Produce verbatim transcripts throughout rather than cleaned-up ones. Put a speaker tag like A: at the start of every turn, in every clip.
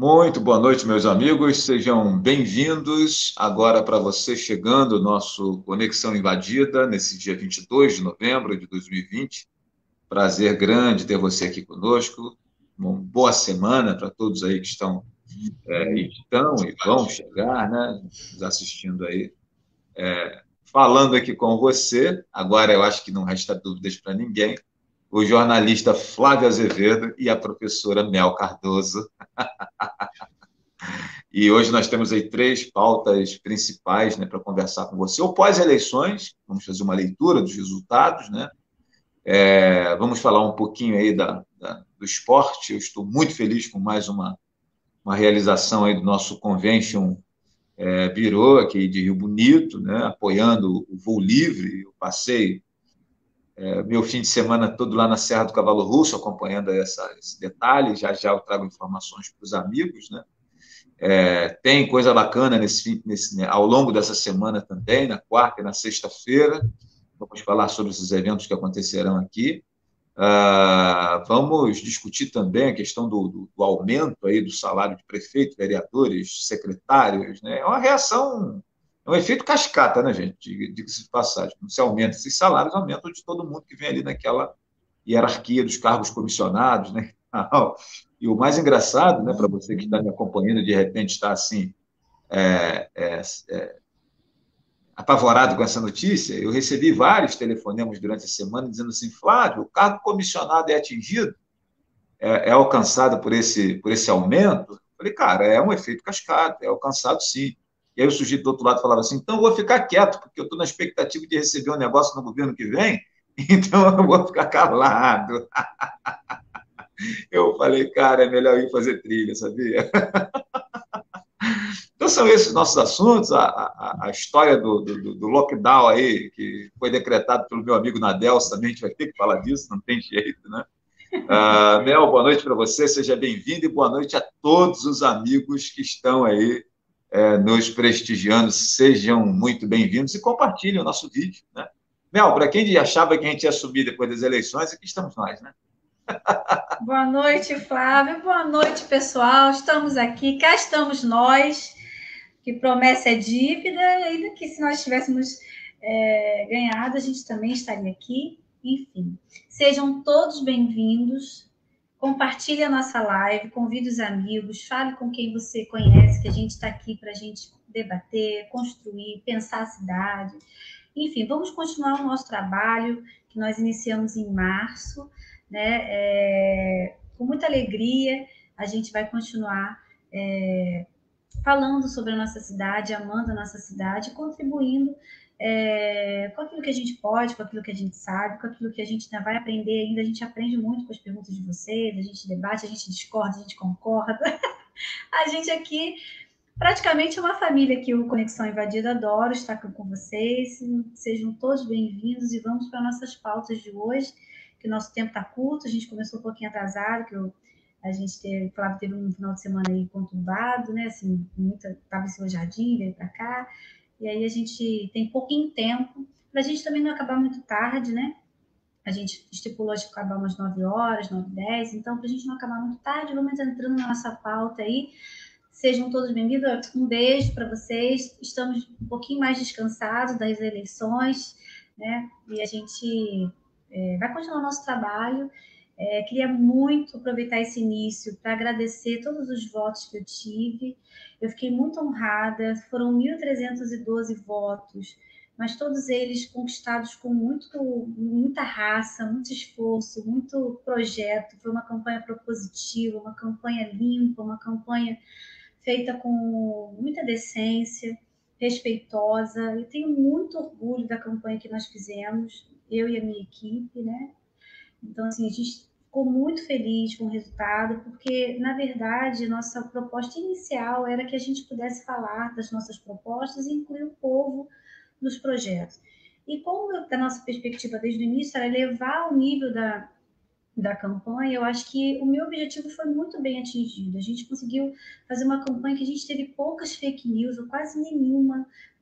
A: Muito boa noite, meus amigos. Sejam bem-vindos. Agora, para você chegando, o nosso Conexão Invadida, nesse dia vinte e dois de novembro de dois mil e vinte. Prazer grande ter você aqui conosco. Uma boa semana para todos aí que estão, é, estão e vão chegar, né? Nos assistindo aí. Falando aqui com você, agora eu acho que não resta dúvidas para ninguém, o jornalista Flávio Azevedo e a professora Mel Cardoso. E hoje nós temos aí três pautas principais, né, para conversar com você. Ou pós-eleições, vamos fazer uma leitura dos resultados, né? É, vamos falar um pouquinho aí da, da, do esporte. Eu estou muito feliz com mais uma, uma realização aí do nosso Convention é, Bureau aqui de Rio Bonito, né, apoiando o voo livre. Eu passei é, meu fim de semana todo lá na Serra do Cavalo Russo, acompanhando essa, esse detalhe. Já já eu trago informações para os amigos, né? É, tem coisa bacana nesse, nesse, né, ao longo dessa semana também, na quarta e na sexta-feira. Vamos falar sobre esses eventos que acontecerão aqui. Ah, vamos discutir também a questão do, do, do aumento aí do salário de prefeito, vereadores, secretários. Né? É uma reação, é um efeito cascata, né, gente? Diga-se de passagem. Não se aumenta esses salários, aumenta o de todo mundo que vem ali naquela hierarquia dos cargos comissionados, né? E o mais engraçado, né, para você que está me acompanhando, de repente está assim, é, é, é, apavorado com essa notícia, eu recebi vários telefonemas durante a semana dizendo assim, Flávio, o cargo comissionado é atingido, é, é alcançado por esse, por esse aumento? Eu falei, cara, é um efeito cascata, é alcançado sim. E aí o sujeito do outro lado falava assim, então eu vou ficar quieto, porque eu estou na expectativa de receber um negócio no governo que vem, então eu vou ficar calado. Eu falei, cara, é melhor ir fazer trilha, sabia? Então, são esses nossos assuntos, a, a, a história do, do, do, lockdown aí, que foi decretado pelo meu amigo Nadelson, também a gente vai ter que falar disso, não tem jeito, né? Uh, Mel, boa noite para você, seja bem-vindo e boa noite a todos os amigos que estão aí é, nos prestigiando, sejam muito bem-vindos e compartilhem o nosso vídeo, né? Mel, para quem achava que a gente ia subir depois das eleições, aqui estamos nós, né?
B: Boa noite, Flávio. Boa noite, pessoal. Estamos aqui, cá estamos nós, que promessa é dívida, ainda que se nós tivéssemos é, ganhado, a gente também estaria aqui. Enfim, sejam todos bem-vindos. Compartilhe a nossa live, convide os amigos, fale com quem você conhece, que a gente está aqui para a gente debater, construir, pensar a cidade. Enfim, vamos continuar o nosso trabalho que nós iniciamos em março, né? É, com muita alegria, a gente vai continuar é, falando sobre a nossa cidade, amando a nossa cidade, contribuindo é, com aquilo que a gente pode, com aquilo que a gente sabe, com aquilo que a gente ainda vai aprender ainda. A gente aprende muito com as perguntas de vocês, a gente debate, a gente discorda, a gente concorda. A gente aqui praticamente uma família que o Conexão Invadida adora estar com vocês. Sejam todos bem-vindos e vamos para nossas pautas de hoje, que o nosso tempo está curto, a gente começou um pouquinho atrasado, que eu, a gente teve, o Flávio teve um final de semana aí conturbado, né? Assim, muita, estava em seu jardim, veio para cá, e aí a gente tem pouquinho tempo, para a gente também não acabar muito tarde, né? A gente estipulou de acabar umas nove horas, nove e dez, então para a gente não acabar muito tarde, vamos entrando na nossa pauta aí. Sejam todos bem-vindos. Um beijo para vocês. Estamos um pouquinho mais descansados das eleições, né? E a gente é, vai continuar o nosso trabalho. É, queria muito aproveitar esse início para agradecer todos os votos que eu tive. Eu fiquei muito honrada. Foram mil trezentos e doze votos, mas todos eles conquistados com muito, muita raça, muito esforço, muito projeto. Foi uma campanha propositiva, uma campanha limpa, uma campanha feita com muita decência, respeitosa. Eu tenho muito orgulho da campanha que nós fizemos, eu e a minha equipe, né? Então, assim, a gente ficou muito feliz com o resultado, porque, na verdade, nossa proposta inicial era que a gente pudesse falar das nossas propostas e incluir o povo nos projetos. E como, da nossa perspectiva desde o início, era levar o nível da, da campanha, eu acho que o meu objetivo foi muito bem atingido. A gente conseguiu fazer uma campanha que a gente teve poucas fake news, ou quase nenhuma,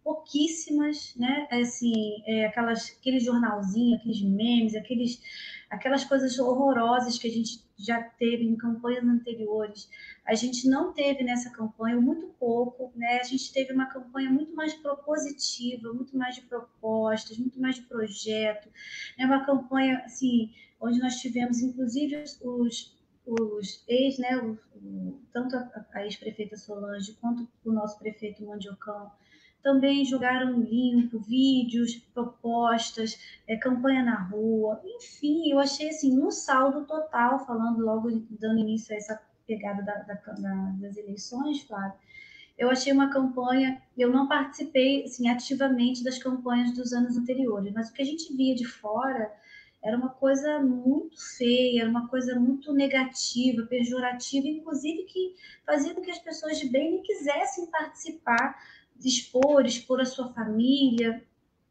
B: pouquíssimas, né? Assim, é, aquelas, aqueles jornalzinhos, aqueles memes, aqueles, aquelas coisas horrorosas que a gente já teve em campanhas anteriores. A gente não teve nessa campanha, muito pouco, né? A gente teve uma campanha muito mais propositiva, muito mais de propostas, muito mais de projeto. É uma campanha, assim, onde nós tivemos, inclusive, os, os ex, né? O, o, tanto a, a ex-prefeita Solange quanto o nosso prefeito Mandiocão, também jogaram limpo, vídeos, propostas, é, campanha na rua, enfim, eu achei assim, no saldo total, falando logo, dando início a essa pegada da, da, da, das eleições, Flávio, eu achei uma campanha, eu não participei assim, ativamente das campanhas dos anos anteriores, mas o que a gente via de fora era uma coisa muito feia, era uma coisa muito negativa, pejorativa, inclusive que fazia com que as pessoas de bem nem quisessem participar, expor, expor a sua família.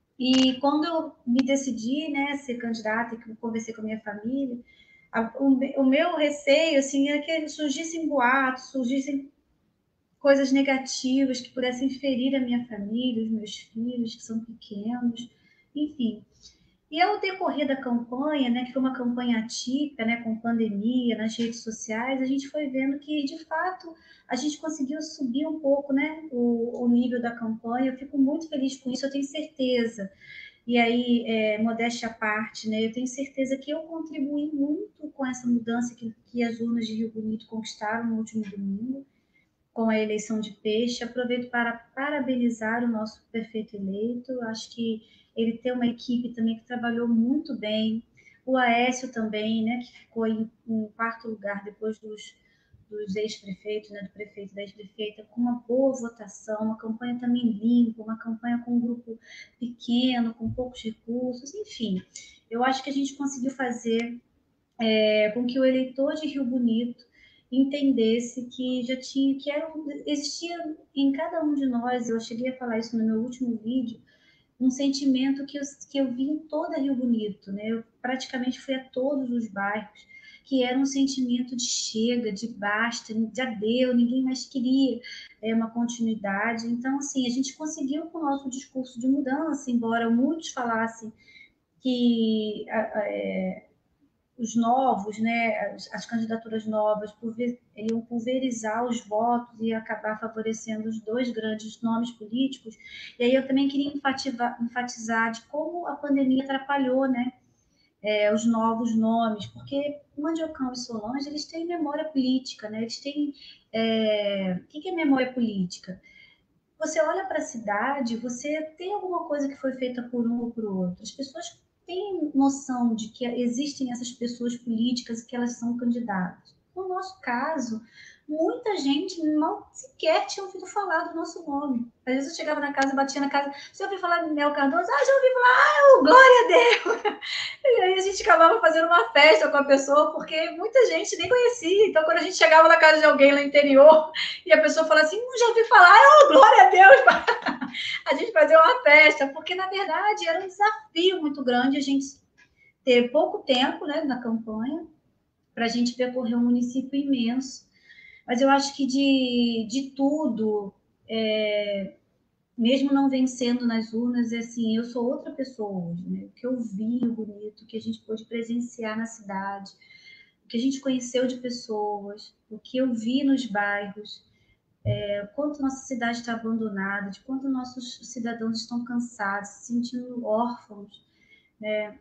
B: E quando eu me decidi, né, ser candidata, e que eu conversei com a minha família, a, o, o meu receio, assim, é que surgissem boatos, surgissem coisas negativas que pudessem ferir a minha família, os meus filhos, que são pequenos, enfim. E ao decorrer da campanha, né, que foi uma campanha atípica, né, com pandemia, nas redes sociais, a gente foi vendo que, de fato, a gente conseguiu subir um pouco, né, o, o nível da campanha. Eu fico muito feliz com isso, eu tenho certeza. E aí, é, modéstia à parte, né, eu tenho certeza que eu contribuí muito com essa mudança que, que as urnas de Rio Bonito conquistaram no último domingo, com a eleição de Peixe. Aproveito para parabenizar o nosso prefeito eleito. Acho que ele tem uma equipe também que trabalhou muito bem. O Aécio também, né, que ficou em, em quarto lugar depois dos, dos ex-prefeitos, né, do prefeito e da ex-prefeita, com uma boa votação, uma campanha também limpa, uma campanha com um grupo pequeno, com poucos recursos, enfim. Eu acho que a gente conseguiu fazer é, com que o eleitor de Rio Bonito entendesse que já tinha, que era, existia em cada um de nós, eu cheguei a falar isso no meu último vídeo, um sentimento que eu, que eu vi em toda Rio Bonito, né? Eu praticamente fui a todos os bairros, que era um sentimento de chega, de basta, já deu, ninguém mais queria é, uma continuidade. Então, assim, a gente conseguiu com o nosso discurso de mudança, embora muitos falassem que é, os novos, né, as, as candidaturas novas pulver, iam pulverizar os votos e acabar favorecendo os dois grandes nomes políticos. E aí eu também queria enfatizar, enfatizar de como a pandemia atrapalhou, né, é, os novos nomes, porque Mandiocão e Solange, eles têm memória política, né, eles têm... É, o que é memória política? Você olha para a cidade, você tem alguma coisa que foi feita por um ou por outro. As pessoas têm noção de que existem essas pessoas políticas e que elas são candidatas. No nosso caso, muita gente não sequer tinha ouvido falar do nosso nome. Às vezes eu chegava na casa, batia na casa, você ouviu falar de Mel Cardoso? Ah, já ouvi falar, ah, glória a Deus! E aí a gente acabava fazendo uma festa com a pessoa, porque muita gente nem conhecia. Então, quando a gente chegava na casa de alguém lá no interior, e a pessoa falava assim, não já ouvi falar, oh, glória a Deus! A gente fazia uma festa, porque, na verdade, era um desafio muito grande a gente ter pouco tempo, né, na campanha, para a gente percorrer um município imenso. Mas eu acho que de, de tudo, é, mesmo não vencendo nas urnas, é assim, eu sou outra pessoa hoje, né? O que eu vi bonito, o que a gente pôde presenciar na cidade, o que a gente conheceu de pessoas, o que eu vi nos bairros, é, quanto nossa cidade está abandonada, de quanto nossos cidadãos estão cansados, se sentindo órfãos, né?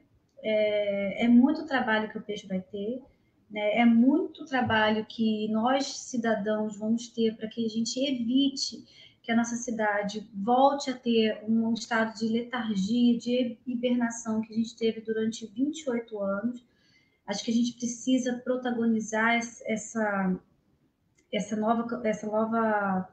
B: É, é muito trabalho que o Peixe vai ter, né? É muito trabalho que nós, cidadãos, vamos ter para que a gente evite que a nossa cidade volte a ter um estado de letargia, de hibernação que a gente teve durante vinte e oito anos. Acho que a gente precisa protagonizar essa, essa nova, essa nova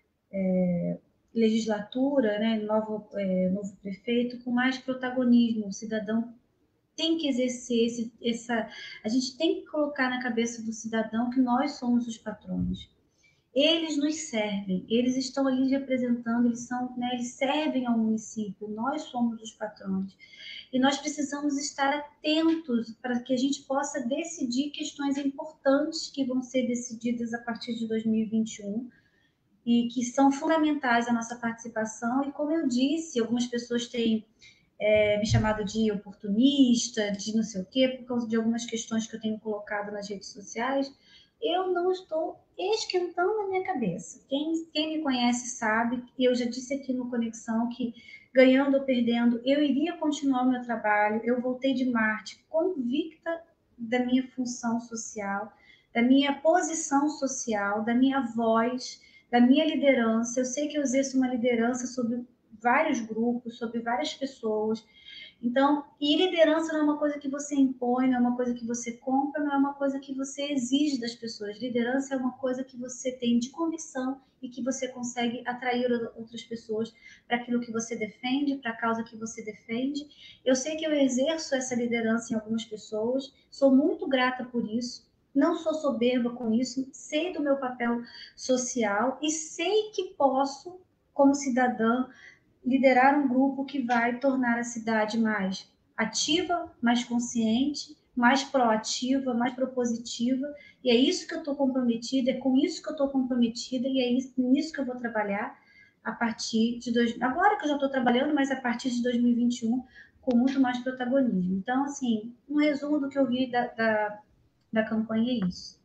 B: é, legislatura, né? Novo, é, novo prefeito, com mais protagonismo. O cidadão tem que exercer esse, essa... A gente tem que colocar na cabeça do cidadão que nós somos os patrões. Eles nos servem, eles estão ali representando, eles, são, né, eles servem ao município, nós somos os patrões. E nós precisamos estar atentos para que a gente possa decidir questões importantes que vão ser decididas a partir de dois mil e vinte e um. e que são fundamentais à nossa participação. E, como eu disse, algumas pessoas têm é, me chamado de oportunista, de não sei o quê, por causa de algumas questões que eu tenho colocado nas redes sociais. Eu não estou esquentando a minha cabeça. Quem, quem me conhece sabe, e eu já disse aqui no Conexão que, ganhando ou perdendo, eu iria continuar o meu trabalho. Eu voltei de Marte convicta da minha função social, da minha posição social, da minha voz, da minha liderança. Eu sei que eu exerço uma liderança sobre vários grupos, sobre várias pessoas. Então, e liderança não é uma coisa que você impõe, não é uma coisa que você compra, não é uma coisa que você exige das pessoas. Liderança é uma coisa que você tem de convicção e que você consegue atrair outras pessoas para aquilo que você defende, para a causa que você defende. Eu sei que eu exerço essa liderança em algumas pessoas, sou muito grata por isso, não sou soberba com isso, sei do meu papel social e sei que posso, como cidadã, liderar um grupo que vai tornar a cidade mais ativa, mais consciente, mais proativa, mais propositiva. E é isso que eu estou comprometida, é com isso que eu estou comprometida e é isso, nisso que eu vou trabalhar a partir de... Dois, agora que eu já estou trabalhando, mas a partir de dois mil e vinte e um, com muito mais protagonismo. Então, assim, um resumo do que eu vi da, da, da campanha é isso.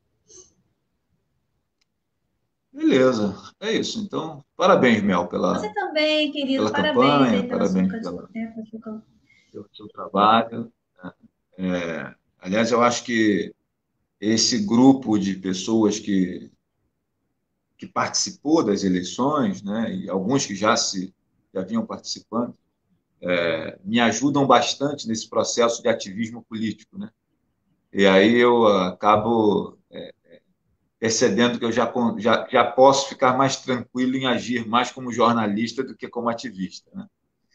A: Beleza, é isso. Então, parabéns, Mel,
B: Você
A: pela,
B: também, querido,
A: pela
B: parabéns
A: campanha,
B: aí pela sua,
A: parabéns pela, pelo seu trabalho. É, aliás, eu acho que esse grupo de pessoas que, que participou das eleições, né, e alguns que já, se, já vinham participando, é, me ajudam bastante nesse processo de ativismo político. Né? E aí eu acabo é, percebendo que eu já, já, já posso ficar mais tranquilo em agir mais como jornalista do que como ativista. Né?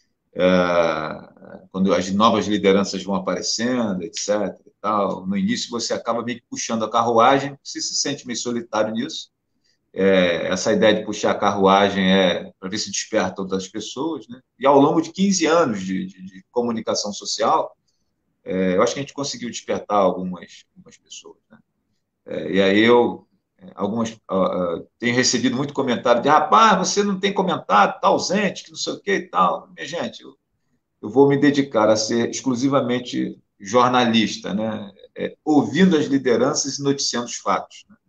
A: É, quando as novas lideranças vão aparecendo, etc. E tal, no início você acaba meio que puxando a carruagem, você se sente meio solitário nisso. É, essa ideia de puxar a carruagem é para ver se desperta outras pessoas. Né? E ao longo de quinze anos de, de, de comunicação social, é, eu acho que a gente conseguiu despertar algumas, algumas pessoas. Né? É, e aí eu algumas uh, uh, tenho recebido muito comentário de rapaz, você não tem comentado, está ausente, que não sei o que e tal. Minha gente, eu, eu vou me dedicar a ser exclusivamente jornalista, né? É, ouvindo as lideranças e noticiando os fatos. Né?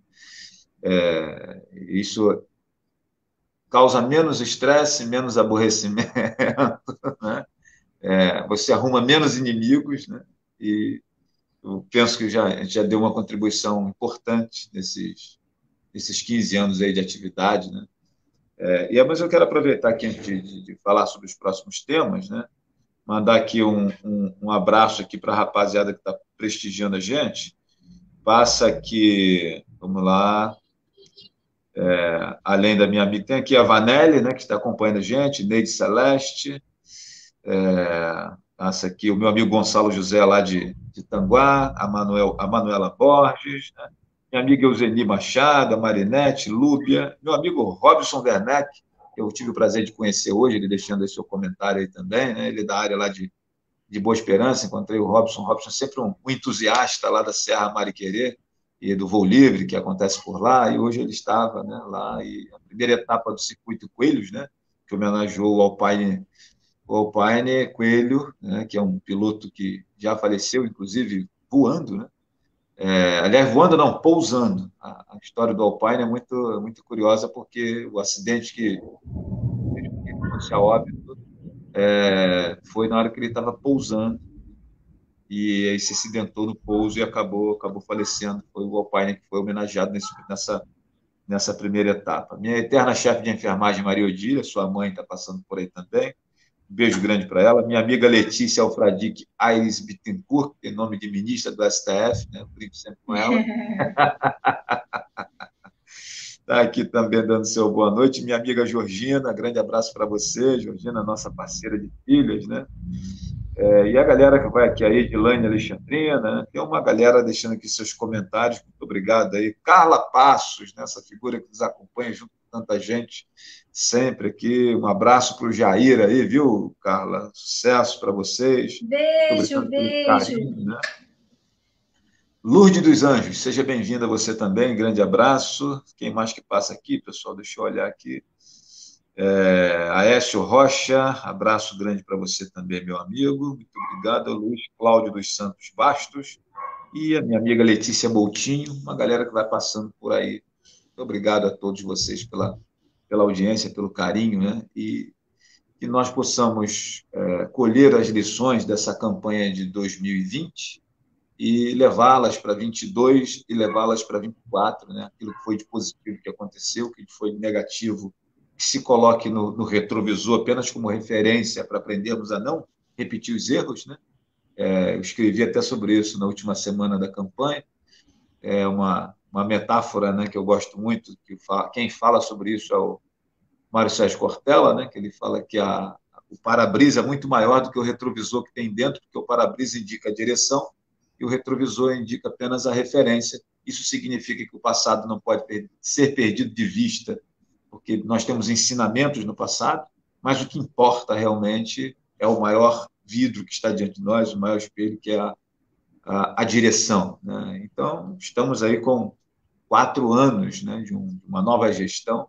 A: É, isso causa menos estresse, menos aborrecimento, né? É, você arruma menos inimigos, né? E eu penso que já, já deu uma contribuição importante nesses, nesses quinze anos aí de atividade, né? É, e, mas eu quero aproveitar aqui antes de, de, de falar sobre os próximos temas, né? Mandar aqui um, um, um abraço aqui para a rapaziada que está prestigiando a gente. Passa aqui, vamos lá, é, além da minha amiga, tem aqui a Vanelli, né, que está acompanhando a gente, Neide Celeste, é, passa aqui o meu amigo Gonçalo José, lá de, de Tanguá, a, Manuel, a Manuela Borges, né? Minha amiga Euseni Machado, a Marinete, Lúbia, meu amigo Robson Werneck, que eu tive o prazer de conhecer hoje, ele deixando aí seu comentário aí também, né? Ele é da área lá de, de Boa Esperança, encontrei o Robson, o Robson é sempre um, um entusiasta lá da Serra Mariquerê e do voo livre que acontece por lá, e hoje ele estava, né, lá, e a primeira etapa do Circuito Coelhos, né, que homenageou o Alpine, o Alpine Coelho, né, que é um piloto que já faleceu, inclusive voando, né? É, aliás, voando não, pousando. A, a história do Alpine é muito, muito curiosa, porque o acidente que fosse a óbito é, foi na hora que ele estava pousando, e aí se acidentou no pouso e acabou, acabou falecendo. Foi o Alpine que foi homenageado nesse, nessa, nessa primeira etapa. Minha eterna chefe de enfermagem, Maria Odília, sua mãe está passando por aí também. Um beijo grande para ela. Minha amiga Letícia Alfradique Aires Bittencourt, que tem nome de ministra do S T F, né? Eu brinco sempre com ela. Está aqui também dando seu boa noite. Minha amiga Georgina, grande abraço para você. Georgina, nossa parceira de filhas, né? É, e a galera que vai aqui, a Edilane Alexandrina, né? Tem uma galera deixando aqui seus comentários, muito obrigado aí. Carla Passos, né? Essa figura que nos acompanha junto com tanta gente, sempre aqui. Um abraço para o Jair aí, viu, Carla? Sucesso para vocês.
B: Beijo,
A: Muito obrigado pelo
B: beijo.
A: carinho, né? Lourdes dos Anjos, seja bem-vinda você também, grande abraço. Quem mais que passa aqui, pessoal? Deixa eu olhar aqui. É, Aécio Rocha, abraço grande para você também, meu amigo. Muito obrigado, Luiz Cláudio dos Santos Bastos. E a minha amiga Letícia Moutinho, uma galera que vai passando por aí. Muito obrigado a todos vocês pela, pela audiência, pelo carinho, né? E que nós possamos é, colher as lições dessa campanha de dois mil e vinte e levá-las para vinte e dois e levá-las para vinte e quatro, né? Aquilo que foi de positivo que aconteceu, que foi de negativo, que se coloque no, no retrovisor apenas como referência para aprendermos a não repetir os erros, né? É, eu escrevi até sobre isso na última semana da campanha, é uma, uma metáfora, né, que eu gosto muito, que fala, quem fala sobre isso é o Mário Sérgio Cortella, né, que ele fala que a, o para-brisa é muito maior do que o retrovisor que tem dentro, porque o para-brisa indica a direção e o retrovisor indica apenas a referência. Isso significa que o passado não pode per- ser perdido de vista, porque nós temos ensinamentos no passado, mas o que importa realmente é o maior vidro que está diante de nós, o maior espelho, que é a, a, a direção. Né? Então, estamos aí com quatro anos, né, de, um, de uma nova gestão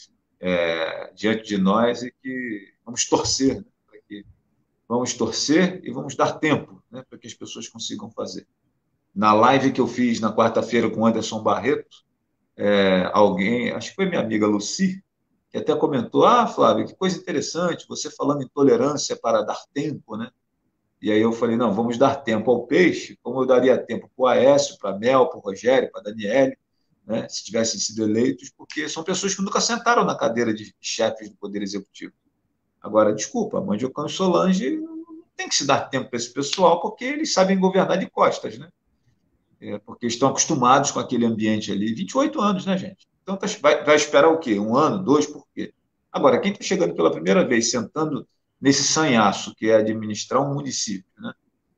A: é, diante de nós e que vamos torcer, né, para que vamos torcer e vamos dar tempo, né, para que as pessoas consigam fazer. Na live que eu fiz na quarta-feira com o Anderson Barreto, é, alguém, acho que foi minha amiga Lucy, que até comentou: ah, Flávio, que coisa interessante, você falando em tolerância para dar tempo, né? E aí eu falei: não, vamos dar tempo ao peixe, como eu daria tempo para o Aécio, para a Mel, para o Rogério, para a Daniele, né, se tivessem sido eleitos, porque são pessoas que nunca sentaram na cadeira de chefes do Poder Executivo. Agora, desculpa, a Mandiocan e Solange tem que se dar tempo para esse pessoal, porque eles sabem governar de costas, né? É, porque estão acostumados com aquele ambiente ali. vinte e oito anos, né, gente? Então tá, vai, vai esperar o quê? Um ano, dois, por quê? Agora, quem está chegando pela primeira vez, sentando nesse sanhaço que é administrar um município, né?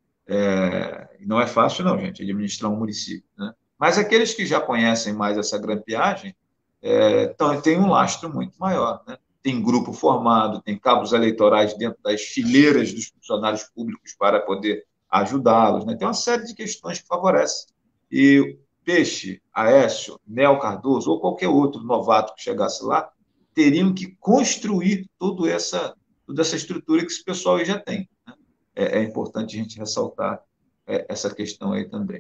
A: É, não é fácil, não, gente, administrar um município, né? Mas aqueles que já conhecem mais essa grampeagem é, tão, tem um lastro muito maior, né? Tem grupo formado, tem cabos eleitorais dentro das fileiras dos funcionários públicos para poder ajudá-los, né? Tem uma série de questões que favorecem. E Peixe, Aécio, Nel Cardoso ou qualquer outro novato que chegasse lá teriam que construir toda essa, toda essa estrutura que esse pessoal aí já tem, né? É, é importante a gente ressaltar é, essa questão aí também.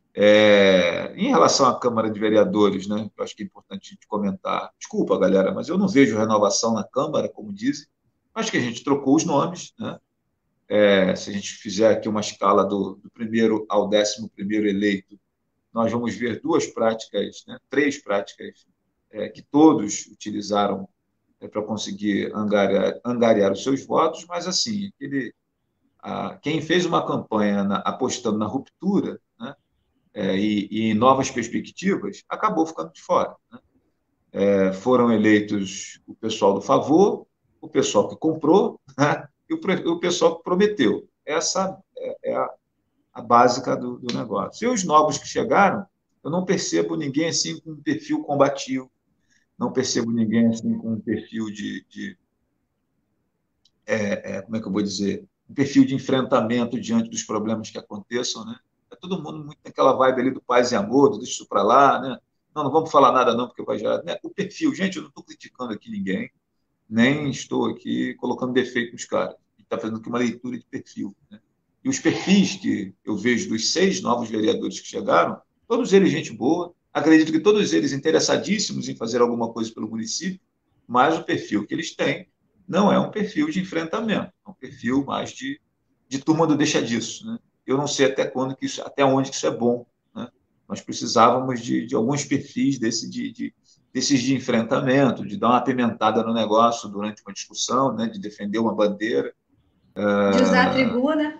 A: É, em relação à Câmara de Vereadores, né, eu acho que é importante a gente comentar. Desculpa, galera, mas eu não vejo renovação na Câmara, como dizem. Acho que a gente trocou os nomes, né? É, se a gente fizer aqui uma escala do, do primeiro ao décimo primeiro eleito, nós vamos ver duas práticas, né, três práticas é, que todos utilizaram é, para conseguir angariar, angariar os seus votos, mas assim, aquele, a, quem fez uma campanha na, apostando na ruptura, né, é, e, e em novas perspectivas, acabou ficando de fora, né? É, foram eleitos o pessoal do favor, o pessoal que comprou, né, e o, o pessoal que prometeu. Essa é, é a, a básica do, do negócio. E os novos que chegaram, eu não percebo ninguém assim com um perfil combativo, não percebo ninguém assim com um perfil de, de é, é, como é que eu vou dizer, um perfil de enfrentamento diante dos problemas que aconteçam, né? É todo mundo muito naquela vibe ali do paz e amor, do deixa isso para lá, né? Não, não vamos falar nada não, porque vai gerar... Né? O perfil, gente, eu não estou criticando aqui ninguém, nem estou aqui colocando defeito nos caras. A gente está fazendo aqui uma leitura de perfil, né? E os perfis que eu vejo dos seis novos vereadores que chegaram, todos eles gente boa, acredito que todos eles interessadíssimos em fazer alguma coisa pelo município, mas o perfil que eles têm não é um perfil de enfrentamento, é um perfil mais de, de turma do deixa disso, né? Eu não sei até quando que isso, até onde que isso é bom, né? Nós precisávamos de, de alguns perfis desse de, de, desses de enfrentamento, de dar uma apimentada no negócio durante uma discussão, né? De defender uma bandeira.
B: De usar a tribuna.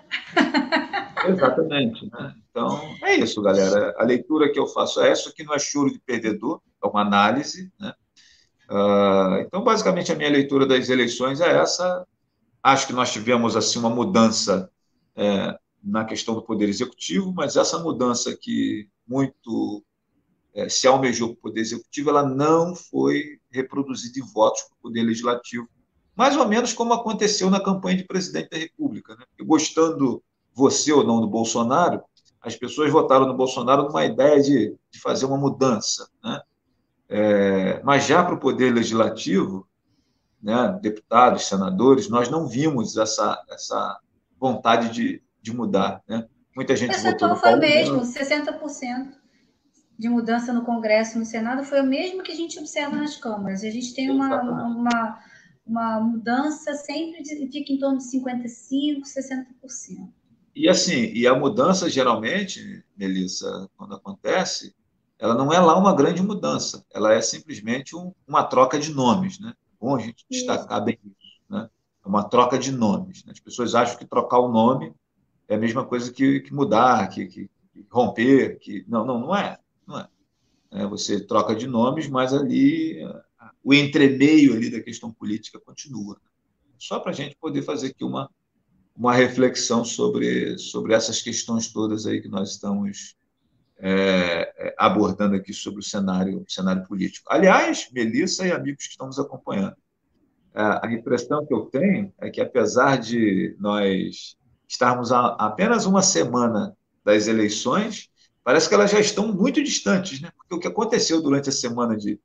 A: Exatamente, né? Então, é isso, galera. A leitura que eu faço é essa, que não é choro de perdedor, é uma análise, né? Uh, então, basicamente, a minha leitura das eleições é essa. Acho que nós tivemos assim uma mudança é, na questão do Poder Executivo, mas essa mudança que muito é, se almejou para o Poder Executivo, ela não foi reproduzida em votos para o Poder Legislativo, mais ou menos como aconteceu na campanha de presidente da República, né? Porque, gostando você ou não do Bolsonaro, as pessoas votaram no Bolsonaro numa ideia de, de fazer uma mudança, né? É, mas já para o Poder Legislativo, né, deputados, senadores, nós não vimos essa, essa vontade de, de mudar, né? Muita
B: O
A: gente votou
B: percentual
A: no
B: foi o
A: Paulo
B: mesmo,
A: Gama.
B: sessenta por cento de mudança no Congresso e no Senado foi o mesmo que a gente observa nas câmaras. A gente tem uma, uma,
A: Exatamente.
B: uma, uma mudança sempre de, fica em torno de cinquenta e cinco por cento, sessenta por cento.
A: E assim, e a mudança geralmente, Melissa, quando acontece, ela não é lá uma grande mudança, ela é simplesmente um, uma troca de nomes, né? É bom a gente
B: Isso.
A: destacar bem isso, né? É uma troca de nomes, né? As pessoas acham que trocar o nome é a mesma coisa que, que mudar, que, que, que romper, que não, não, não é, não é. É, você troca de nomes, mas ali o entremeio ali da questão política continua. Né? Só para a gente poder fazer aqui uma uma reflexão sobre, sobre essas questões todas aí que nós estamos é, abordando aqui sobre o cenário, o cenário político. Aliás, Melissa e amigos que estão nos acompanhando, a impressão que eu tenho é que, apesar de nós estarmos a apenas uma semana das eleições, parece que elas já estão muito distantes, né? Porque o que aconteceu durante a semana de,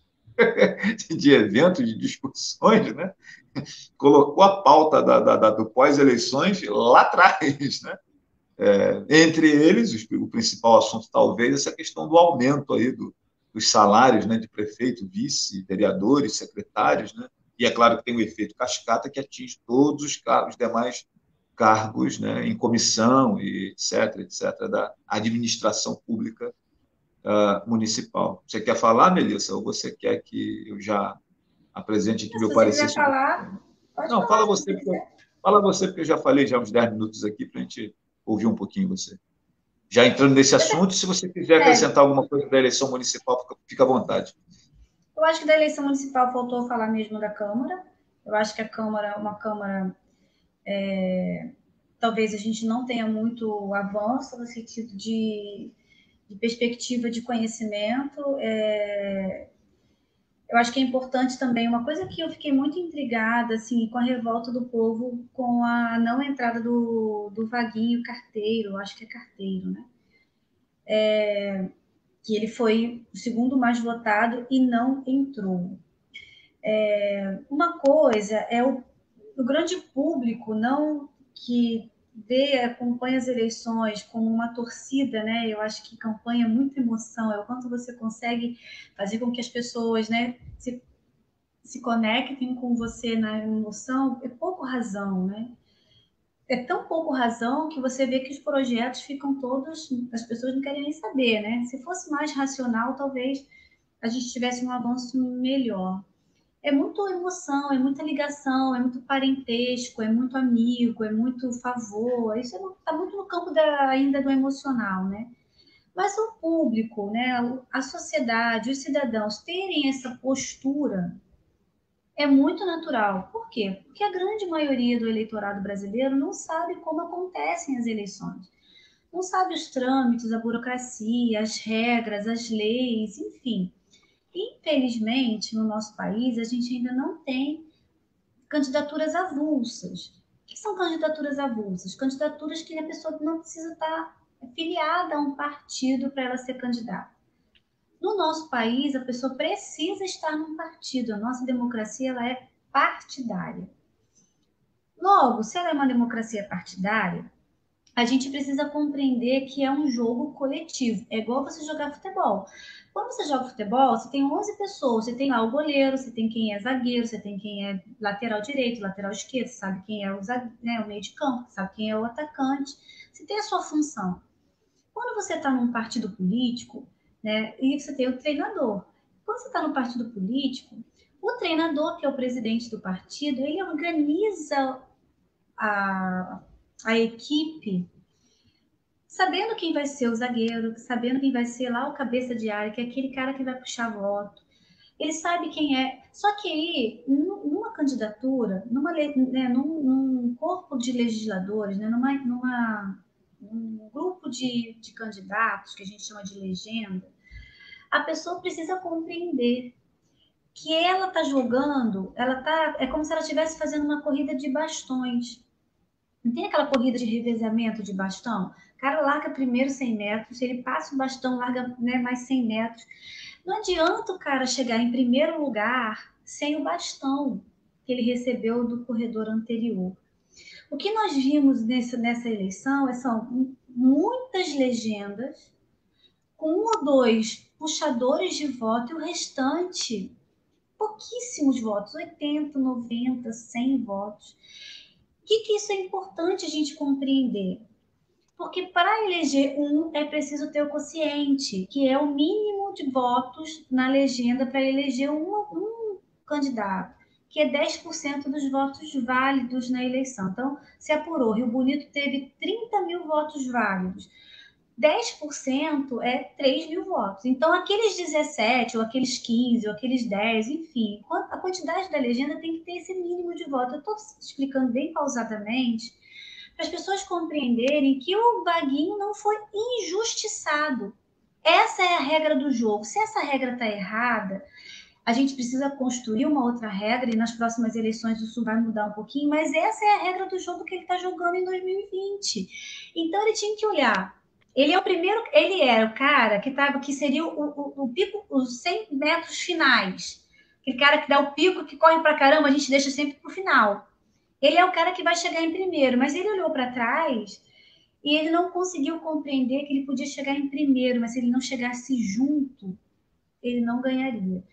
A: de eventos, de discussões, né? Colocou a pauta da, da, da, do pós-eleições lá atrás, né? Entre eles, o principal assunto, talvez, essa questão do aumento aí do, dos salários, né, de prefeito, vice, vereadores, secretários, né? E é claro que tem o efeito cascata que atinge todos os, cargos, os demais cargos, né, em comissão, e etc, etc, da administração pública uh, municipal. Você quer falar, Melissa, ou você quer que eu já apresente aqui
B: Se
A: meu
B: você
A: parecer
B: quiser
A: sobre o
B: falar,
A: tema?
B: pode
A: Não, fala
B: falar se
A: você,
B: você
A: porque eu,
B: quiser.
A: fala você, porque eu já falei já uns dez minutos aqui para a gente ouvir um pouquinho você. Já entrando nesse assunto, se você quiser
B: É,
A: acrescentar alguma coisa da eleição municipal, fica, fica à vontade.
B: eu acho que da eleição municipal faltou falar mesmo da Câmara. Eu acho que a Câmara é uma Câmara. É, talvez a gente não tenha muito avanço no sentido de, de perspectiva de conhecimento. É, eu acho que é importante também, uma coisa que eu fiquei muito intrigada, assim, com a revolta do povo, com a não entrada do, do Vaguinho Carteiro, acho que é Carteiro, né? Que ele foi o segundo mais votado e não entrou. É, uma coisa é o, o grande público, não que vê, acompanha as eleições como uma torcida, né? Eu acho que campanha é muita emoção, é o quanto você consegue fazer com que as pessoas, né, se se conectem com você na emoção, é pouco razão, né? É tão pouco razão que você vê que os projetos ficam todos, as pessoas não querem nem saber, né? Se fosse mais racional, talvez a gente tivesse um avanço melhor. É muito emoção, é muita ligação, é muito parentesco, é muito amigo, é muito favor. Isso está muito no campo da, ainda do emocional, né? Mas o público, né, a sociedade, os cidadãos terem essa postura é muito natural. Por quê? Porque a grande maioria do eleitorado brasileiro não sabe como acontecem as eleições. Não sabe os trâmites, a burocracia, as regras, as leis, enfim. Infelizmente, no nosso país, a gente ainda não tem candidaturas avulsas. O que são candidaturas avulsas? Candidaturas que a pessoa não precisa estar filiada a um partido para ela ser candidata. No nosso país, a pessoa precisa estar num partido. A nossa democracia ela é partidária. Logo, se ela é uma democracia partidária, a gente precisa compreender que é um jogo coletivo. É igual você jogar futebol. Quando você joga futebol, você tem onze pessoas. Você tem lá o goleiro, você tem quem é zagueiro, você tem quem é lateral direito, lateral esquerdo, você sabe quem é o, né, o meio de campo, sabe quem é o atacante. Você tem a sua função. Quando você está num partido político, né, e você tem o treinador. Quando você está no partido político, o treinador, que é o presidente do partido, ele organiza a, a equipe sabendo quem vai ser o zagueiro, sabendo quem vai ser lá o cabeça de área, que é aquele cara que vai puxar voto. Ele sabe quem é. Só que aí, numa candidatura, numa, né, num, num corpo de legisladores, né, numa, numa, num grupo de, de candidatos, que a gente chama de legenda, a pessoa precisa compreender que ela está jogando, ela tá, é como se ela estivesse fazendo uma corrida de bastões. Não tem aquela corrida de revezamento de bastão? cara larga primeiro cem metros, ele passa o bastão, larga, né, mais cem metros. Não adianta o cara chegar em primeiro lugar sem o bastão que ele recebeu do corredor anterior. O que nós vimos nessa, nessa eleição são muitas legendas com um ou dois puxadores de voto e o restante, pouquíssimos votos, oitenta, noventa, cem votos. O que, que isso é importante a gente compreender? Porque para eleger um é preciso ter o quociente, que é o mínimo de votos na legenda para eleger um, um candidato, que é dez por cento dos votos válidos na eleição. Então, se apurou, Rio Bonito teve trinta mil votos válidos. dez por cento é três mil votos. Então, aqueles dezessete, ou aqueles quinze, ou aqueles dez, enfim, a quantidade da legenda tem que ter esse mínimo de voto. Eu estou explicando bem pausadamente para as pessoas compreenderem que o Vaguinho não foi injustiçado. Essa é a regra do jogo. Se essa regra está errada, a gente precisa construir uma outra regra e nas próximas eleições isso vai mudar um pouquinho, mas essa é a regra do jogo que ele está jogando em dois mil e vinte. Então ele tinha que olhar. Ele é o primeiro, ele era o cara que tava, que seria o, o, o pico, os cem metros finais. Aquele cara que dá o pico, que corre pra caramba, a gente deixa sempre pro final. Ele é o cara que vai chegar em primeiro, mas ele olhou para trás e ele não conseguiu compreender que ele podia chegar em primeiro, mas se ele não chegasse junto, ele não ganharia.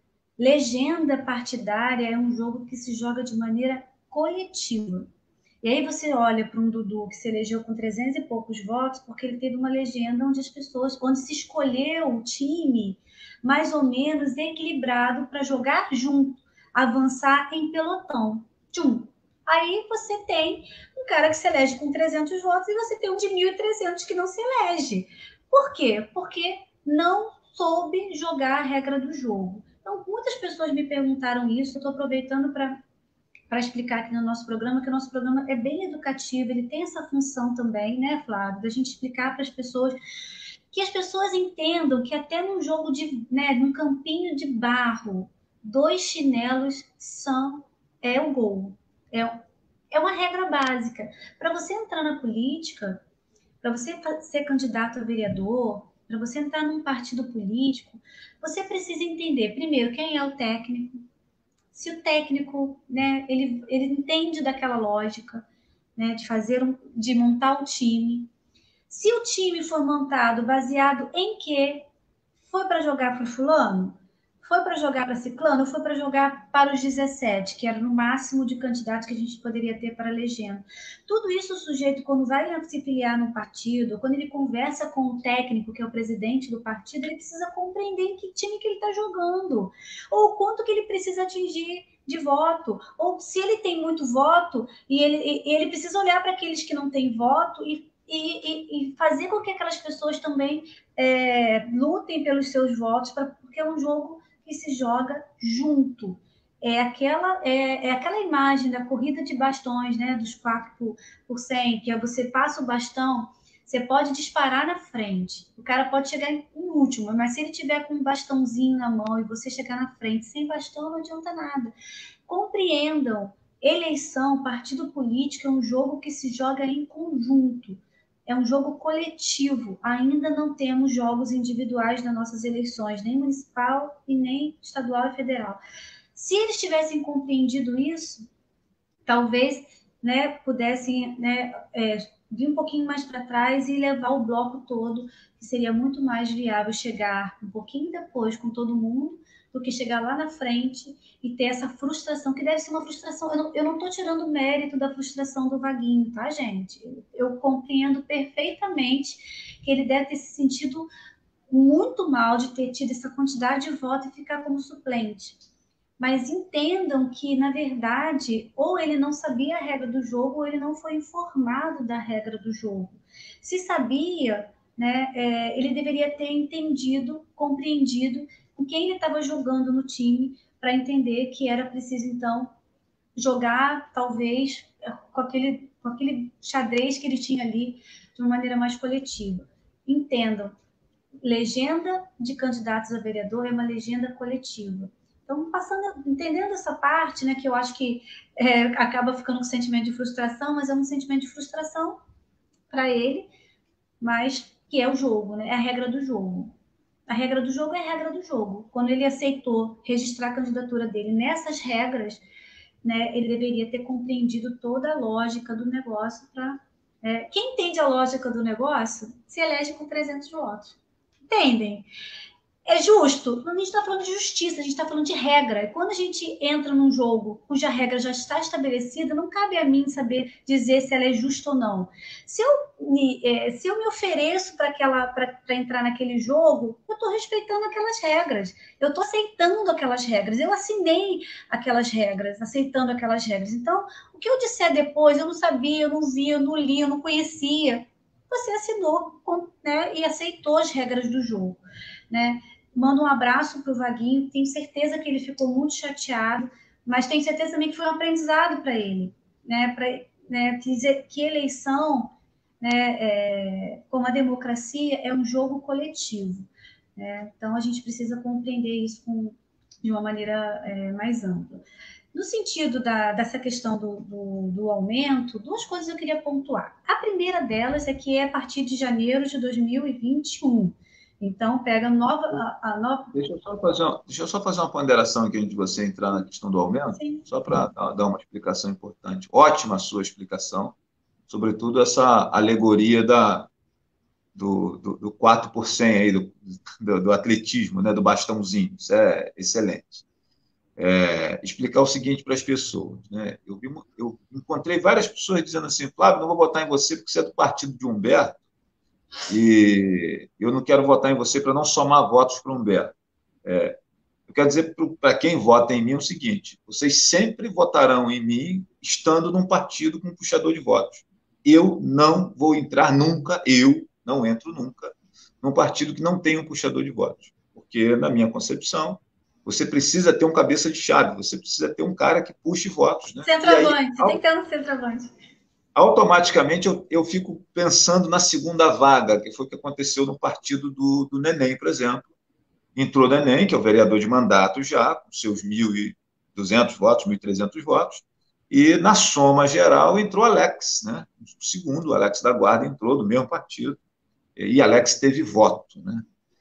B: Legenda partidária é um jogo que se joga de maneira coletiva. E aí você olha para um Dudu que se elegeu com trezentos e poucos votos, porque ele teve uma legenda onde as pessoas, onde se escolheu o time mais ou menos equilibrado para jogar junto, avançar em pelotão. Tchum. Aí você tem um cara que se elege com trezentos votos e você tem um de mil e trezentos que não se elege. Por quê? Porque não soube jogar a regra do jogo. Então, muitas pessoas me perguntaram isso, eu estou aproveitando para para explicar aqui no nosso programa, que o nosso programa é bem educativo, ele tem essa função também, né, Flávio, da gente explicar para as pessoas, que as pessoas entendam que até num jogo de, né, num campinho de barro, dois chinelos são, é o gol, é, é uma regra básica. Para você entrar na política, para você ser candidato a vereador, para você entrar num partido político, você precisa entender, primeiro, quem é o técnico, se o técnico, né, ele, ele entende daquela lógica, né, de fazer um, de montar o time. Se o time for montado baseado em quê? Foi para jogar para o fulano? Foi para jogar para ciclano? Ou foi para jogar para os dezessete, que era no máximo de candidatos que a gente poderia ter para a legenda? Tudo isso o sujeito, quando vai se filiar no partido, quando ele conversa com o técnico, que é o presidente do partido, ele precisa compreender em que time que ele está jogando, ou quanto que ele precisa atingir de voto, ou se ele tem muito voto, e ele, e ele precisa olhar para aqueles que não têm voto e E, e, fazer com que aquelas pessoas também é, lutem pelos seus votos, pra, porque é um jogo que se joga junto. É aquela, é, é aquela imagem da corrida de bastões, né, dos quatro por cem, que é você passa o bastão, você pode disparar na frente, o cara pode chegar em último, mas se ele tiver com um bastãozinho na mão e você chegar na frente sem bastão, não adianta nada. Compreendam, eleição, partido político é um jogo que se joga em conjunto. É um jogo coletivo. Ainda não temos jogos individuais nas nossas eleições, nem municipal e nem estadual e federal. Se eles tivessem compreendido isso, talvez, né, pudessem, né, é, vir um pouquinho mais para trás e levar o bloco todo, que seria muito mais viável chegar um pouquinho depois com todo mundo, do que chegar lá na frente e ter essa frustração, que deve ser uma frustração. Eu não estou tirando o mérito da frustração do Vaguinho, tá, gente? Eu compreendo perfeitamente que ele deve ter se sentido muito mal de ter tido essa quantidade de voto e ficar como suplente. Mas entendam que, na verdade, ou ele não sabia a regra do jogo, ou ele não foi informado da regra do jogo. Se sabia, né, é, ele deveria ter entendido, compreendido com quem ele estava jogando no time, para entender que era preciso, então, jogar, talvez, com aquele, com aquele xadrez que ele tinha ali, de uma maneira mais coletiva. Entendam, legenda de candidatos a vereador é uma legenda coletiva. Então, passando, entendendo essa parte, né, que eu acho que é, acaba ficando um sentimento de frustração, mas é um sentimento de frustração para ele, mas que é o jogo, né? É a regra do jogo. A regra do jogo é a regra do jogo. Quando ele aceitou registrar a candidatura dele nessas regras, né, ele deveria ter compreendido toda a lógica do negócio para... É, quem entende a lógica do negócio se elege com trezentos votos. Entendem? É justo? A gente está falando de justiça, a gente está falando de regra. E quando a gente entra num jogo cuja regra já está estabelecida, não cabe a mim saber dizer se ela é justa ou não. Se eu me, é, se eu me ofereço para entrar naquele jogo, eu estou respeitando aquelas regras. Eu estou aceitando aquelas regras. Eu assinei aquelas regras, aceitando aquelas regras. Então, o que eu disser depois, eu não sabia, eu não vi, eu não li, eu não conhecia. Você assinou, né, e aceitou as regras do jogo, né? Mando um abraço para o Vaguinho, tenho certeza que ele ficou muito chateado, mas tenho certeza também que foi um aprendizado para ele, né? Para, né, dizer que eleição, né, é, como a democracia, é um jogo coletivo, né? Então a gente precisa compreender isso com, de uma maneira é, mais ampla. No sentido da, dessa questão do, do, do aumento, duas coisas eu queria pontuar. A primeira delas é que é a partir de janeiro de dois mil e vinte e um. Então, pega nova, a, a nova...
A: Deixa eu, só fazer uma, deixa eu só fazer uma ponderação aqui antes de você entrar na questão do aumento,
B: Sim.
A: Só para dar uma explicação importante. Ótima a sua explicação, sobretudo essa alegoria da, do, do, do quatro por cento aí, do, do, do atletismo, né, do bastãozinho. Isso é excelente. É, explicar o seguinte para as pessoas. Né? Eu, vi, eu encontrei várias pessoas dizendo assim, Flávio, não vou votar em você porque você é do partido de Humberto, e eu não quero votar em você para não somar votos para o Humberto. É, eu quero dizer para quem vota em mim o seguinte, vocês sempre votarão em mim estando num partido com um puxador de votos. Eu não vou entrar nunca, eu não entro nunca, num partido que não tem um puxador de votos. Porque, na minha concepção, você precisa ter um cabeça de chave, você precisa ter um cara que puxe votos. Né?
B: Centroavante, aí, tem que ter um centroavante.
A: Automaticamente eu, eu fico pensando na segunda vaga, que foi o que aconteceu no partido do, do Neném, por exemplo. Entrou o Neném, que é o vereador de mandato já, com seus mil e duzentos votos, mil e trezentos votos, e na soma geral entrou Alex, né? O segundo, o Alex da Guarda, entrou do mesmo partido, e Alex teve voto. Né?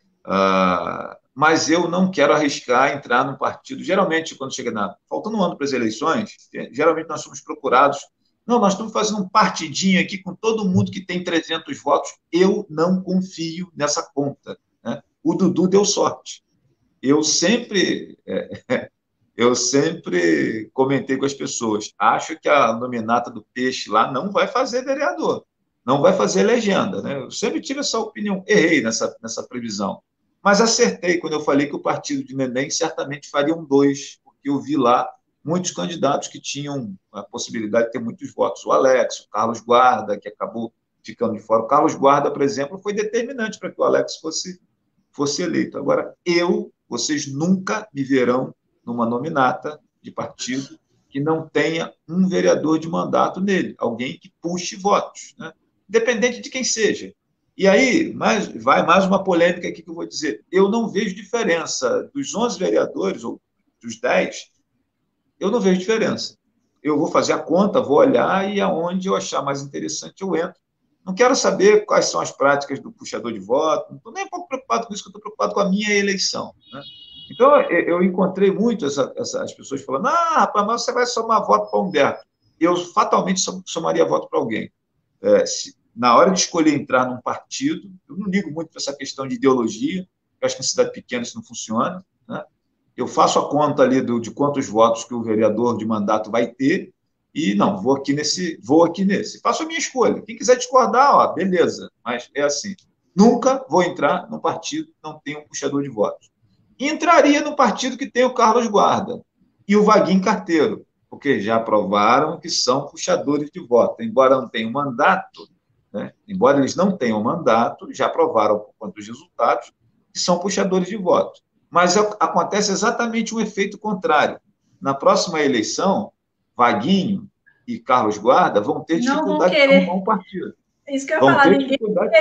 A: Ah, mas eu não quero arriscar entrar num partido. Geralmente, quando chega na... faltando um ano para as eleições, geralmente nós somos procurados. Não, nós estamos fazendo um partidinho aqui com todo mundo que tem trezentos votos. Eu não confio nessa conta. Né? O Dudu deu sorte. Eu sempre, é, eu sempre comentei com as pessoas, acho que a nominata do Peixe lá não vai fazer vereador, não vai fazer legenda. Né? Eu sempre tive essa opinião, errei nessa, nessa previsão. Mas acertei quando eu falei que o partido de Neném certamente faria um dois, porque eu vi lá muitos candidatos que tinham a possibilidade de ter muitos votos. O Alex, o Carlos Guarda, que acabou ficando de fora. O Carlos Guarda, por exemplo, foi determinante para que o Alex fosse, fosse eleito. Agora, eu, vocês nunca me verão numa nominata de partido que não tenha um vereador de mandato nele, alguém que puxe votos, né? Independente de quem seja. E aí, mais, vai mais uma polêmica aqui que eu vou dizer. Eu não vejo diferença dos onze vereadores, ou dos dez, eu não vejo diferença. Eu vou fazer a conta, vou olhar e aonde eu achar mais interessante eu entro. Não quero saber quais são as práticas do puxador de voto, não estou nem um pouco preocupado com isso, que eu estou preocupado com a minha eleição. Né? Então, eu encontrei muito essa, essa, as pessoas falando, ah, rapaz, mas você vai somar voto para o Humberto. Eu fatalmente somaria voto para alguém. É, se, na hora de escolher entrar num partido, eu não ligo muito para essa questão de ideologia, eu acho que em cidade pequena isso não funciona, né? Eu faço a conta ali do, de quantos votos que o vereador de mandato vai ter e, não, vou aqui nesse, vou aqui nesse. Faço a minha escolha. Quem quiser discordar, ó, beleza, mas é assim. Nunca vou entrar num partido que não tenha um puxador de votos. E entraria no partido que tem o Carlos Guarda e o Vaguinho Carteiro, porque já provaram que são puxadores de voto. Embora não tenham mandato, né? Embora eles não tenham mandato, já provaram, por conta dos resultados, que são puxadores de voto. Mas acontece exatamente um efeito contrário. Na próxima eleição, Vaguinho e Carlos Guarda vão ter dificuldade de arrumar um partido.
B: Isso que eu ia
A: vão
B: falar,
A: ter
B: ninguém
A: dificuldade.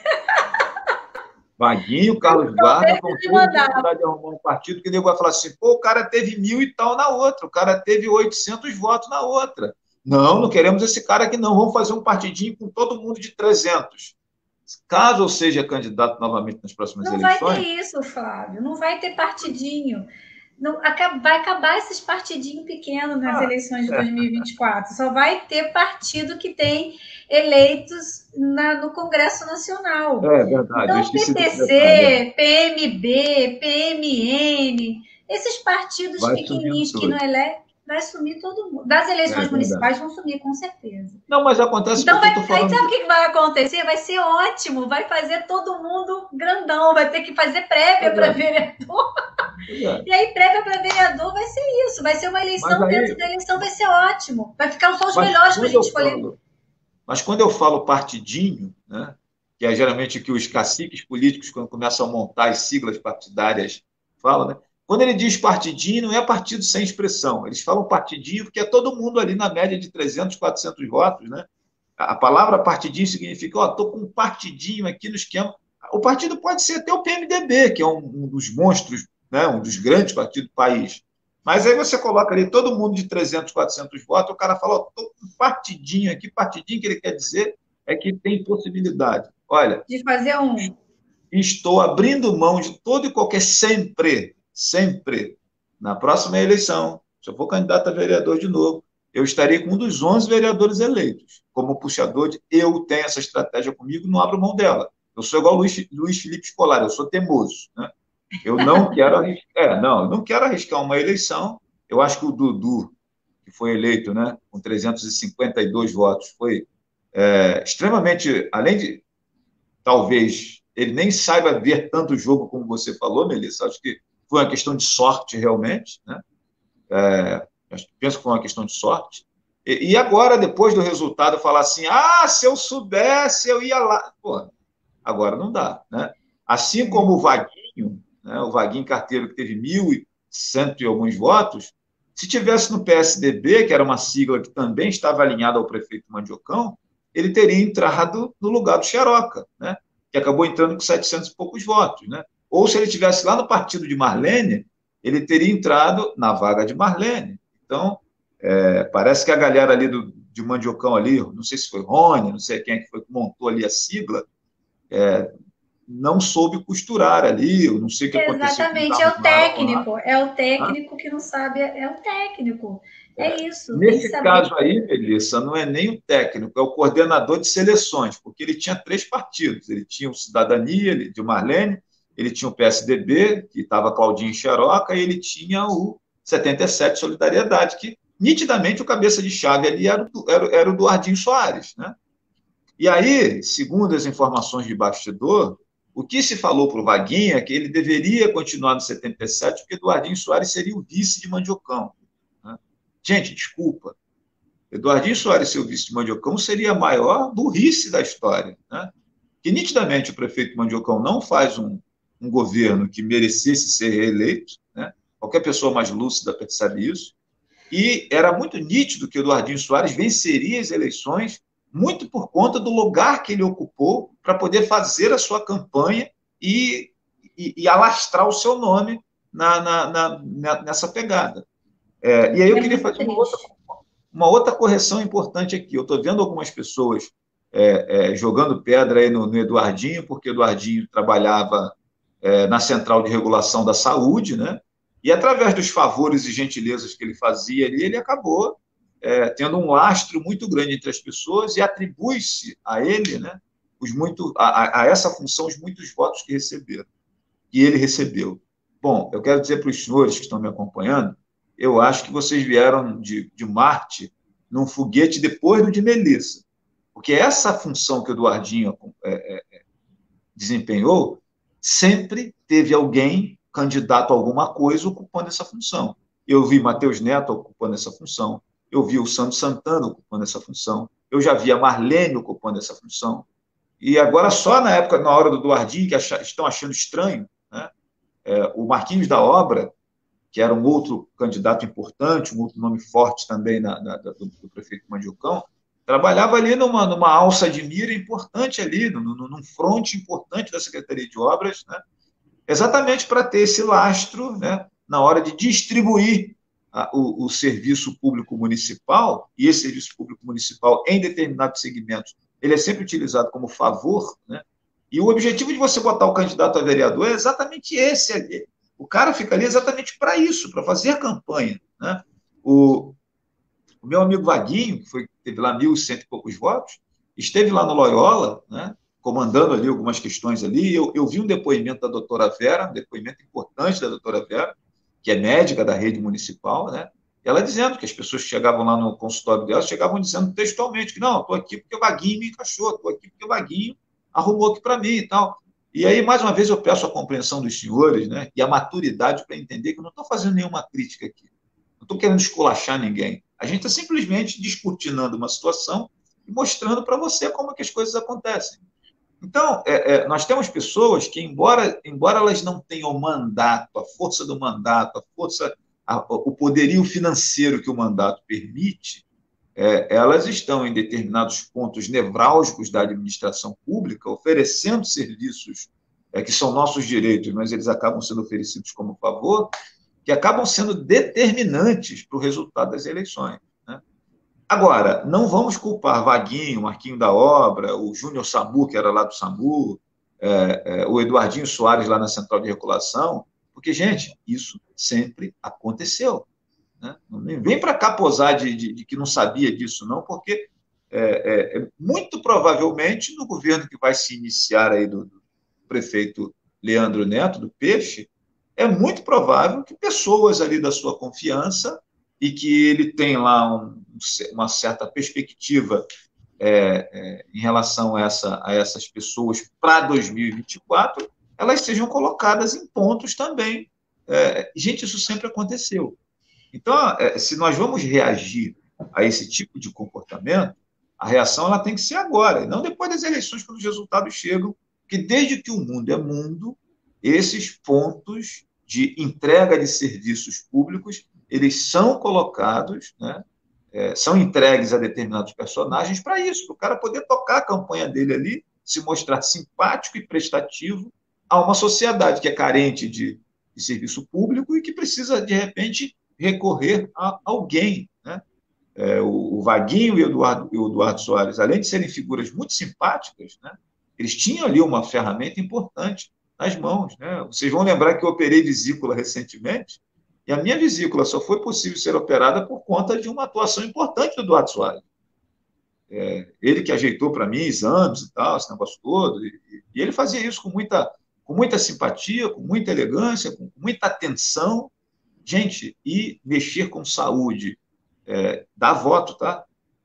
A: Vaguinho, Carlos Guarda vão ter dificuldade de arrumar um partido, que o nego vai falar assim, pô, o cara teve mil e tal na outra, o cara teve oitocentos votos na outra. Não, não queremos esse cara aqui não, vamos fazer um partidinho com todo mundo de trezentos. caso eu seja candidato novamente nas próximas
B: Não vai ter
A: eleições...
B: isso, Flávio. Não vai ter partidinho. Não, vai acabar esses partidinhos pequenos nas
A: Ah,
B: eleições de
A: é,
B: dois mil e vinte e quatro. Só vai ter partido que tem eleitos na, no Congresso Nacional.
A: é verdade, eu
B: Então,
A: esqueci desse detalhe. É.
B: P T C, P M B, P M N, esses partidos
A: Vai sumindo
B: pequenininhos que não
A: tudo.
B: elegem, vai sumir todo mundo. Das
A: É
B: eleições
A: verdade.
B: municipais vão sumir, com certeza.
A: Não, mas acontece
B: Então,
A: porque eu
B: vai,
A: estou
B: aí
A: falando...
B: sabe o que vai acontecer? Vai ser ótimo, vai fazer todo mundo grandão, vai ter que fazer prévia para vereador.
A: É.
B: E aí, prévia para vereador vai ser isso, vai ser uma eleição,
A: Aí,
B: dentro da eleição vai ser ótimo. Vai ficar só os
A: mas
B: melhores para a
A: quando
B: gente
A: eu
B: escolher.
A: falo, mas quando eu falo partidinho, né, que é geralmente que os caciques políticos, quando começam a montar as siglas partidárias, falam, né? Quando ele diz partidinho, não é partido sem expressão. Eles falam partidinho porque é todo mundo ali na média de trezentos, quatrocentos votos, né? A palavra partidinho significa, ó, estou com um partidinho aqui no esquema. O partido pode ser até o P M D B, que é um, um dos monstros, né, um dos grandes partidos do país. Mas aí você coloca ali todo mundo de trezentos, quatrocentos votos, o cara fala, ó, estou com um partidinho aqui, partidinho que ele quer dizer é que tem possibilidade. Olha,
B: de fazer um...
A: estou abrindo mão de todo e qualquer sempre, sempre, na próxima eleição, se eu for candidato a vereador de novo, eu estarei com um dos onze vereadores eleitos. Como puxador, de, eu tenho essa estratégia comigo, não abro mão dela. Eu sou igual Luiz, Luiz Felipe Scolari, eu sou teimoso. Né? Eu não quero arriscar, é, não, eu não quero arriscar uma eleição. Eu acho que o Dudu, que foi eleito, né, com trezentos e cinquenta e dois votos, foi é, extremamente, além de, talvez, ele nem saiba ver tanto jogo como você falou, Melissa, acho que foi uma questão de sorte, realmente, né? É, penso que foi uma questão de sorte. E, e agora, depois do resultado, falar assim, ah, se eu soubesse, eu ia lá. Pô, agora não dá, né? Assim como o Vaguinho, né, o Vaguinho Carteiro, que teve mil e cento e alguns votos, se tivesse no P S D B, que era uma sigla que também estava alinhada ao prefeito Mandiocão, ele teria entrado no lugar do Xeroca, né? Que acabou entrando com setecentos e poucos votos, né? Ou se ele tivesse lá no partido de Marlene, ele teria entrado na vaga de Marlene. Então, é, parece que a galera ali do, de Mandiocão ali, não sei se foi Rony, não sei quem é que foi que montou ali a sigla, é, não soube costurar ali, eu não sei o que aconteceu, que eles
B: Exatamente, é o
A: arrumaram lá.
B: técnico, é o
A: Tá?
B: técnico que não sabe, é o técnico. É isso, tem que
A: Nesse
B: saber.
A: caso aí, Melissa, não é nem o técnico, é o coordenador de seleções, porque ele tinha três partidos. Ele tinha o Cidadania, ele, de Marlene, ele tinha o P S D B, que estava Claudinho Xeroca, e ele tinha o setenta e sete Solidariedade, que nitidamente o cabeça de chave ali era, era, era o Eduardinho Soares. Né? E aí, segundo as informações de bastidor, o que se falou para o Vaguinha é que ele deveria continuar no setenta e sete, porque Eduardinho Soares seria o vice de Mandiocão. Né? Gente, desculpa. Eduardinho Soares ser o vice de Mandiocão seria a maior burrice da história. Né? Que nitidamente o prefeito Mandiocão não faz um, um governo que merecesse ser reeleito. Né? Qualquer pessoa mais lúcida percebe isso. E era muito nítido que Eduardinho Soares venceria as eleições muito por conta do lugar que ele ocupou para poder fazer a sua campanha e, e, e alastrar o seu nome na, na, na, nessa pegada. É, e aí eu
B: É
A: queria
B: muito
A: fazer uma outra,
B: triste.
A: uma outra correção importante aqui. Eu estou vendo algumas pessoas é, é, jogando pedra aí no, no Eduardinho, porque Eduardinho trabalhava é, na Central de Regulação da Saúde, né? E através dos favores e gentilezas que ele fazia ali, ele acabou é, tendo um lastro muito grande entre as pessoas e atribui-se a ele, né, os muito, a, a essa função os muitos votos que receberam. E ele recebeu. Bom, eu quero dizer para os senhores que estão me acompanhando, eu acho que vocês vieram de, de Marte num foguete depois do de Melissa. Porque essa função que o Eduardinho é, é, desempenhou, sempre teve alguém candidato a alguma coisa ocupando essa função. Eu vi Matheus Neto ocupando essa função, eu vi o Sandro Santana ocupando essa função, eu já vi a Marlene ocupando essa função, e agora só na época, na hora do Eduardinho, que acha, estão achando estranho, né? É, o Marquinhos da Obra, que era um outro candidato importante, um outro nome forte também na, na, do, do prefeito Mandiocão, trabalhava ali numa, numa alça de mira importante ali, num, num fronte importante da Secretaria de Obras, né? Exatamente para ter esse lastro, né, na hora de distribuir a, o, o serviço público municipal, e esse serviço público municipal, em determinados segmentos, ele é sempre utilizado como favor, né, E o objetivo de você botar o candidato a vereador é exatamente esse ali. O cara fica ali exatamente para isso, para fazer campanha, né? O, o meu amigo Vaguinho, que foi, teve lá mil e cento e poucos votos, esteve lá no Loyola, né, comandando ali algumas questões ali. Eu, eu vi um depoimento da doutora Vera, um depoimento importante da doutora Vera, que é médica da rede municipal, né? Ela dizendo que as pessoas que chegavam lá no consultório dela chegavam dizendo textualmente que não, estou aqui porque o Vaguinho me encaixou, estou aqui porque o Vaguinho arrumou aqui para mim e tal. E aí, mais uma vez, eu peço a compreensão dos senhores, né, e a maturidade para entender que eu não estou fazendo nenhuma crítica aqui. Não estou querendo esculachar ninguém. A gente está simplesmente descortinando uma situação e mostrando para você como é que as coisas acontecem. Então, é, é, nós temos pessoas que, embora, embora elas não tenham mandato, a força do mandato, a força, a, o poderio financeiro que o mandato permite, é, elas estão em determinados pontos nevrálgicos da administração pública, oferecendo serviços é, que são nossos direitos, mas eles acabam sendo oferecidos como favor, que acabam sendo determinantes para o resultado das eleições. Né? Agora, não vamos culpar Vaguinho, Marquinho da Obra, o Júnior Samu, que era lá do Samu, é, é, o Eduardinho Soares lá na Central de Regulação, porque, gente, isso sempre aconteceu. Né? Não vem para cá posar de, de, de que não sabia disso, não, porque é, é, muito provavelmente no governo que vai se iniciar aí do, do prefeito Leandro Neto, do Peixe, é muito provável que pessoas ali da sua confiança e que ele tem lá um, uma certa perspectiva é, é, em relação a, essa, a essas pessoas para dois mil e vinte e quatro, elas sejam colocadas em pontos também. É, gente, isso sempre aconteceu. Então, é, se nós vamos reagir a esse tipo de comportamento, a reação ela tem que ser agora, e não depois das eleições, quando os resultados chegam, porque desde que o mundo é mundo, esses pontos de entrega de serviços públicos, eles são colocados, né, é, são entregues a determinados personagens para isso, para o cara poder tocar a campanha dele ali, se mostrar simpático e prestativo a uma sociedade que é carente de, de serviço público e que precisa, de repente, recorrer a alguém. Né? É, o, o Vaguinho e o Eduardo, e o Eduardo Soares, além de serem figuras muito simpáticas, né, eles tinham ali uma ferramenta importante nas mãos. Né? Vocês vão lembrar que eu operei vesícula recentemente, e a minha vesícula só foi possível ser operada por conta de uma atuação importante do Eduardo Soares. É, ele que ajeitou para mim exames e tal, esse negócio todo, e, e ele fazia isso com muita, com muita simpatia, com muita elegância, com muita atenção. Gente, e mexer com saúde é, dá voto, tá?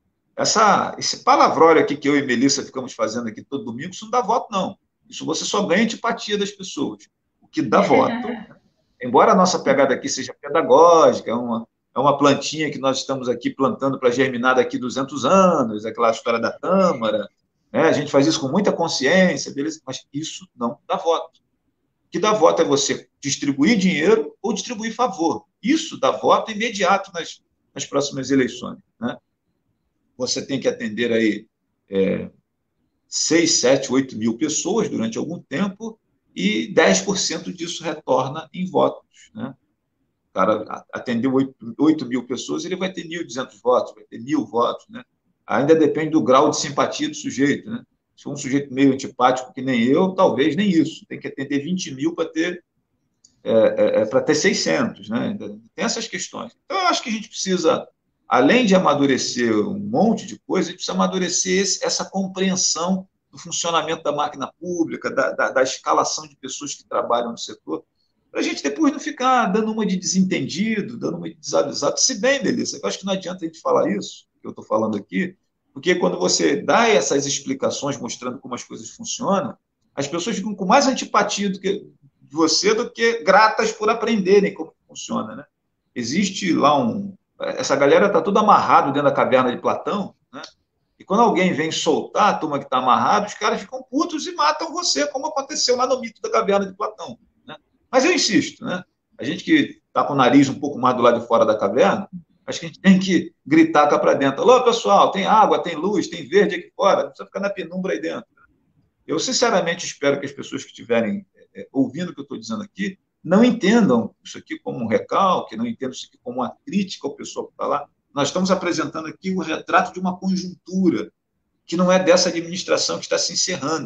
A: Essa, esse palavrório aqui que eu e Melissa ficamos fazendo aqui todo domingo, isso não dá voto, não. Isso você só ganha antipatia das pessoas. O que dá voto, embora a nossa pegada aqui seja pedagógica, é uma, é uma plantinha que nós estamos aqui plantando para germinar daqui duzentos anos, aquela história da Tâmara, né? A gente faz isso com muita consciência, beleza? Mas isso não dá voto. O que dá voto é você distribuir dinheiro ou distribuir favor. Isso dá voto imediato nas, nas próximas eleições. Né? Você tem que atender aí é, seis, sete, oito mil pessoas durante algum tempo e dez por cento disso retorna em votos. Né? O cara atendeu oito mil pessoas, ele vai ter mil e duzentos votos, vai ter mil votos. Né? Ainda depende do grau de simpatia do sujeito. Né? Se for um sujeito meio antipático que nem eu, talvez nem isso. Tem que atender vinte mil para ter, é, é, para ter seiscentos. Né? Tem essas questões. Então, eu acho que a gente precisa, além de amadurecer um monte de coisa, a gente precisa amadurecer esse, essa compreensão do funcionamento da máquina pública, da, da, da escalação de pessoas que trabalham no setor, para a gente depois não ficar dando uma de desentendido, dando uma de desavisado. Se bem, Melissa, eu acho que não adianta a gente falar isso, que eu estou falando aqui, porque quando você dá essas explicações mostrando como as coisas funcionam, as pessoas ficam com mais antipatia do que, de você do que gratas por aprenderem como funciona. Né? Existe lá um... Essa galera está toda amarrado dentro da caverna de Platão, né? E quando alguém vem soltar a turma que está amarrada, os caras ficam putos e matam você, como aconteceu lá no mito da caverna de Platão. Né? Mas eu insisto, né? A gente que está com o nariz um pouco mais do lado de fora da caverna, acho que a gente tem que gritar cá para dentro. Alô, pessoal, tem água, tem luz, tem verde aqui fora, não precisa ficar na penumbra aí dentro. Eu, sinceramente, espero que as pessoas que estiverem é, ouvindo o que eu estou dizendo aqui não entendam isso aqui como um recalque, não entendam isso aqui como uma crítica ao pessoal que está lá. Nós estamos apresentando aqui o retrato de uma conjuntura que não é dessa administração que está se encerrando.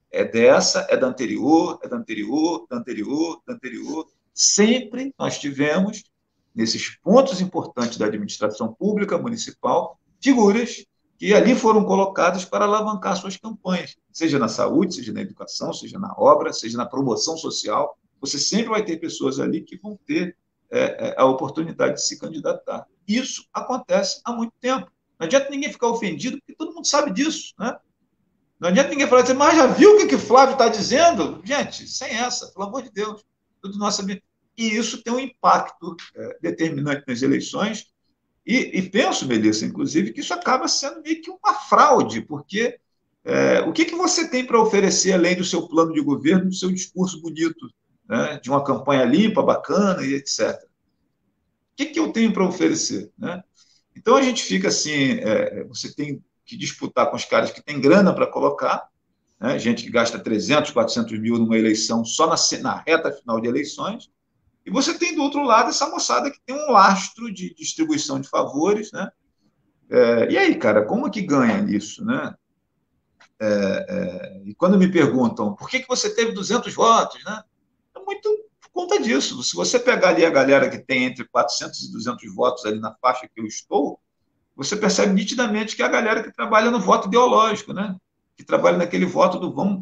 A: é dessa, é da anterior, é da anterior, da anterior, da anterior. Sempre nós tivemos, nesses pontos importantes da administração pública municipal, figuras que ali foram colocadas para alavancar suas campanhas, seja na saúde, seja na educação, seja na obra, seja na promoção social. Você sempre vai ter pessoas ali que vão ter é, a oportunidade de se candidatar. Isso acontece há muito tempo. Não adianta ninguém ficar ofendido, porque todo mundo sabe disso, né? Não adianta ninguém falar assim, mas já viu o que, que o Flávio está dizendo? Gente, sem essa, pelo amor de Deus. Tudo nós sabemos. E isso tem um impacto é, determinante nas eleições. E, e penso, Melissa, inclusive, que isso acaba sendo meio que uma fraude, porque é, o que, que você tem para oferecer além do seu plano de governo, do seu discurso bonito, né, de uma campanha limpa, bacana e etcétera. O que, que eu tenho para oferecer? Né? Então a gente fica assim, é, você tem que disputar com os caras que têm grana para colocar, né? Gente que gasta trezentos, quatrocentos mil numa eleição só na, na reta final de eleições, e você tem do outro lado essa moçada que tem um lastro de distribuição de favores, né? É, e aí, cara, como é que ganha nisso, né? É, é, e quando me perguntam por que, que você teve duzentos votos, né? É muito por conta disso. Se você pegar ali a galera que tem entre quatrocentos e duzentos votos ali na faixa que eu estou, você percebe nitidamente que é a galera que trabalha no voto ideológico, né? Que trabalha naquele voto do vamos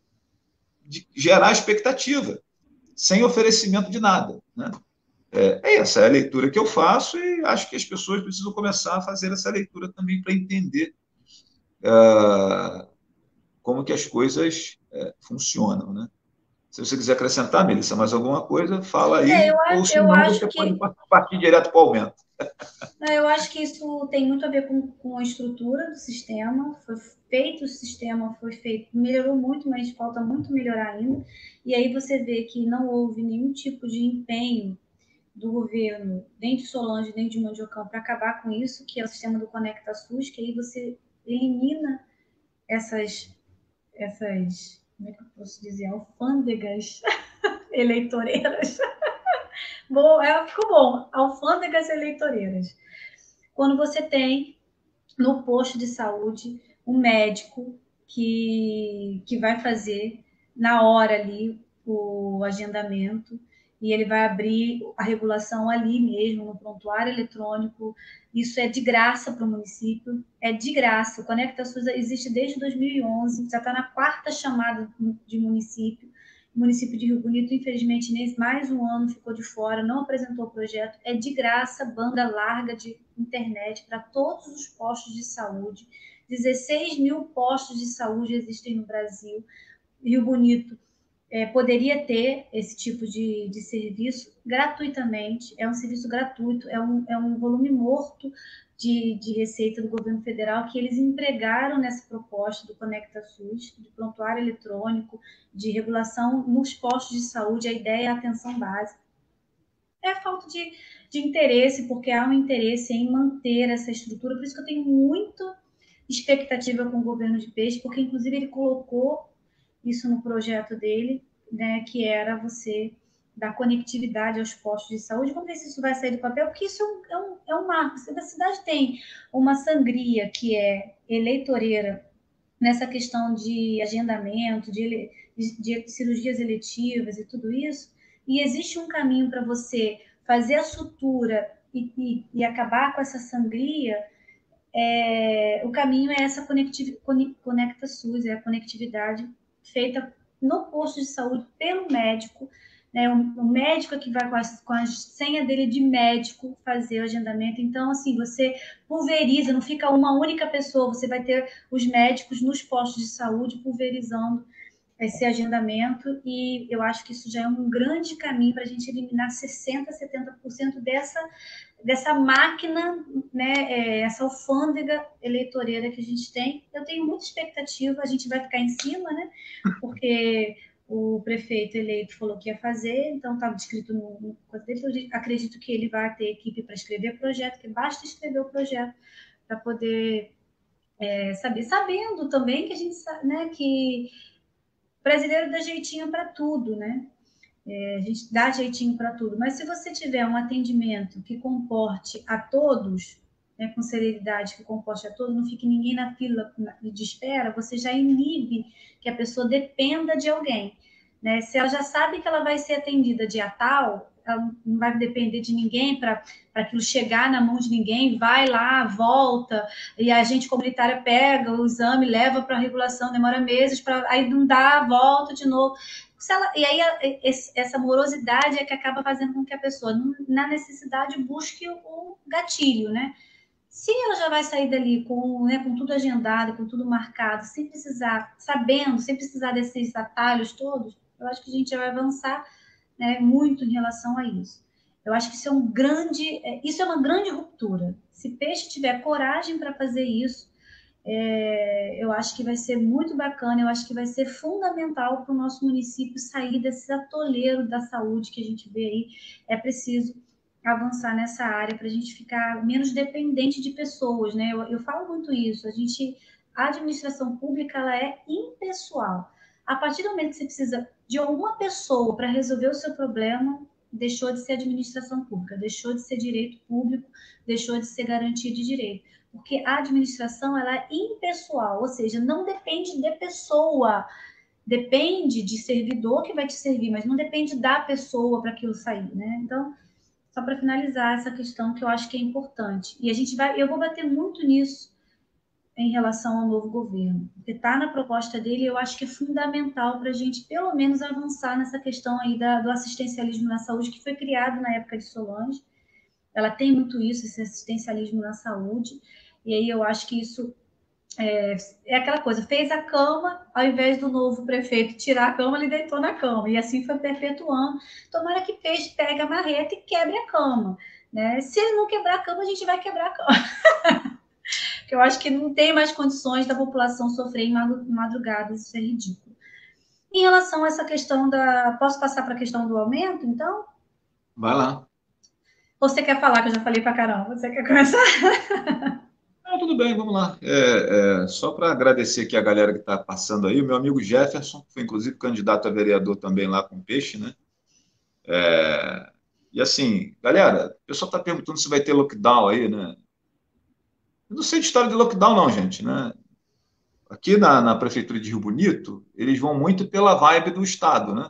A: de gerar expectativa, sem oferecimento de nada, né? É, essa é a leitura que eu faço e acho que as pessoas precisam começar a fazer essa leitura também para entender uh, como que as coisas uh, funcionam, né? Se você quiser acrescentar, Melissa, mais alguma coisa, fala
B: É,
A: aí,
B: eu,
A: ou se
B: eu
A: não,
B: acho
A: você pode
B: que
A: partir direto para o aumento.
B: eu acho que isso tem muito a ver com, com a estrutura do sistema. Foi feito o sistema, foi feito, melhorou muito, mas falta muito melhorar ainda. E aí você vê que não houve nenhum tipo de empenho do governo, nem de Solange, nem de Mandiocão, para acabar com isso, que é o sistema do Conecta SUS, que aí você elimina essas, essas, como é que eu posso dizer, alfândegas eleitoreiras. Bom, é, ficou bom, alfândegas eleitoreiras. Quando você tem no posto de saúde um médico que, que vai fazer na hora ali o agendamento e ele vai abrir a regulação ali mesmo, no prontuário eletrônico. Isso é de graça para o município, é de graça. O Conecta SUS existe desde dois mil e onze, já está na quarta chamada de município. O município de Rio Bonito, infelizmente, nesse mais um ano ficou de fora, não apresentou o projeto. É de graça, banda larga de internet para todos os postos de saúde. dezesseis mil postos de saúde existem no Brasil. Rio Bonito é, poderia ter esse tipo de, de serviço gratuitamente. É um serviço gratuito, é um, é um volume morto de, de receita do governo federal que eles empregaram nessa proposta do Conecta SUS, de prontuário eletrônico, de regulação nos postos de saúde. A ideia é a atenção básica. É falta de, de interesse, porque há um interesse em manter essa estrutura. Por isso que eu tenho muita expectativa com o governo de Peixe, porque inclusive ele colocou isso no projeto dele, né, que era você dar conectividade aos postos de saúde. Vamos ver se isso vai sair do papel, porque isso é um, é um, é um marco. Se a cidade tem uma sangria que é eleitoreira nessa questão de agendamento, de, de, de cirurgias eletivas e tudo isso, e existe um caminho para você fazer a sutura e, e, e acabar com essa sangria, é, o caminho é essa Conecta SUS, é a conectividade feita no posto de saúde pelo médico, né? O, o médico é que vai com a, com a senha dele de médico fazer o agendamento. Então, assim, você pulveriza, não fica uma única pessoa, você vai ter os médicos nos postos de saúde pulverizando esse agendamento, e eu acho que isso já é um grande caminho para a gente eliminar sessenta por cento, setenta por cento dessa, dessa máquina, né, é, essa alfândega eleitoreira que a gente tem. Eu tenho muita expectativa, a gente vai ficar em cima, né, porque o prefeito eleito falou que ia fazer, então estava descrito no, no eu acredito que ele vai ter equipe para escrever projeto, que basta escrever o projeto para poder é, saber, sabendo também que a gente sabe, né, que brasileiro dá jeitinho para tudo, né? É, a gente dá jeitinho para tudo. Mas se você tiver um atendimento que comporte a todos, né, com celeridade, que o composto é todo, não fique ninguém na fila de espera, você já inibe que a pessoa dependa de alguém. Né? Se ela já sabe que ela vai ser atendida dia tal, ela não vai depender de ninguém para aquilo chegar na mão de ninguém, vai lá, volta, e a agente comunitária pega o exame, leva para a regulação, demora meses, pra, aí não dá, volta de novo. Se ela, e aí essa morosidade é que acaba fazendo com que a pessoa, na necessidade, busque o gatilho, né? Se ela já vai sair dali com, né, com tudo agendado, com tudo marcado, sem precisar, sabendo, sem precisar desses atalhos todos, eu acho que a gente já vai avançar, né, muito em relação a isso. Eu acho que isso é um grande, isso é uma grande ruptura. Se Peixe tiver coragem para fazer isso, é, eu acho que vai ser muito bacana, eu acho que vai ser fundamental para o nosso município sair desse atoleiro da saúde que a gente vê aí. É preciso avançar nessa área para a gente ficar menos dependente de pessoas, né? Eu, eu falo muito isso. A gente, a administração pública, ela é impessoal. A partir do momento que você precisa de alguma pessoa para resolver o seu problema, deixou de ser administração pública, deixou de ser direito público, deixou de ser garantia de direito. Porque a administração, ela é impessoal, ou seja, não depende de pessoa, depende de servidor que vai te servir, mas não depende da pessoa para aquilo sair, né? Então, só para finalizar essa questão que eu acho que é importante. E a gente vai, eu vou bater muito nisso em relação ao novo governo, porque está na proposta dele, eu acho que é fundamental para a gente, pelo menos, avançar nessa questão aí da, do assistencialismo na saúde, que foi criado na época de Solange. Ela tem muito isso, esse assistencialismo na saúde, e aí eu acho que isso é, é aquela coisa, fez a cama, ao invés do novo prefeito tirar a cama, ele deitou na cama, e assim foi perpetuando. Tomara que Peixe pegue a marreta e quebre a cama. Né? Se ele não quebrar a cama, a gente vai quebrar a cama. Porque eu acho que não tem mais condições da população sofrer em madrugadas, isso é ridículo. Em relação a essa questão da... Posso passar para a questão do aumento, então?
A: Vai lá.
B: Ou você quer falar, que eu já falei para caramba? Você quer começar?
A: Não, tudo bem, vamos lá. É, é, só para agradecer aqui a galera que está passando aí, o meu amigo Jefferson, que foi inclusive candidato a vereador também lá com Peixe, né? É, e assim, galera, o pessoal está perguntando se vai ter lockdown aí, né? Eu não sei de história de lockdown, não, gente, né? Aqui na, na Prefeitura de Rio Bonito, eles vão muito pela vibe do Estado, né?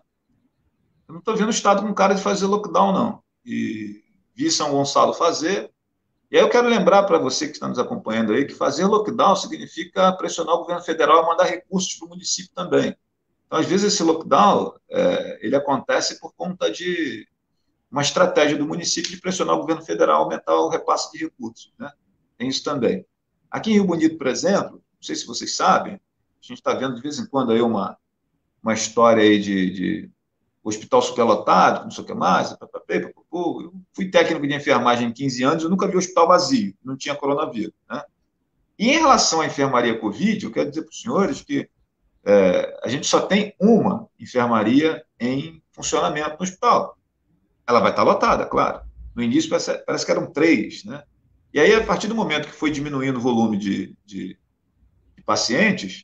A: Eu não estou vendo o Estado com cara de fazer lockdown, não. E vi São Gonçalo fazer. E aí eu quero lembrar para você que está nos acompanhando aí que fazer lockdown significa pressionar o governo federal a mandar recursos para o município também. Então, às vezes, esse lockdown é, ele acontece por conta de uma estratégia do município de pressionar o governo federal a aumentar o repasse de recursos, né? Tem isso também. Aqui em Rio Bonito, por exemplo, não sei se vocês sabem, a gente está vendo de vez em quando aí uma, uma história aí de, de hospital superlotado, não sei o que mais, papapê, papapô. Eu fui técnico de enfermagem em quinze anos, eu nunca vi hospital vazio, não tinha coronavírus, né? E em relação à enfermaria Covid, eu quero dizer para os senhores que é, a gente só tem uma enfermaria em funcionamento no hospital. Ela vai estar lotada, claro. No início parece, parece que eram três, né? E aí, a partir do momento que foi diminuindo o volume de, de, de pacientes,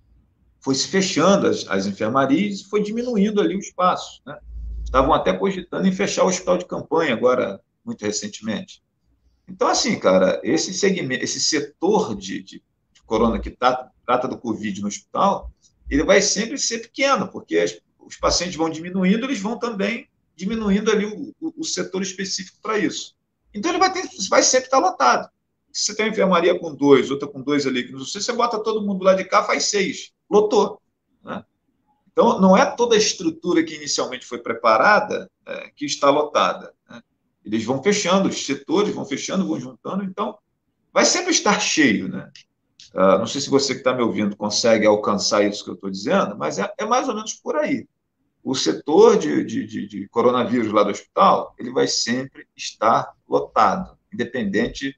A: foi se fechando as, as enfermarias e foi diminuindo ali o espaço, né? Estavam até cogitando em fechar o hospital de campanha agora, muito recentemente. Então, assim, cara, esse segmento, esse setor de, de, de corona que tá, trata do Covid no hospital, ele vai sempre ser pequeno, porque as, os pacientes vão diminuindo, eles vão também diminuindo ali o, o, o setor específico para isso. Então, ele vai, ter, vai sempre estar lotado. Se você tem uma enfermaria com dois, outra com dois ali, se você bota todo mundo lá de cá, faz seis. Lotou, né? Então, não é toda a estrutura que inicialmente foi preparada é, que está lotada, né? Eles vão fechando, os setores vão fechando, vão juntando, então vai sempre estar cheio, né? Uh, não sei se você que está me ouvindo consegue alcançar isso que eu estou dizendo, mas é, é mais ou menos por aí. O setor de, de, de, de coronavírus lá do hospital, ele vai sempre estar lotado, independente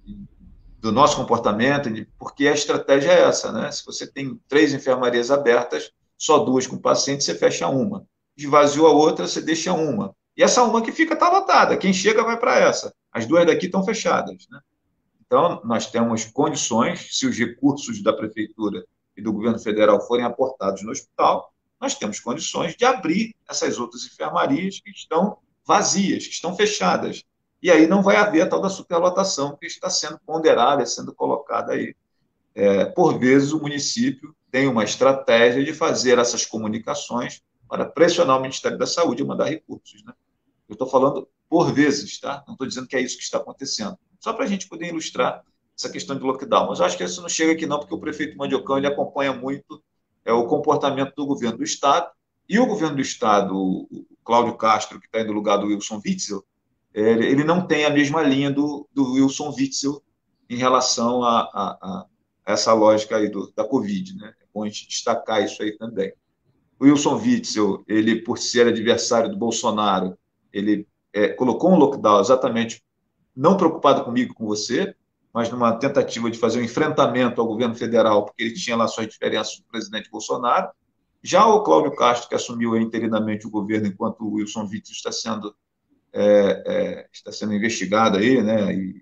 A: do nosso comportamento, porque a estratégia é essa, né? Se você tem três enfermarias abertas, só duas com paciente, você fecha uma. Esvaziou a outra, você deixa uma. E essa uma que fica está lotada. Quem chega vai para essa. As duas daqui estão fechadas, né? Então, nós temos condições, se os recursos da Prefeitura e do governo federal forem aportados no hospital, nós temos condições de abrir essas outras enfermarias que estão vazias, que estão fechadas. e aí não vai haver a tal da superlotação que está sendo ponderada, sendo colocada aí. É, por vezes, o município tem uma estratégia de fazer essas comunicações para pressionar o Ministério da Saúde a mandar recursos, né? Eu estou falando por vezes, tá? Não estou dizendo que é isso que está acontecendo. Só para a gente poder ilustrar essa questão de lockdown. Mas eu acho que isso não chega aqui não, porque o prefeito Mandiocão ele acompanha muito é, o comportamento do governo do Estado. E o governo do Estado, o Cláudio Castro, que está no lugar do Wilson Witzel, ele, ele não tem a mesma linha do, do Wilson Witzel em relação a, a, a essa lógica aí do, da Covid, né? É bom a gente destacar isso aí também. O Wilson Witzel, ele, por ser adversário do Bolsonaro, ele é, colocou um lockdown exatamente não preocupado comigo, com você, mas numa tentativa de fazer um enfrentamento ao governo federal, porque ele tinha lá suas diferenças com o presidente Bolsonaro. Já o Cláudio Castro, que assumiu interinamente o governo, enquanto o Wilson Witzel está sendo, é, é, está sendo investigado aí, né, e,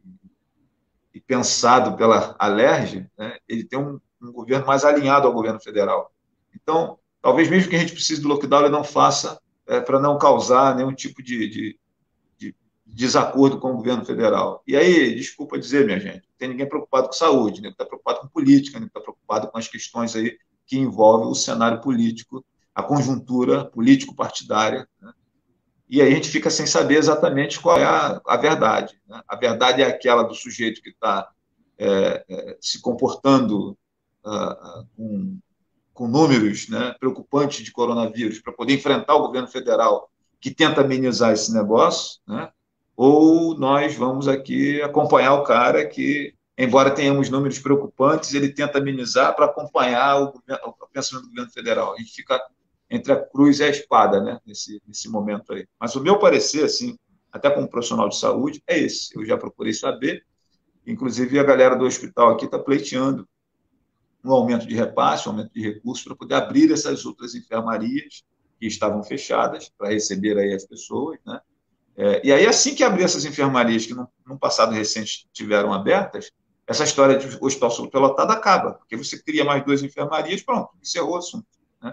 A: e pensado pela Alerj, né, ele tem um, um governo mais alinhado ao governo federal. Então, talvez mesmo que a gente precise do lockdown, ele não faça é, para não causar nenhum tipo de, de, de, desacordo com o governo federal. E aí, desculpa dizer, minha gente, não tem ninguém preocupado com saúde, ninguém está preocupado com política, ninguém está preocupado com as questões aí que envolvem o cenário político, a conjuntura político-partidária, né? E aí a gente fica sem saber exatamente qual é a, a verdade, né? A verdade é aquela do sujeito que está é, é, se comportando uh, com, com números, né, preocupantes de coronavírus para poder enfrentar o governo federal que tenta amenizar esse negócio, né? Ou nós vamos aqui acompanhar o cara que, embora tenhamos números preocupantes, ele tenta amenizar para acompanhar o, o pensamento do governo federal. A gente fica entre a cruz e a espada, né, nesse, nesse momento aí. Mas o meu parecer, assim, até como profissional de saúde, é esse. Eu já procurei saber, inclusive a galera do hospital aqui está pleiteando um aumento de repasse, um aumento de recursos para poder abrir essas outras enfermarias que estavam fechadas para receber aí as pessoas, né? É, e aí, assim que abrir essas enfermarias que no, no passado recente tiveram abertas, essa história de hospital superlotado acaba, porque você cria mais duas enfermarias, pronto, encerrou o assunto, né?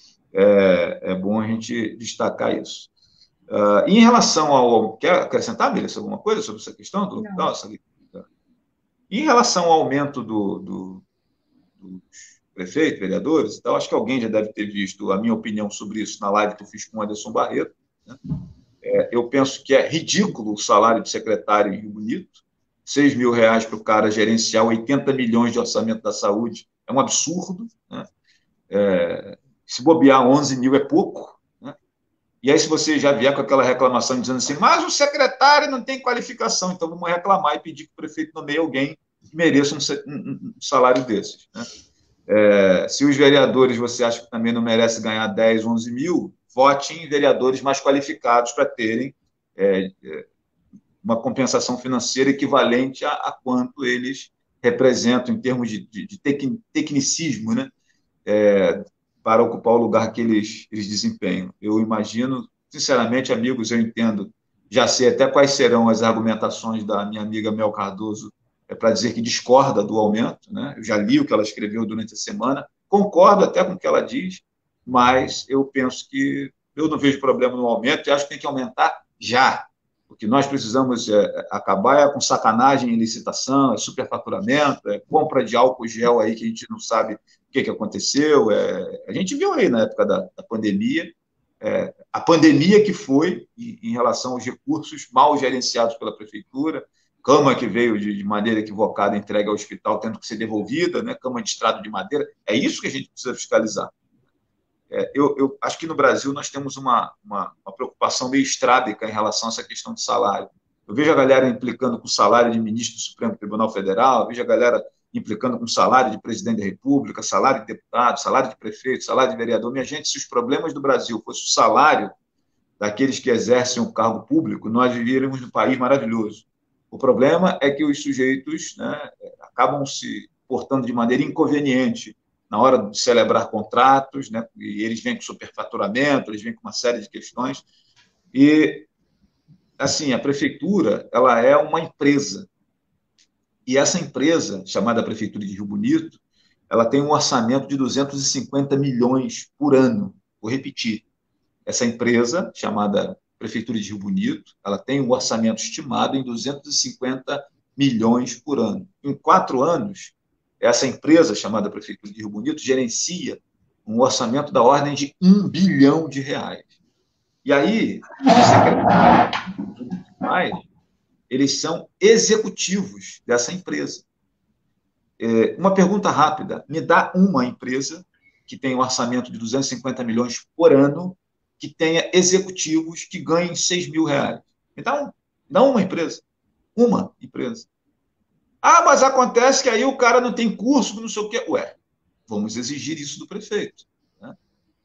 A: É, é bom a gente destacar isso. Uh, em relação ao... Quer acrescentar, Bíblia, alguma coisa sobre essa questão? Do, não, essa, em relação ao aumento do, do, dos prefeitos, vereadores e tal, acho que alguém já deve ter visto a minha opinião sobre isso na live que eu fiz com o Anderson Barreto, né? É, eu penso que é ridículo o salário de secretário em Rio Bonito, seis mil reais para o cara gerenciar oitenta milhões de orçamento da saúde, é um absurdo, né? É, se bobear onze mil é pouco, né? E aí se você já vier com aquela reclamação dizendo assim, mas o secretário não tem qualificação, então vamos reclamar e pedir que o prefeito nomeie alguém que mereça um, um, um salário desses, né? É, se os vereadores você acha que também não merece ganhar dez, onze mil, vote em vereadores mais qualificados para terem é, é, uma compensação financeira equivalente a, a quanto eles representam em termos de, de, de tecnicismo, né? É, para ocupar o lugar que eles, eles desempenham. Eu imagino, sinceramente, amigos, eu entendo, já sei até quais serão as argumentações da minha amiga Mel Cardoso é, para dizer que discorda do aumento, né? Eu já li o que ela escreveu durante a semana, concordo até com o que ela diz, mas eu penso que eu não vejo problema no aumento e acho que tem que aumentar já. O que nós precisamos é, acabar é com sacanagem em licitação, é superfaturamento, é compra de álcool gel aí que a gente não sabe o que, que aconteceu. É, a gente viu aí na época da, da pandemia, é, a pandemia que foi em, em relação aos recursos mal gerenciados pela prefeitura, cama que veio de, de maneira equivocada entregue ao hospital tendo que ser devolvida, né, cama de estrado de madeira, é isso que a gente precisa fiscalizar. É, eu, eu acho que no Brasil nós temos uma, uma, uma preocupação meio estrábica em relação a essa questão de salário. Eu vejo a galera implicando com o salário de ministro do Supremo Tribunal Federal, eu vejo a galera implicando com o salário de presidente da República, salário de deputado, salário de prefeito, salário de vereador. Minha gente, se os problemas do Brasil fossem o salário daqueles que exercem o cargo público, nós viveríamos num país maravilhoso. O problema é que os sujeitos, né, acabam se portando de maneira inconveniente na hora de celebrar contratos, né, e eles vêm com superfaturamento, eles vêm com uma série de questões. E, assim, a prefeitura, ela é uma empresa. E essa empresa, chamada Prefeitura de Rio Bonito, ela tem um orçamento de duzentos e cinquenta milhões por ano. Vou repetir. Essa empresa, chamada Prefeitura de Rio Bonito, ela tem um orçamento estimado em duzentos e cinquenta milhões por ano. Em quatro anos, essa empresa chamada Prefeitura de Rio Bonito gerencia um orçamento da ordem de um bilhão de reais. E aí, os secretários municipais, eles são executivos dessa empresa. É, uma pergunta rápida, me dá uma empresa que tem um orçamento de duzentos e cinquenta milhões por ano, que tenha executivos que ganhem seis mil reais. Me dá, um, me dá uma empresa. Uma empresa. Ah, mas acontece que aí o cara não tem curso, não sei o quê. Ué, vamos exigir isso do prefeito. Né?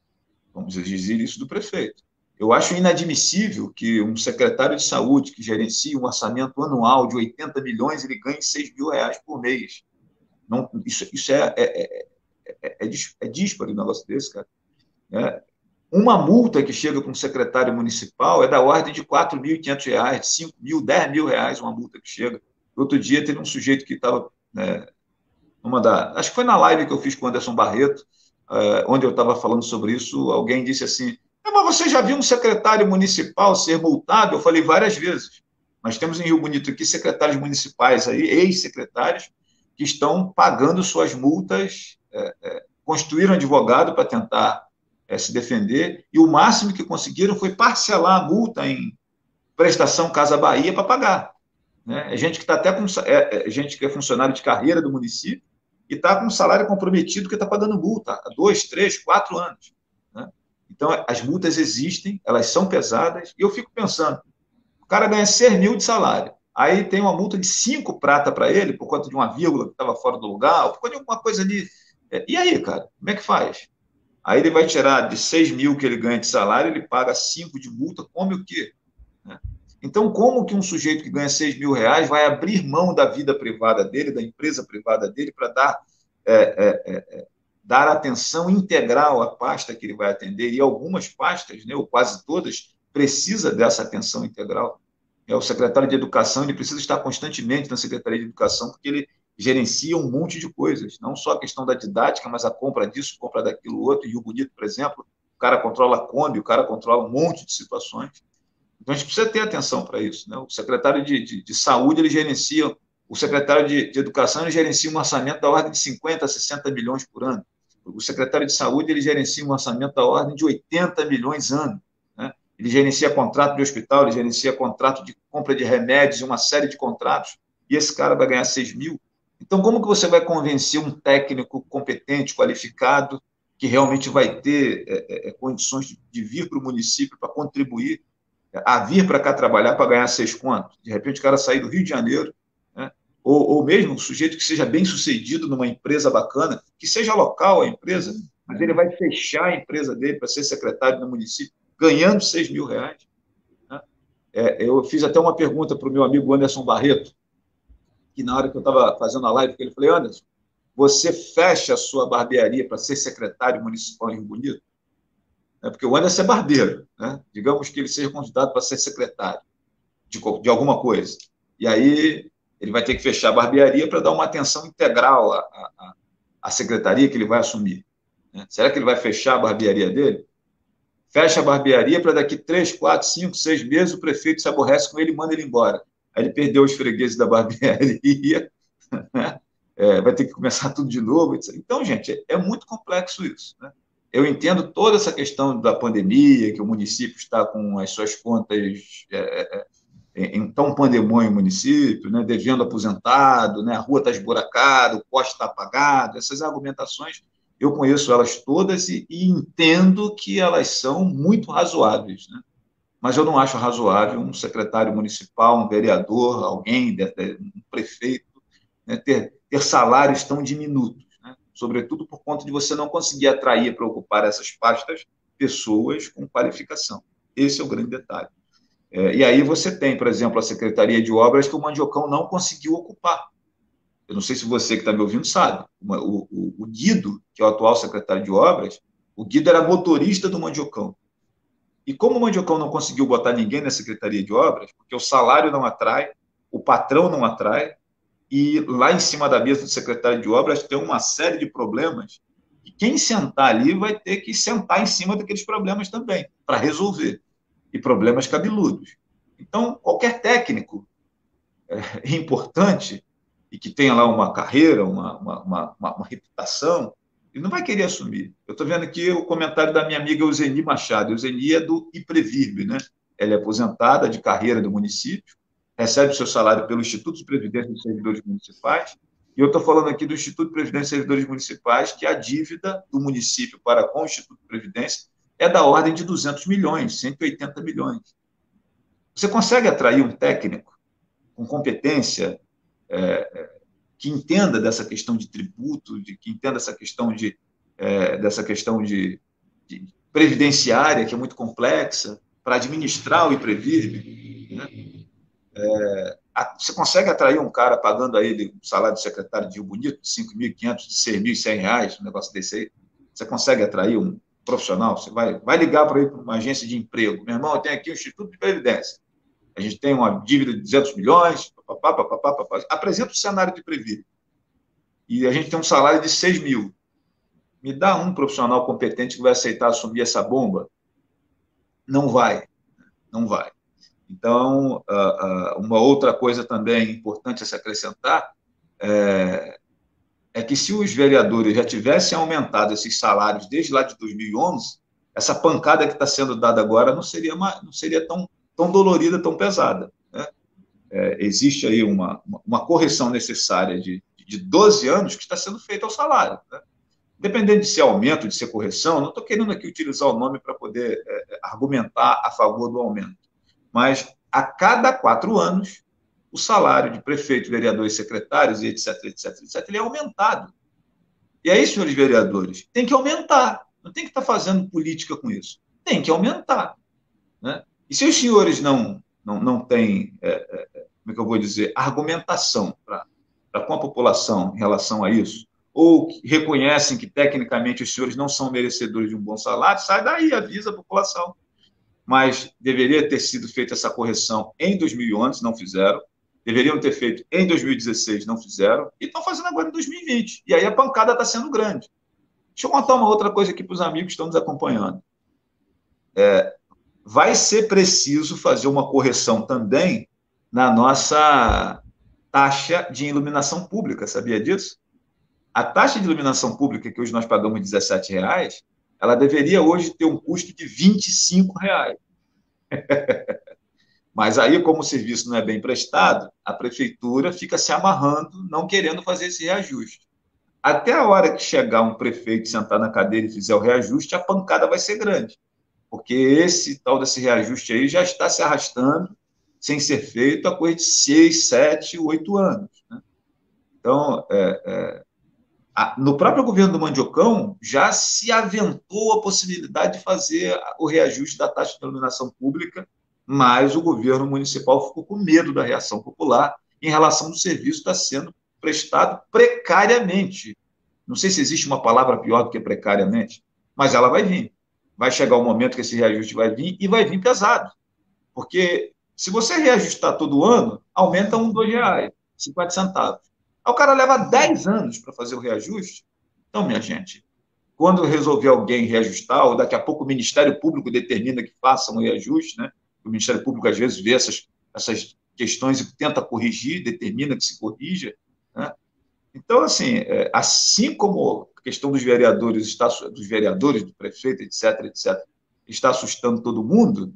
A: Vamos exigir isso do prefeito. Eu acho inadmissível que um secretário de saúde que gerencia um orçamento anual de oitenta milhões, ele ganhe seis mil reais por mês. Não, isso isso é, é, é, é, é, é dísparo um negócio desse, cara. É, uma multa que chega para um secretário municipal é da ordem de quatro mil e quinhentos reais, cinco mil, dez mil reais uma multa que chega. Outro dia teve um sujeito que estava, né, numa da, acho que foi na live que eu fiz com o Anderson Barreto, uh, onde eu estava falando sobre isso, alguém disse assim, mas você já viu um secretário municipal ser multado? Eu falei várias vezes. Nós temos em Rio Bonito aqui secretários municipais, aí, ex-secretários, que estão pagando suas multas, é, é, construíram advogado para tentar é, se defender, e o máximo que conseguiram foi parcelar a multa em prestação Casa Bahia para pagar. Né? É gente que está até com é, é gente que é funcionário de carreira do município e está com um salário comprometido que está pagando multa há dois, três, quatro anos. Né? Então, as multas existem, elas são pesadas, e eu fico pensando, o cara ganha seis mil de salário, aí tem uma multa de cinco prata para ele, por conta de uma vírgula que estava fora do lugar, ou por conta de alguma coisa ali. E aí, cara, como é que faz? Aí ele vai tirar de seis mil que ele ganha de salário, ele paga cinco de multa, come o quê? Né? Então, como que um sujeito que ganha seis mil reais vai abrir mão da vida privada dele, da empresa privada dele, para dar, é, é, é, dar atenção integral à pasta que ele vai atender? E algumas pastas, né, ou quase todas, precisa dessa atenção integral. É, o secretário de Educação, ele precisa estar constantemente na Secretaria de Educação, porque ele gerencia um monte de coisas, não só a questão da didática, mas a compra disso, compra daquilo outro. E o Bonito, por exemplo, o cara controla a Kombi, o cara controla um monte de situações. Então, a gente precisa ter atenção para isso. Né? O secretário de, de, de Saúde, ele gerencia, o secretário de, de Educação, ele gerencia um orçamento da ordem de cinquenta, sessenta milhões por ano. O secretário de Saúde, ele gerencia um orçamento da ordem de oitenta milhões ano. Né? Ele gerencia contrato de hospital, ele gerencia contrato de compra de remédios, uma série de contratos, e esse cara vai ganhar seis mil. Então, como que você vai convencer um técnico competente, qualificado, que realmente vai ter é, é, condições de, de vir para o município para contribuir, a vir para cá trabalhar para ganhar seis contos? De repente, o cara sair do Rio de Janeiro, né? ou, ou mesmo um sujeito que seja bem sucedido numa empresa bacana, que seja local a empresa, mas ele vai fechar a empresa dele para ser secretário no município, ganhando seis mil reais. Né? É, eu fiz até uma pergunta para o meu amigo Anderson Barreto, que na hora que eu estava fazendo a live, eu falei, Anderson, você fecha a sua barbearia para ser secretário municipal em Rio Bonito? É porque o Anderson é barbeiro, né? Digamos que ele seja convidado para ser secretário de, de alguma coisa. E aí ele vai ter que fechar a barbearia para dar uma atenção integral à, à, à secretaria que ele vai assumir. Né? Será que ele vai fechar a barbearia dele? Fecha a barbearia para daqui três, quatro, cinco, seis meses o prefeito se aborrece com ele e manda ele embora. Aí ele perdeu os fregueses da barbearia, né? É, vai ter que começar tudo de novo. Então, gente, é, é muito complexo isso. Né? Eu entendo toda essa questão da pandemia, que o município está com as suas contas é, é, em tão pandemônio o município, né? Devendo aposentado, né? A rua está esburacada, o poste está apagado, essas argumentações, eu conheço elas todas e, e entendo que elas são muito razoáveis, né? Mas eu não acho razoável um secretário municipal, um vereador, alguém, um prefeito, né, ter, ter salários tão diminutos, né? Sobretudo por conta de você não conseguir atrair para ocupar essas pastas pessoas com qualificação. Esse é o grande detalhe. É, e aí você tem, por exemplo, a Secretaria de Obras que o Mandiocão não conseguiu ocupar. Eu não sei se você que está me ouvindo sabe. O, o, o Guido, que é o atual secretário de Obras, o Guido era motorista do Mandiocão. E como o Mandiocão não conseguiu botar ninguém na Secretaria de Obras, porque o salário não atrai, o patrão não atrai, e lá em cima da mesa do secretário de Obras tem uma série de problemas, e quem sentar ali vai ter que sentar em cima daqueles problemas também, para resolver. e problemas cabeludos. Então, qualquer técnico é, importante e que tenha lá uma carreira, uma, uma, uma, uma reputação, ele não vai querer assumir. Eu estou vendo aqui o comentário da minha amiga Euseni Machado. Euseni é do IPREVIRB, né? Ela é aposentada de carreira do município, recebe o seu salário pelo Instituto de Previdência dos Servidores Municipais, e eu estou falando aqui do Instituto de Previdência dos Servidores Municipais, que a dívida do município para com o Instituto de Previdência é da ordem de duzentos milhões, cento e oitenta milhões. Você consegue atrair um técnico com competência, é, que entenda dessa questão de tributo, de, que entenda essa questão de, é, dessa questão de, de previdenciária, que é muito complexa, para administrar o IPREVIRB, né? É, você consegue atrair um cara pagando a ele um salário de secretário de Rio Bonito, de cinco mil e quinhentos, de seis mil e cem reais, um negócio desse aí? Você consegue atrair um profissional? Você vai, vai ligar para ir para uma agência de emprego. Meu irmão, eu tenho aqui o Instituto de Previdência. A gente tem uma dívida de duzentos milhões, papapá, papapá, papapá. Apresenta o cenário de Previdência. E a gente tem um salário de seis mil. Me dá um profissional competente que vai aceitar assumir essa bomba? Não vai. Não vai. Então, uma outra coisa também importante a se acrescentar é, é que se os vereadores já tivessem aumentado esses salários desde lá de dois mil e onze, essa pancada que está sendo dada agora não seria, uma, não seria tão, tão dolorida, tão pesada, né? É, existe aí uma, uma correção necessária de, de doze anos que está sendo feita ao salário, né? Dependendo de ser aumento, de ser correção, não estou querendo aqui utilizar o nome para poder é, argumentar a favor do aumento, mas a cada quatro anos, o salário de prefeito, vereadores, secretários, e etc, etc, etc, ele é aumentado. E aí, senhores vereadores, tem que aumentar. Não tem que estar fazendo política com isso. Tem que aumentar, né? E se os senhores não, não, não têm, é, é, como é que eu vou dizer, argumentação para com a população em relação a isso, ou reconhecem que, tecnicamente, os senhores não são merecedores de um bom salário, sai daí, avisa a população. Mas deveria ter sido feita essa correção em dois mil e onze, não fizeram. Deveriam ter feito em dois mil e dezesseis, não fizeram. E estão fazendo agora em dois mil e vinte. E aí a pancada está sendo grande. Deixa eu contar uma outra coisa aqui para os amigos que estão nos acompanhando. É, vai ser preciso fazer uma correção também na nossa taxa de iluminação pública, sabia disso? A taxa de iluminação pública, que hoje nós pagamos dezessete reais, ela deveria hoje ter um custo de vinte e cinco reais. Mas aí, como o serviço não é bem prestado, a prefeitura fica se amarrando, não querendo fazer esse reajuste. Até a hora que chegar um prefeito, sentar na cadeira e fizer o reajuste, a pancada vai ser grande. Porque esse tal desse reajuste aí já está se arrastando, sem ser feito, há coisa de seis, sete, oito anos, né? Então, é, é, a, no próprio governo do Mandiocão, já se aventou a possibilidade de fazer o reajuste da taxa de iluminação pública, mas o governo municipal ficou com medo da reação popular em relação ao serviço estar sendo prestado precariamente. Não sei se existe uma palavra pior do que precariamente, mas ela vai vir. Vai chegar o momento que esse reajuste vai vir e vai vir pesado. Porque se você reajustar todo ano, aumenta um, dois reais, cinquenta centavos. Aí o cara leva dez anos para fazer o reajuste. Então, minha gente, quando resolver alguém reajustar, ou daqui a pouco o Ministério Público determina que faça um reajuste, né? O Ministério Público, às vezes, vê essas, essas questões e tenta corrigir, determina que se corrija, né? Então, assim, assim como a questão dos vereadores, está, dos vereadores, do prefeito, etc, etc, está assustando todo mundo,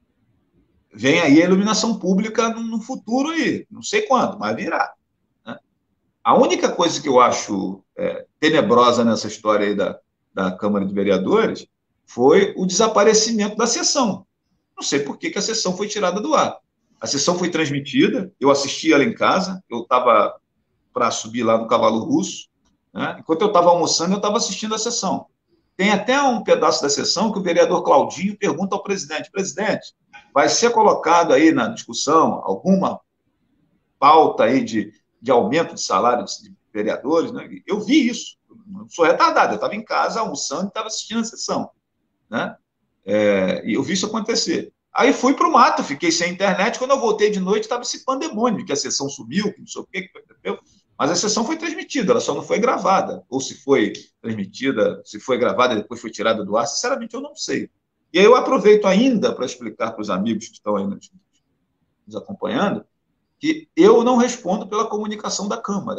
A: vem aí a iluminação pública no futuro aí, não sei quando, mas virá, né? A única coisa que eu acho é, tenebrosa nessa história aí da, da Câmara de Vereadores foi o desaparecimento da sessão. Não sei por que, que a sessão foi tirada do ar. A sessão foi transmitida, eu assisti ela em casa, eu estava para subir lá no Cavalo Russo, né? Enquanto eu estava almoçando, eu estava assistindo a sessão. Tem até um pedaço da sessão que o vereador Claudinho pergunta ao presidente: presidente, vai ser colocado aí na discussão alguma pauta aí de, de aumento de salários de vereadores, né? Eu vi isso, eu não sou retardado, eu estava em casa almoçando e estava assistindo a sessão, né? É, e eu vi isso acontecer. Aí fui para o mato, fiquei sem internet, quando eu voltei de noite estava esse pandemônio, que a sessão sumiu, que não sei o quê, que entendeu? Mas a sessão foi transmitida, ela só não foi gravada. Ou se foi transmitida, se foi gravada e depois foi tirada do ar, sinceramente eu não sei. E aí eu aproveito ainda para explicar para os amigos que estão aí nos, nos acompanhando que eu não respondo pela comunicação da Câmara.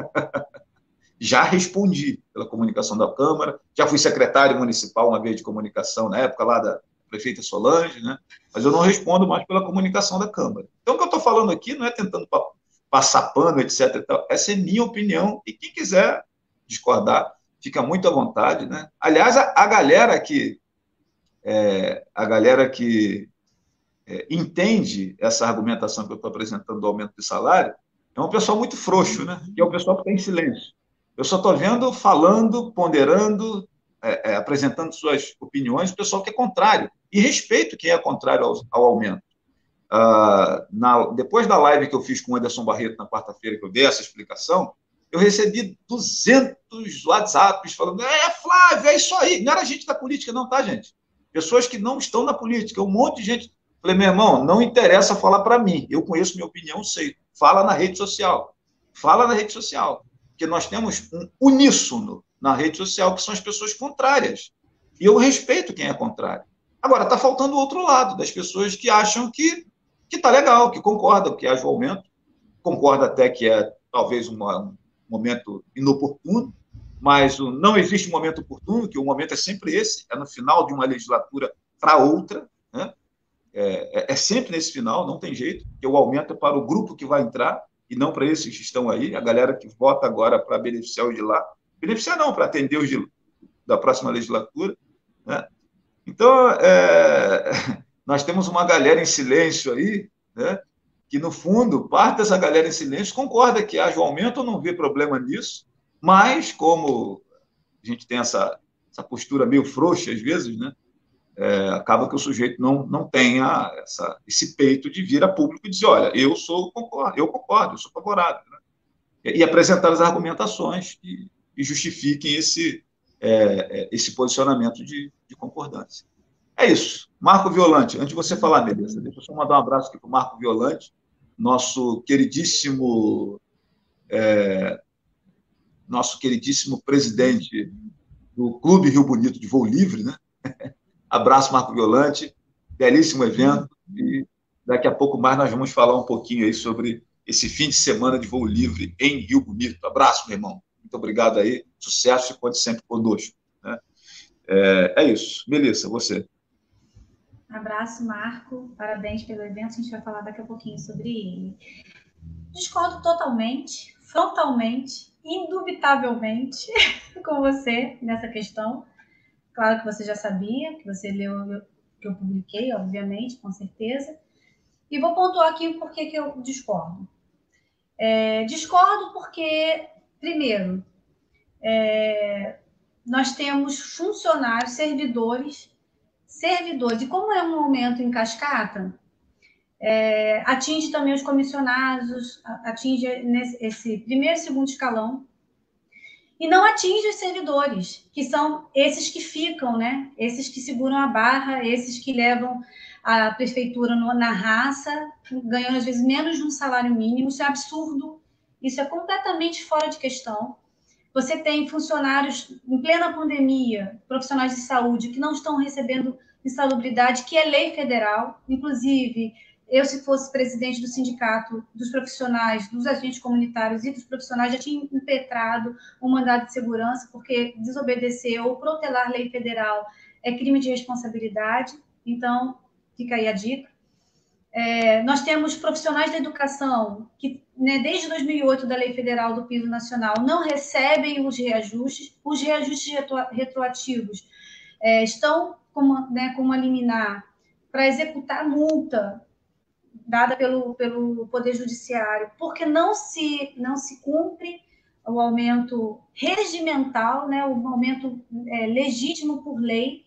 A: Já respondi pela comunicação da Câmara, já fui secretário municipal uma vez de comunicação, na época lá da prefeita Solange, né? Mas eu não respondo mais pela comunicação da Câmara. Então, o que eu estou falando aqui não é tentando passar pano, etc e tal. Essa é minha opinião, e quem quiser discordar, fica muito à vontade, né? Aliás, a, a galera que, é, a galera que é, entende essa argumentação que eu estou apresentando do aumento de salário é um pessoal muito frouxo, né? Que é o pessoal que está em silêncio. Eu só estou vendo, falando, ponderando, é, é, apresentando suas opiniões, o pessoal que é contrário. E respeito quem é contrário ao, ao aumento. Ah, na, depois da live que eu fiz com o Anderson Barreto na quarta-feira, que eu dei essa explicação, eu recebi duzentos WhatsApps falando: é, Flávio, é isso aí. Não era gente da política, não, tá, gente? Pessoas que não estão na política, um monte de gente. Falei, meu irmão, não interessa falar para mim. Eu conheço minha opinião, sei. Fala na rede social. Fala na rede social. Porque nós temos um uníssono na rede social, que são as pessoas contrárias. E eu respeito quem é contrário. Agora, está faltando o outro lado, das pessoas que acham que que está legal, que concorda que haja o aumento, concorda até que é talvez uma, um momento inoportuno, mas o, não existe um momento oportuno, que o momento é sempre esse, é no final de uma legislatura para outra, né? é, é, é sempre nesse final, não tem jeito, porque o aumento é para o grupo que vai entrar, e não para esses que estão aí, a galera que vota agora para beneficiar os de lá. Beneficiar não, para atender os de, da próxima legislatura, né? Então, é, nós temos uma galera em silêncio aí, né, que, no fundo, parte dessa galera em silêncio concorda que haja um aumento ou não vê problema nisso, mas, como a gente tem essa, essa postura meio frouxa, às vezes, né, é, acaba que o sujeito não, não tenha essa, esse peito de vir a público e dizer: olha, eu sou concordo, eu concordo, eu sou favorável, né? e, e apresentar as argumentações que, que justifiquem esse, é, esse posicionamento de, de concordância. É isso. Marco Violante, antes de você falar, Melissa, deixa eu só mandar um abraço aqui para o Marco Violante, nosso queridíssimo, é, nosso queridíssimo presidente do Clube Rio Bonito de Voo Livre, né? Abraço, Marco Violante, belíssimo evento, e daqui a pouco mais nós vamos falar um pouquinho aí sobre esse fim de semana de voo livre em Rio Bonito. Abraço, meu irmão. Muito obrigado aí, sucesso e conte sempre conosco, né? É, é isso. Melissa, você.
B: Abraço, Marco. Parabéns pelo evento. A gente vai falar daqui a pouquinho sobre ele. Discordo totalmente, frontalmente, indubitavelmente com você nessa questão. Claro que você já sabia, que você leu que eu publiquei, obviamente, com certeza. E vou pontuar aqui por que eu discordo. É, discordo porque, primeiro, é, nós temos funcionários, servidores, servidores, e como é um aumento em cascata, é, atinge também os comissionados, atinge nesse, esse primeiro e segundo escalão, e não atinge os servidores, que são esses que ficam, né? Esses que seguram a barra, esses que levam a prefeitura no, na raça, ganhando às vezes menos de um salário mínimo. Isso é absurdo, isso é completamente fora de questão. Você tem funcionários em plena pandemia, profissionais de saúde, que não estão recebendo insalubridade, que é lei federal. Inclusive, eu, se fosse presidente do sindicato dos profissionais, dos agentes comunitários e dos profissionais, já tinha impetrado um mandado de segurança, porque desobedecer ou protelar lei federal é crime de responsabilidade. Então, fica aí a dica. É, nós temos profissionais da educação que, né, desde dois mil e oito, da Lei Federal do Piso Nacional, não recebem os reajustes. Os reajustes retroativos é, estão com uma, né, com uma liminar para executar multa dada pelo, pelo Poder Judiciário, porque não se, não se cumpre o aumento regimental, né, o aumento é, legítimo por lei.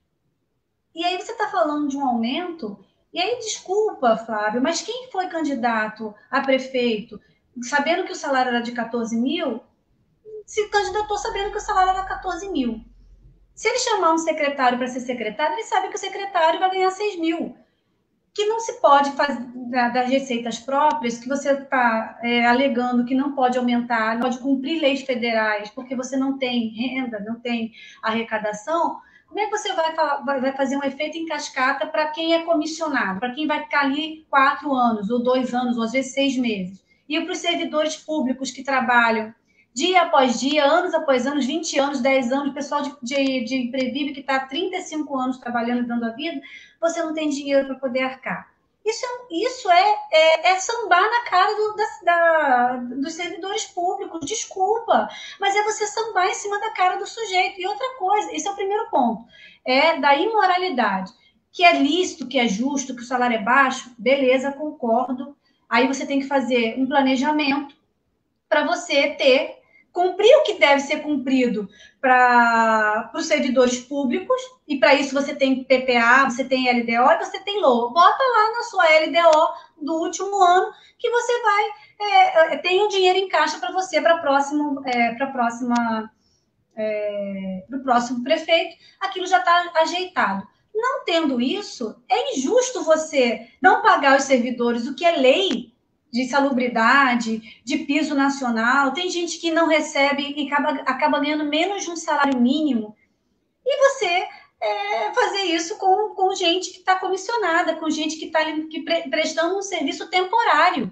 B: E aí você está falando de um aumento. E aí, desculpa, Flávio, mas quem foi candidato a prefeito sabendo que o salário era de quatorze mil, se candidatou sabendo que o salário era quatorze mil. Se ele chamar um secretário para ser secretário, ele sabe que o secretário vai ganhar seis mil. Que não se pode fazer das receitas próprias, que você está é, alegando que não pode aumentar, não pode cumprir leis federais, porque você não tem renda, não tem arrecadação. como é que você vai, vai fazer um efeito em cascata para quem é comissionado, para quem vai ficar ali quatro anos, ou dois anos, ou às vezes seis meses? E para os servidores públicos que trabalham dia após dia, anos após anos, vinte anos, dez anos, pessoal de, de, de Previve que está há trinta e cinco anos trabalhando e dando a vida, você não tem dinheiro para poder arcar. Isso é, isso é, é, é sambar na cara do, da, da, dos servidores públicos, desculpa, mas é você sambar em cima da cara do sujeito. E outra coisa, esse é o primeiro ponto, é da imoralidade, que é lícito, que é justo, que o salário é baixo, beleza, concordo. Aí você tem que fazer um planejamento para você ter, cumprir o que deve ser cumprido para os servidores públicos, e para isso você tem P P A, você tem L D O e você tem L O A. Bota lá na sua L D O do último ano que você vai, é, tem um dinheiro em caixa para você, para próximo, é, para próxima, é, para o próximo prefeito, aquilo já está ajeitado. Não tendo isso, é injusto você não pagar os servidores o que é lei de insalubridade, de piso nacional. Tem gente que não recebe e acaba, acaba ganhando menos de um salário mínimo. E você é, fazer isso com, com gente que está comissionada, com gente que está que pre, prestando um serviço temporário.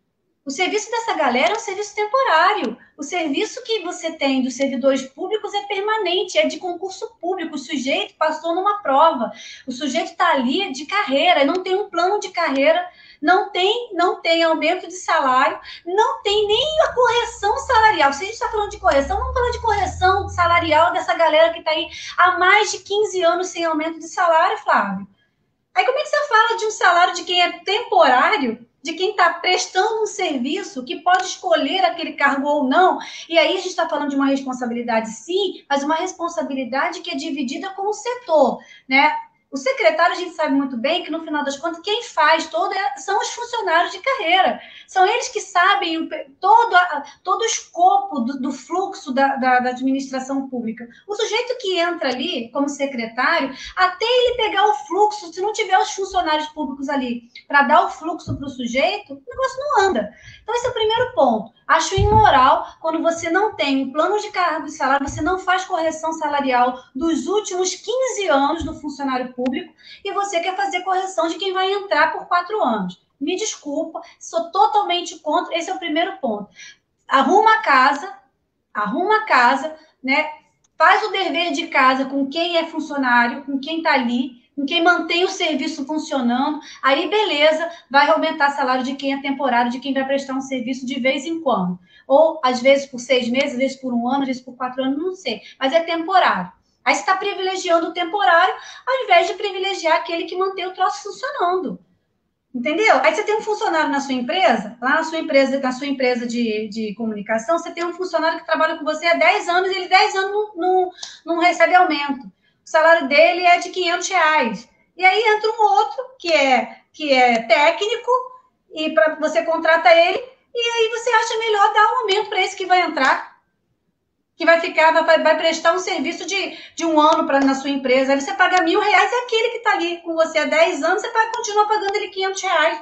B: O serviço dessa galera é um serviço temporário. O serviço que você tem dos servidores públicos é permanente, é de concurso público. O sujeito passou numa prova. O sujeito está ali de carreira, não tem um plano de carreira, não tem, não tem aumento de salário, não tem nem a correção salarial. Se a gente está falando de correção, vamos falar de correção salarial dessa galera que está aí há mais de quinze anos sem aumento de salário, Flávio. Aí como é que você fala de um salário de quem é temporário, de quem está prestando um serviço, que pode escolher aquele cargo ou não? E aí a gente está falando de uma responsabilidade, sim, mas uma responsabilidade que é dividida com o setor, né? O secretário, a gente sabe muito bem que, no final das contas, quem faz todo é, são os funcionários de carreira. São eles que sabem todo, a, todo o escopo do, do fluxo da, da, da administração pública. O sujeito que entra ali como secretário, até ele pegar o fluxo, se não tiver os funcionários públicos ali para dar o fluxo para o sujeito, o negócio não anda. Então, esse é o primeiro ponto. Acho imoral quando você não tem um plano de cargo e salário, você não faz correção salarial dos últimos quinze anos do funcionário público e você quer fazer correção de quem vai entrar por quatro anos. Me desculpa, sou totalmente contra. Esse é o primeiro ponto. Arruma a casa, arruma a casa, né? Faz o dever de casa com quem é funcionário, com quem está ali, com quem mantém o serviço funcionando, aí beleza, vai aumentar o salário de quem é temporário, de quem vai prestar um serviço de vez em quando. Ou, às vezes, por seis meses, às vezes por um ano, às vezes por quatro anos, não sei. Mas é temporário. Aí você está privilegiando o temporário, ao invés de privilegiar aquele que mantém o troço funcionando. Entendeu? Aí você tem um funcionário na sua empresa, lá na sua empresa, na sua empresa de, de comunicação, você tem um funcionário que trabalha com você há dez anos, e ele dez anos não, não, não recebe aumento. O salário dele é de quinhentos reais. E aí entra um outro que é, que é técnico, e pra, você contrata ele, e aí você acha melhor dar um aumento para esse que vai entrar, que vai ficar, vai, vai prestar um serviço de, de um ano pra, na sua empresa. Aí você paga mil reais, e aquele que está ali com você há dez anos, você vai continuar pagando ele quinhentos reais.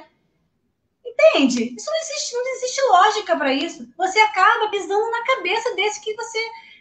B: Entende? Isso não existe, não existe lógica para isso. Você acaba pisando na cabeça desse que você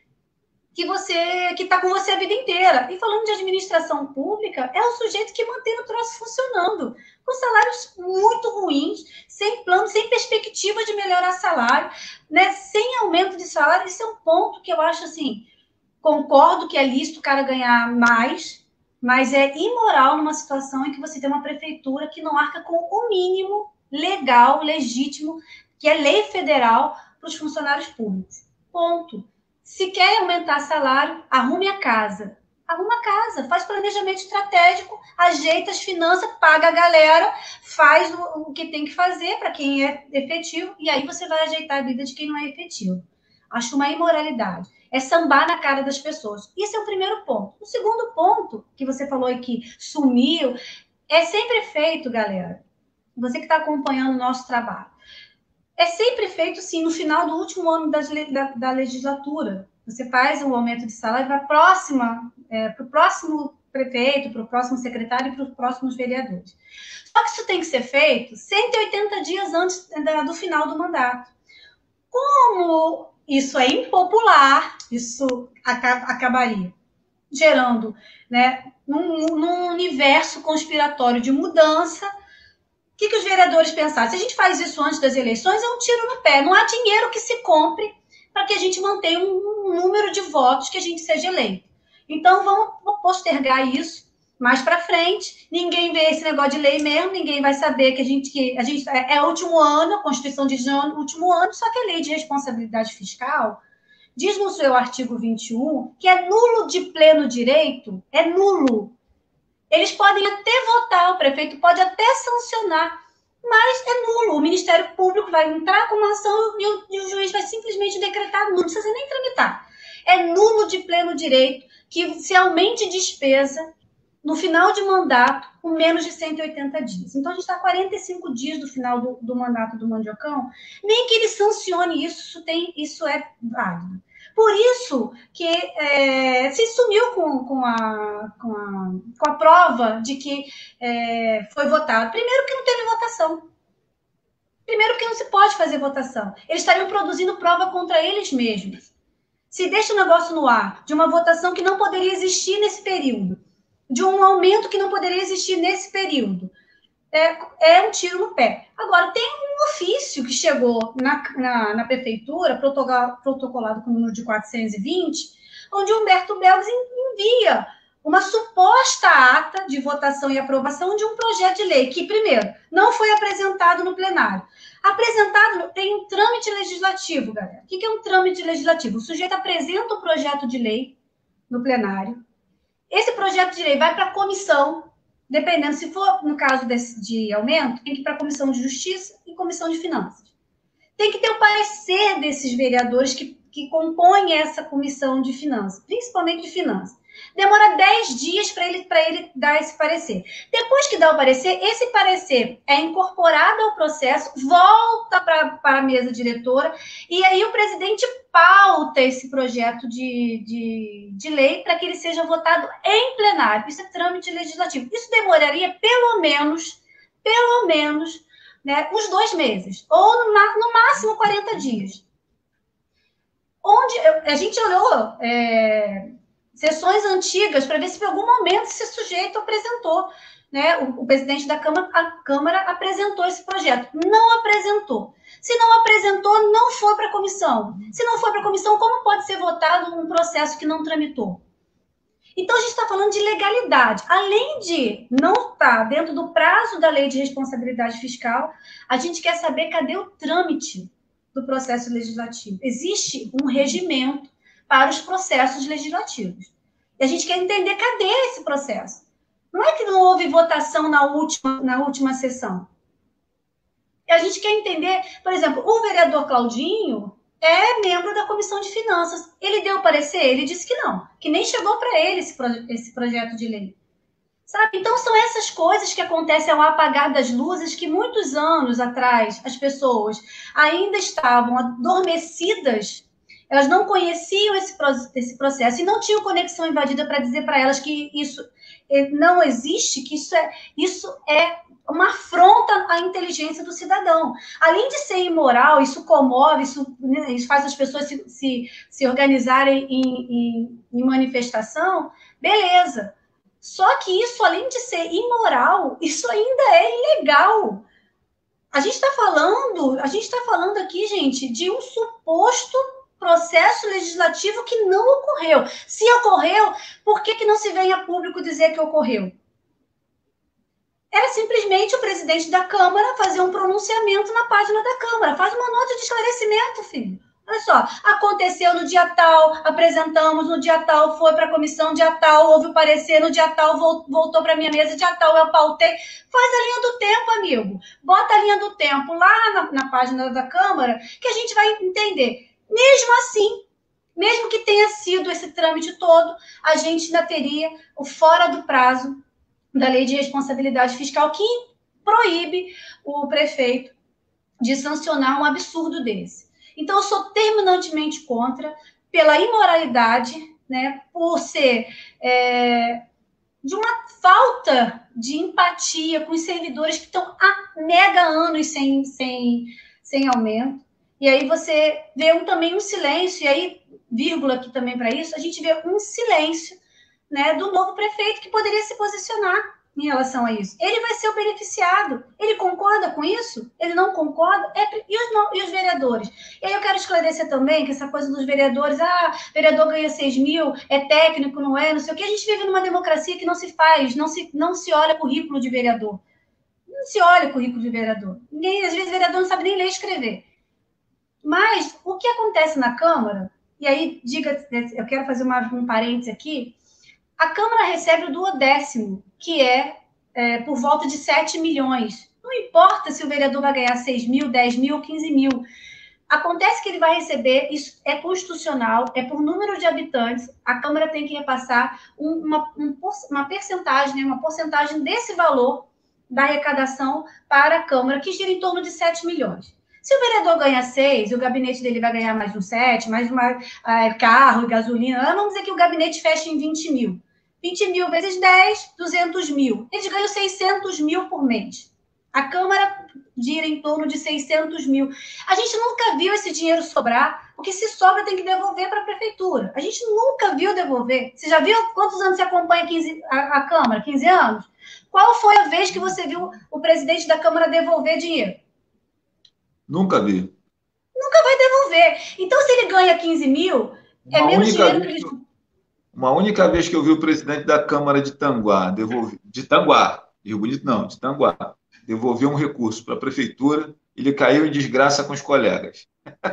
B: que você que está com você a vida inteira. E falando de administração pública, é o sujeito que mantém o troço funcionando, com salários muito ruins, sem plano, sem perspectiva de melhorar salário, né? Sem aumento de salário. Esse é um ponto que eu acho assim, concordo que é lícito o cara ganhar mais, mas é imoral numa situação em que você tem uma prefeitura que não arca com o mínimo legal, legítimo, que é lei federal para os funcionários públicos. Ponto. Se quer aumentar salário, arrume a casa. Arruma a casa, faz planejamento estratégico, ajeita as finanças, paga a galera, faz o, o que tem que fazer para quem é efetivo, e aí você vai ajeitar a vida de quem não é efetivo. Acho uma imoralidade. É sambar na cara das pessoas. Esse é o primeiro ponto. O segundo ponto, que você falou aí que sumiu, é sempre feito, galera. Você que está acompanhando o nosso trabalho. É sempre feito, sim, no final do último ano da, da, da legislatura. Você faz o aumento de salário para próxima, é, para o próximo prefeito, para o próximo secretário e para os próximos vereadores. Só que isso tem que ser feito cento e oitenta dias antes da, do final do mandato. Como isso é impopular, isso acaba, acabaria gerando, né, num, num universo conspiratório de mudança. O que, que os vereadores pensaram? Se a gente faz isso antes das eleições, é um tiro no pé. Não há dinheiro que se compre para que a gente mantenha um, um número de votos que a gente seja eleito. Então, vamos postergar isso mais para frente. Ninguém vê esse negócio de lei mesmo, ninguém vai saber que a gente, que a gente é, é o último ano, a Constituição diz no último ano, só que a lei de responsabilidade fiscal diz no seu artigo vinte e um que é nulo de pleno direito, é nulo. Eles podem até votar, o prefeito pode até sancionar, mas é nulo. O Ministério Público vai entrar com uma ação e o, e o juiz vai simplesmente decretar nulo, não precisa nem tramitar. É nulo de pleno direito que se aumente despesa no final de mandato com menos de cento e oitenta dias. Então, a gente está a quarenta e cinco dias do final do, do mandato do Mandiocão, nem que ele sancione isso, isso, tem, isso é válido. Por isso que é, se sumiu com, com, a, com, a, com a prova de que é, foi votado. Primeiro que não teve votação. Primeiro que não se pode fazer votação. Eles estariam produzindo prova contra eles mesmos. Se deixa o negócio no ar de uma votação que não poderia existir nesse período, de um aumento que não poderia existir nesse período, é, é um tiro no pé. Agora, tem um ofício que chegou na, na, na prefeitura, protocolado com o número de quatrocentos e vinte, onde Humberto Belges envia uma suposta ata de votação e aprovação de um projeto de lei, que, primeiro, não foi apresentado no plenário. Apresentado, tem um trâmite legislativo, galera. O que é um trâmite legislativo? O sujeito apresenta o projeto de lei no plenário. Esse projeto de lei vai para a comissão, dependendo, se for no caso desse, de aumento, tem que ir para a Comissão de Justiça e Comissão de Finanças. Tem que ter o parecer desses vereadores que, que compõem essa Comissão de Finanças, principalmente de Finanças. Demora dez dias para ele, para ele dar esse parecer. Depois que dá o parecer, esse parecer é incorporado ao processo, volta para, para a mesa diretora, e aí o presidente pauta esse projeto de, de, de lei para que ele seja votado em plenário. Isso é trâmite legislativo. Isso demoraria pelo menos, pelo menos, né, uns dois meses, ou no, no máximo quarenta dias. Onde a gente olhou... É, sessões antigas para ver se em algum momento esse sujeito apresentou, né? O, o presidente da Câmara, a Câmara apresentou esse projeto. Não apresentou. Se não apresentou, não foi para a comissão. Se não foi para a comissão, como pode ser votado um processo que não tramitou? Então, a gente está falando de legalidade. Além de não estar dentro do prazo da lei de responsabilidade fiscal, a gente quer saber cadê o trâmite do processo legislativo. Existe um regimento para os processos legislativos. E a gente quer entender cadê esse processo. Não é que não houve votação na última, na última sessão. E a gente quer entender, por exemplo, o vereador Claudinho é membro da Comissão de Finanças. Ele deu parecer? Ele disse que não, que nem chegou para ele esse, esse projeto de lei. Sabe? Então, são essas coisas que acontecem ao apagar das luzes que muitos anos atrás as pessoas ainda estavam adormecidas. Elas não conheciam esse, esse processo e não tinham conexão invadida para dizer para elas que isso não existe, que isso é, isso é uma afronta à inteligência do cidadão. Além de ser imoral, isso comove, isso, isso faz as pessoas se, se, se organizarem em, em, em manifestação, beleza. Só que isso, além de ser imoral, isso ainda é ilegal. A gente está falando, a gente está falando aqui, gente, de um suposto processo legislativo que não ocorreu. Se ocorreu, por que, que não se vem a público dizer que ocorreu? Era simplesmente o presidente da Câmara fazer um pronunciamento na página da Câmara. Faz uma nota de esclarecimento, filho. Olha só, aconteceu no dia tal, apresentamos no dia tal, foi para a comissão, dia tal, houve o parecer, no dia tal, voltou para a minha mesa, dia tal, eu pautei. Faz a linha do tempo, amigo. Bota a linha do tempo lá na, na página da Câmara, que a gente vai entender. Mesmo assim, mesmo que tenha sido esse trâmite todo, a gente ainda teria o fora do prazo da lei de responsabilidade fiscal que proíbe o prefeito de sancionar um absurdo desse. Então, eu sou terminantemente contra, pela imoralidade, né, por ser é, de uma falta de empatia com os servidores que estão há mega anos sem, sem, sem aumento. E aí você vê um, também um silêncio, e aí, vírgula aqui também para isso, a gente vê um silêncio né, do novo prefeito que poderia se posicionar em relação a isso. Ele vai ser o beneficiado. Ele concorda com isso? Ele não concorda? É, e, os, não, e os vereadores? E aí eu quero esclarecer também que essa coisa dos vereadores, ah, vereador ganha seis mil, é técnico, não é, não sei o que. A gente vive numa democracia que não se faz, não se, não se olha currículo de vereador. Não se olha currículo de vereador. Ninguém, às vezes, o vereador não sabe nem ler e escrever. Mas o que acontece na Câmara, e aí, diga, eu quero fazer uma, um parênteses aqui, a Câmara recebe o duodécimo, que é, é por volta de sete milhões. Não importa se o vereador vai ganhar seis mil, dez mil, quinze mil. Acontece que ele vai receber, isso é constitucional, é por número de habitantes, a Câmara tem que repassar uma, uma percentagem, uma porcentagem desse valor da arrecadação para a Câmara, que gira em torno de sete milhões. Se o vereador ganha seis, o gabinete dele vai ganhar mais um sete, mais uma, uh, carro, gasolina, vamos dizer que o gabinete fecha em vinte mil. vinte mil vezes dez, duzentos mil. Eles ganham seiscentos mil por mês. A Câmara gira em torno de seiscentos mil. A gente nunca viu esse dinheiro sobrar, porque se sobra tem que devolver para a Prefeitura. A gente nunca viu devolver. Você já viu quantos anos você acompanha quinze, a, a Câmara? quinze anos? Qual foi a vez que você viu o presidente da Câmara devolver dinheiro?
A: Nunca vi.
B: Nunca vai devolver. Então, se ele ganha quinze mil, é
A: uma
B: menos
A: única
B: dinheiro
A: vez
B: que ele...
A: Uma única vez que eu vi o presidente da Câmara de Tanguá, devolver, de Tanguá, Rio Bonito não, de Tanguá, devolver um recurso para a Prefeitura, ele caiu em desgraça com os colegas.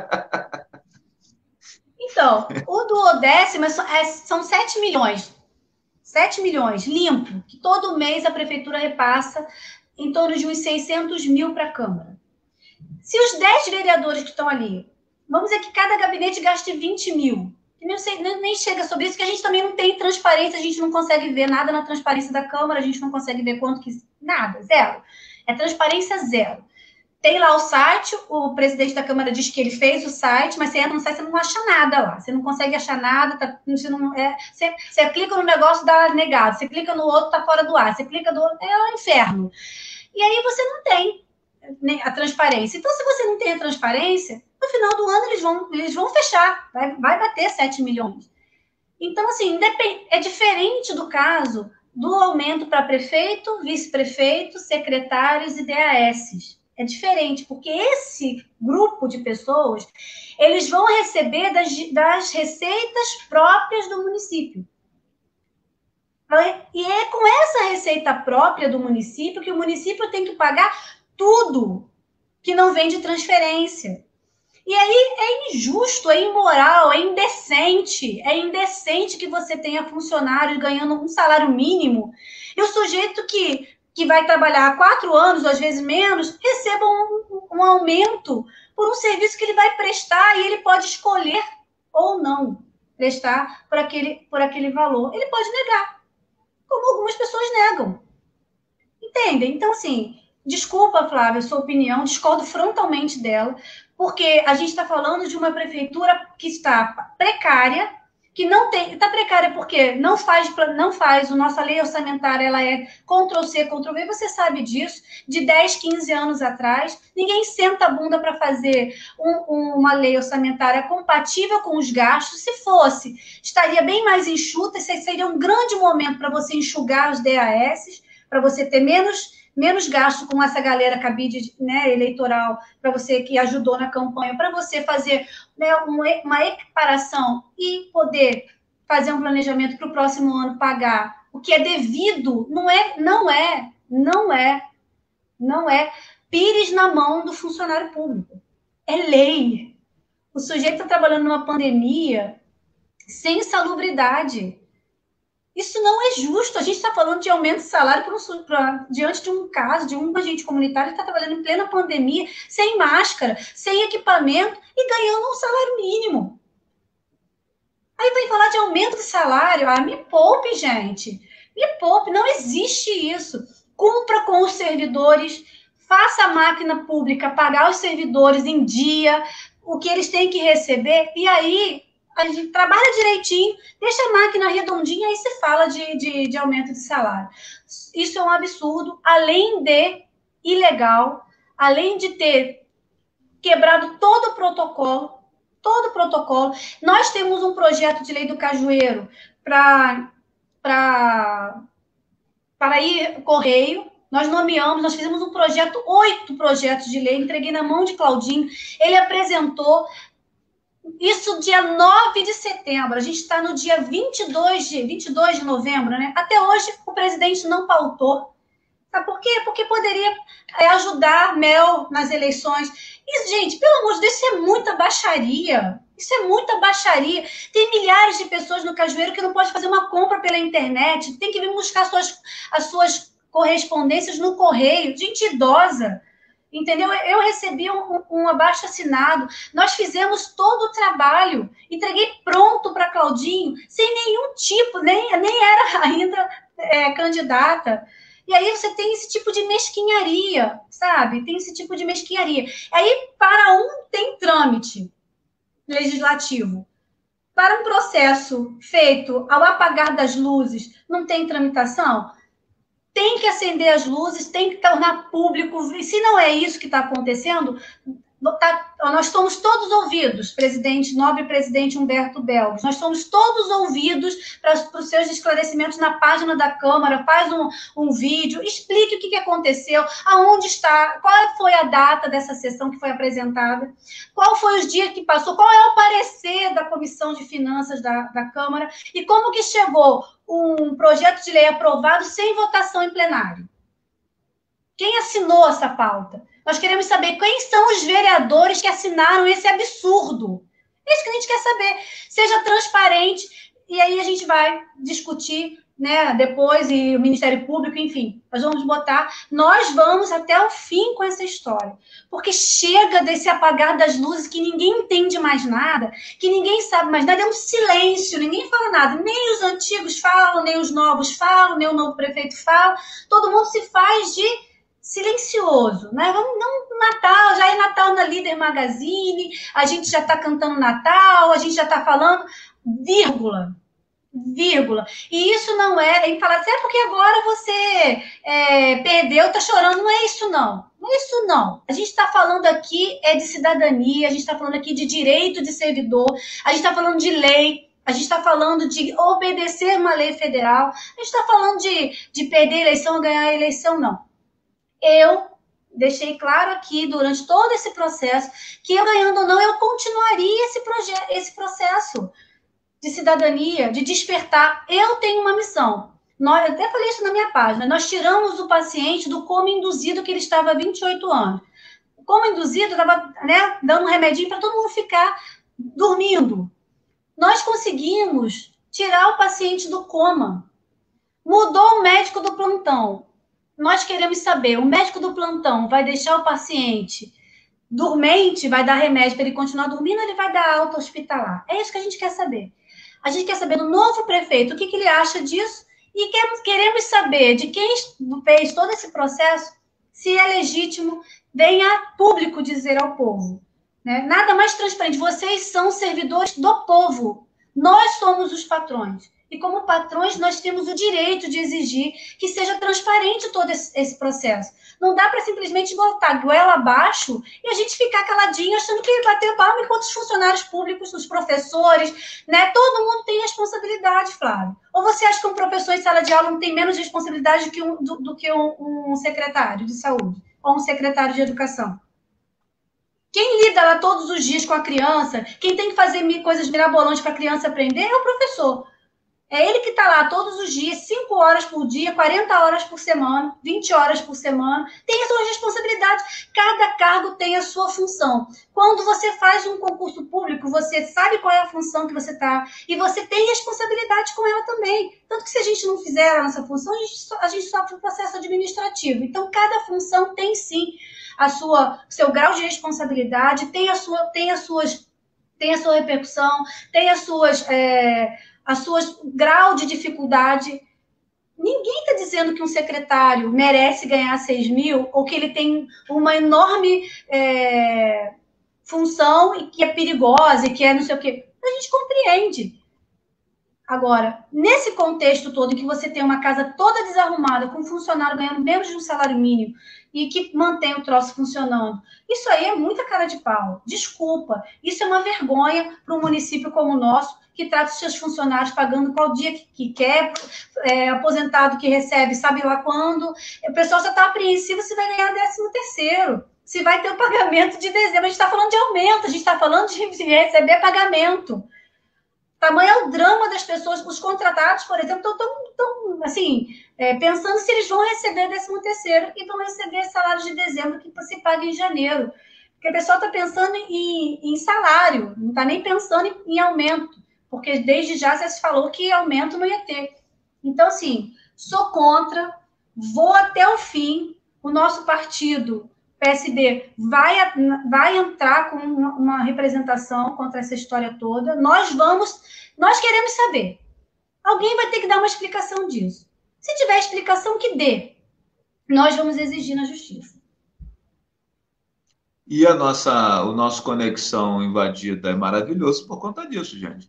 B: Então, o duodécimo é, são sete milhões. sete milhões, limpo, que todo mês a Prefeitura repassa em torno de uns seiscentos mil para a Câmara. Se os dez vereadores que estão ali, vamos dizer que cada gabinete gaste vinte mil, nem, sei, nem chega sobre isso, que a gente também não tem transparência, a gente não consegue ver nada na transparência da Câmara, a gente não consegue ver quanto que... Nada, zero. É transparência zero. Tem lá o site, o presidente da Câmara diz que ele fez o site, mas você entra no site, você não acha nada lá. Você não consegue achar nada, tá, você, não, é, você, você clica no negócio, dá negado. Você clica no outro, tá fora do ar. Você clica no outro, é um inferno. E aí você não tem a transparência. Então, se você não tem a transparência, no final do ano eles vão, eles vão fechar, vai, vai bater sete milhões. Então, assim, é diferente do caso do aumento para prefeito, vice-prefeito, secretários e D A S. É diferente, porque esse grupo de pessoas, eles vão receber das, das receitas próprias do município. E é com essa receita própria do município que o município tem que pagar tudo que não vem de transferência. E aí é injusto, é imoral, é indecente. É indecente que você tenha funcionários ganhando um salário mínimo e o sujeito que, que vai trabalhar quatro anos, ou às vezes menos, receba um, um aumento por um serviço que ele vai prestar e ele pode escolher ou não prestar por aquele, por aquele valor. Ele pode negar, como algumas pessoas negam. Entendem? Então, assim, desculpa, Flávia, sua opinião, discordo frontalmente dela, porque a gente está falando de uma prefeitura que está precária, que não tem... Está precária porque não faz, não faz, a nossa lei orçamentária, ela é Ctrl-C, Ctrl-V, você sabe disso, de dez, quinze anos atrás, ninguém senta a bunda para fazer um, um, uma lei orçamentária compatível com os gastos. Se fosse, estaria bem mais enxuta, esse seria um grande momento para você enxugar os D A S, para você ter menos, menos gasto com essa galera cabide, né, eleitoral, para você que ajudou na campanha, para você fazer, né, uma equiparação e poder fazer um planejamento para o próximo ano pagar o que é devido, não é, não é, não é, não é pires na mão do funcionário público. É lei. O sujeito está trabalhando numa pandemia sem insalubridade. Isso não é justo. A gente está falando de aumento de salário pra um, pra, diante de um caso, de um agente comunitário que está trabalhando em plena pandemia, sem máscara, sem equipamento e ganhando um salário mínimo. Aí vai falar de aumento de salário. Ah, me poupe, gente. Me poupe. Não existe isso. Cumpra com os servidores, faça a máquina pública pagar os servidores em dia, o que eles têm que receber, e aí a gente trabalha direitinho, deixa a máquina redondinha, aí se fala de, de, de aumento de salário. Isso é um absurdo, além de ilegal, além de ter quebrado todo o protocolo, todo o protocolo. Nós temos um projeto de lei do Cajueiro para para para ir correio. Nós nomeamos, nós fizemos um projeto, oito projetos de lei, entreguei na mão de Claudinho, ele apresentou. Isso dia nove de setembro, a gente está no dia vinte e dois de, vinte e dois de novembro, né? Até hoje o presidente não pautou. Sabe por quê? Porque poderia é, ajudar Mel nas eleições. Isso, gente, pelo amor de Deus, isso é muita baixaria. Isso é muita baixaria. Tem milhares de pessoas no Cajueiro que não pode fazer uma compra pela internet, tem que vir buscar suas, as suas correspondências no correio. Gente idosa. Entendeu? Eu recebi um, um abaixo-assinado, nós fizemos todo o trabalho, entreguei pronto para Claudinho, sem nenhum tipo, nem, nem era ainda é, candidata. E aí você tem esse tipo de mesquinharia, sabe? Tem esse tipo de mesquinharia. Aí, para um, tem trâmite legislativo. Para um processo feito ao apagar das luzes, não tem tramitação? Tem que acender as luzes, tem que tornar público. E se não é isso que está acontecendo, tá, nós somos todos ouvidos, presidente, nobre presidente Humberto Belgos, nós somos todos ouvidos para os seus esclarecimentos na página da Câmara, faz um, um vídeo, explique o que, que aconteceu, aonde está, qual foi a data dessa sessão que foi apresentada, qual foi os dias que passou, qual é o parecer da Comissão de Finanças da, da Câmara e como que chegou um projeto de lei aprovado sem votação em plenário. Quem assinou essa pauta? Nós queremos saber quem são os vereadores que assinaram esse absurdo. É isso que a gente quer saber. Seja transparente, e aí a gente vai discutir, né, depois, e o Ministério Público, enfim, nós vamos botar, nós vamos até o fim com essa história. Porque chega desse apagar das luzes que ninguém entende mais nada, que ninguém sabe mais nada, é um silêncio, ninguém fala nada. Nem os antigos falam, nem os novos falam, nem o novo prefeito fala, todo mundo se faz de silencioso, né? Vamos, não, Natal, já é Natal na Líder Magazine, a gente já está cantando Natal, a gente já está falando, vírgula, vírgula. E isso não é, em falar assim, é porque agora você é, perdeu, está chorando, não é isso não, não é isso não. A gente está falando aqui é de cidadania, a gente está falando aqui de direito de servidor, a gente está falando de lei, a gente está falando de obedecer uma lei federal, a gente está falando de, de perder a eleição ou ganhar a eleição, não. Eu deixei claro aqui, durante todo esse processo, que eu ganhando ou não, eu continuaria esse, esse processo de cidadania, de despertar. Eu tenho uma missão. Nós, eu até falei isso na minha página. Nós tiramos o paciente do coma induzido, que ele estava há vinte e oito anos. O coma induzido estava, né, dando um remedinho para todo mundo ficar dormindo. Nós conseguimos tirar o paciente do coma. Mudou o médico do plantão. Nós queremos saber, o médico do plantão vai deixar o paciente dormente, vai dar remédio para ele continuar dormindo, ou ele vai dar alta hospitalar? É isso que a gente quer saber. A gente quer saber do novo prefeito, o que, que ele acha disso, e queremos saber de quem fez todo esse processo, se é legítimo, venha público dizer ao povo. Né? Nada mais transparente, vocês são servidores do povo, nós somos os patrões. E como patrões, nós temos o direito de exigir que seja transparente todo esse, esse processo. Não dá para simplesmente botar goela abaixo e a gente ficar caladinho achando que bater palma enquanto os funcionários públicos, os professores, né? Todo mundo tem responsabilidade, Flávio. Ou você acha que um professor em sala de aula não tem menos responsabilidade do que um, do, do que um, um secretário de saúde ou um secretário de educação? Quem lida lá todos os dias com a criança, quem tem que fazer coisas mirabolantes para a criança aprender é o professor. É ele que está lá todos os dias, cinco horas por dia, quarenta horas por semana, vinte horas por semana. Tem as suas responsabilidades. Cada cargo tem a sua função. Quando você faz um concurso público, você sabe qual é a função que você está e você tem responsabilidade com ela também. Tanto que se a gente não fizer a nossa função, a gente, so, a gente sofre um processo administrativo. Então, cada função tem, sim, a sua, seu grau de responsabilidade, tem a sua, tem as suas, tem a sua repercussão, tem as suas... É, a sua grau de dificuldade. Ninguém está dizendo que um secretário merece ganhar seis mil ou que ele tem uma enorme é, função e que é perigosa e que é não sei o quê. A gente compreende. Agora, nesse contexto todo em que você tem uma casa toda desarrumada, com um funcionário ganhando menos de um salário mínimo, e que mantém o troço funcionando. Isso aí é muita cara de pau. Desculpa. Isso é uma vergonha para um município como o nosso, que trata os seus funcionários pagando qual dia que, que quer, é, aposentado que recebe sabe lá quando. O pessoal já está apreensivo se vai ganhar décimo terceiro, se vai ter o pagamento de dezembro. A gente está falando de aumento, a gente está falando de receber pagamento. Tamanho é o drama das pessoas. Os contratados, por exemplo, estão assim, é, pensando se eles vão receber décimo terceiro e vão receber salário de dezembro que se paga em janeiro. Porque a pessoa está pensando em, em salário, não está nem pensando em, em aumento, porque desde já já se falou que aumento não ia ter. Então, assim, sou contra, vou até o fim. O nosso partido, P S D, vai, vai entrar com uma, uma representação contra essa história toda. Nós vamos, nós queremos saber. Alguém vai ter que dar uma explicação disso. Se tiver explicação, que dê. Nós vamos exigir na justiça.
A: E a nossa, o nosso conexão invadida é maravilhoso por conta disso, gente.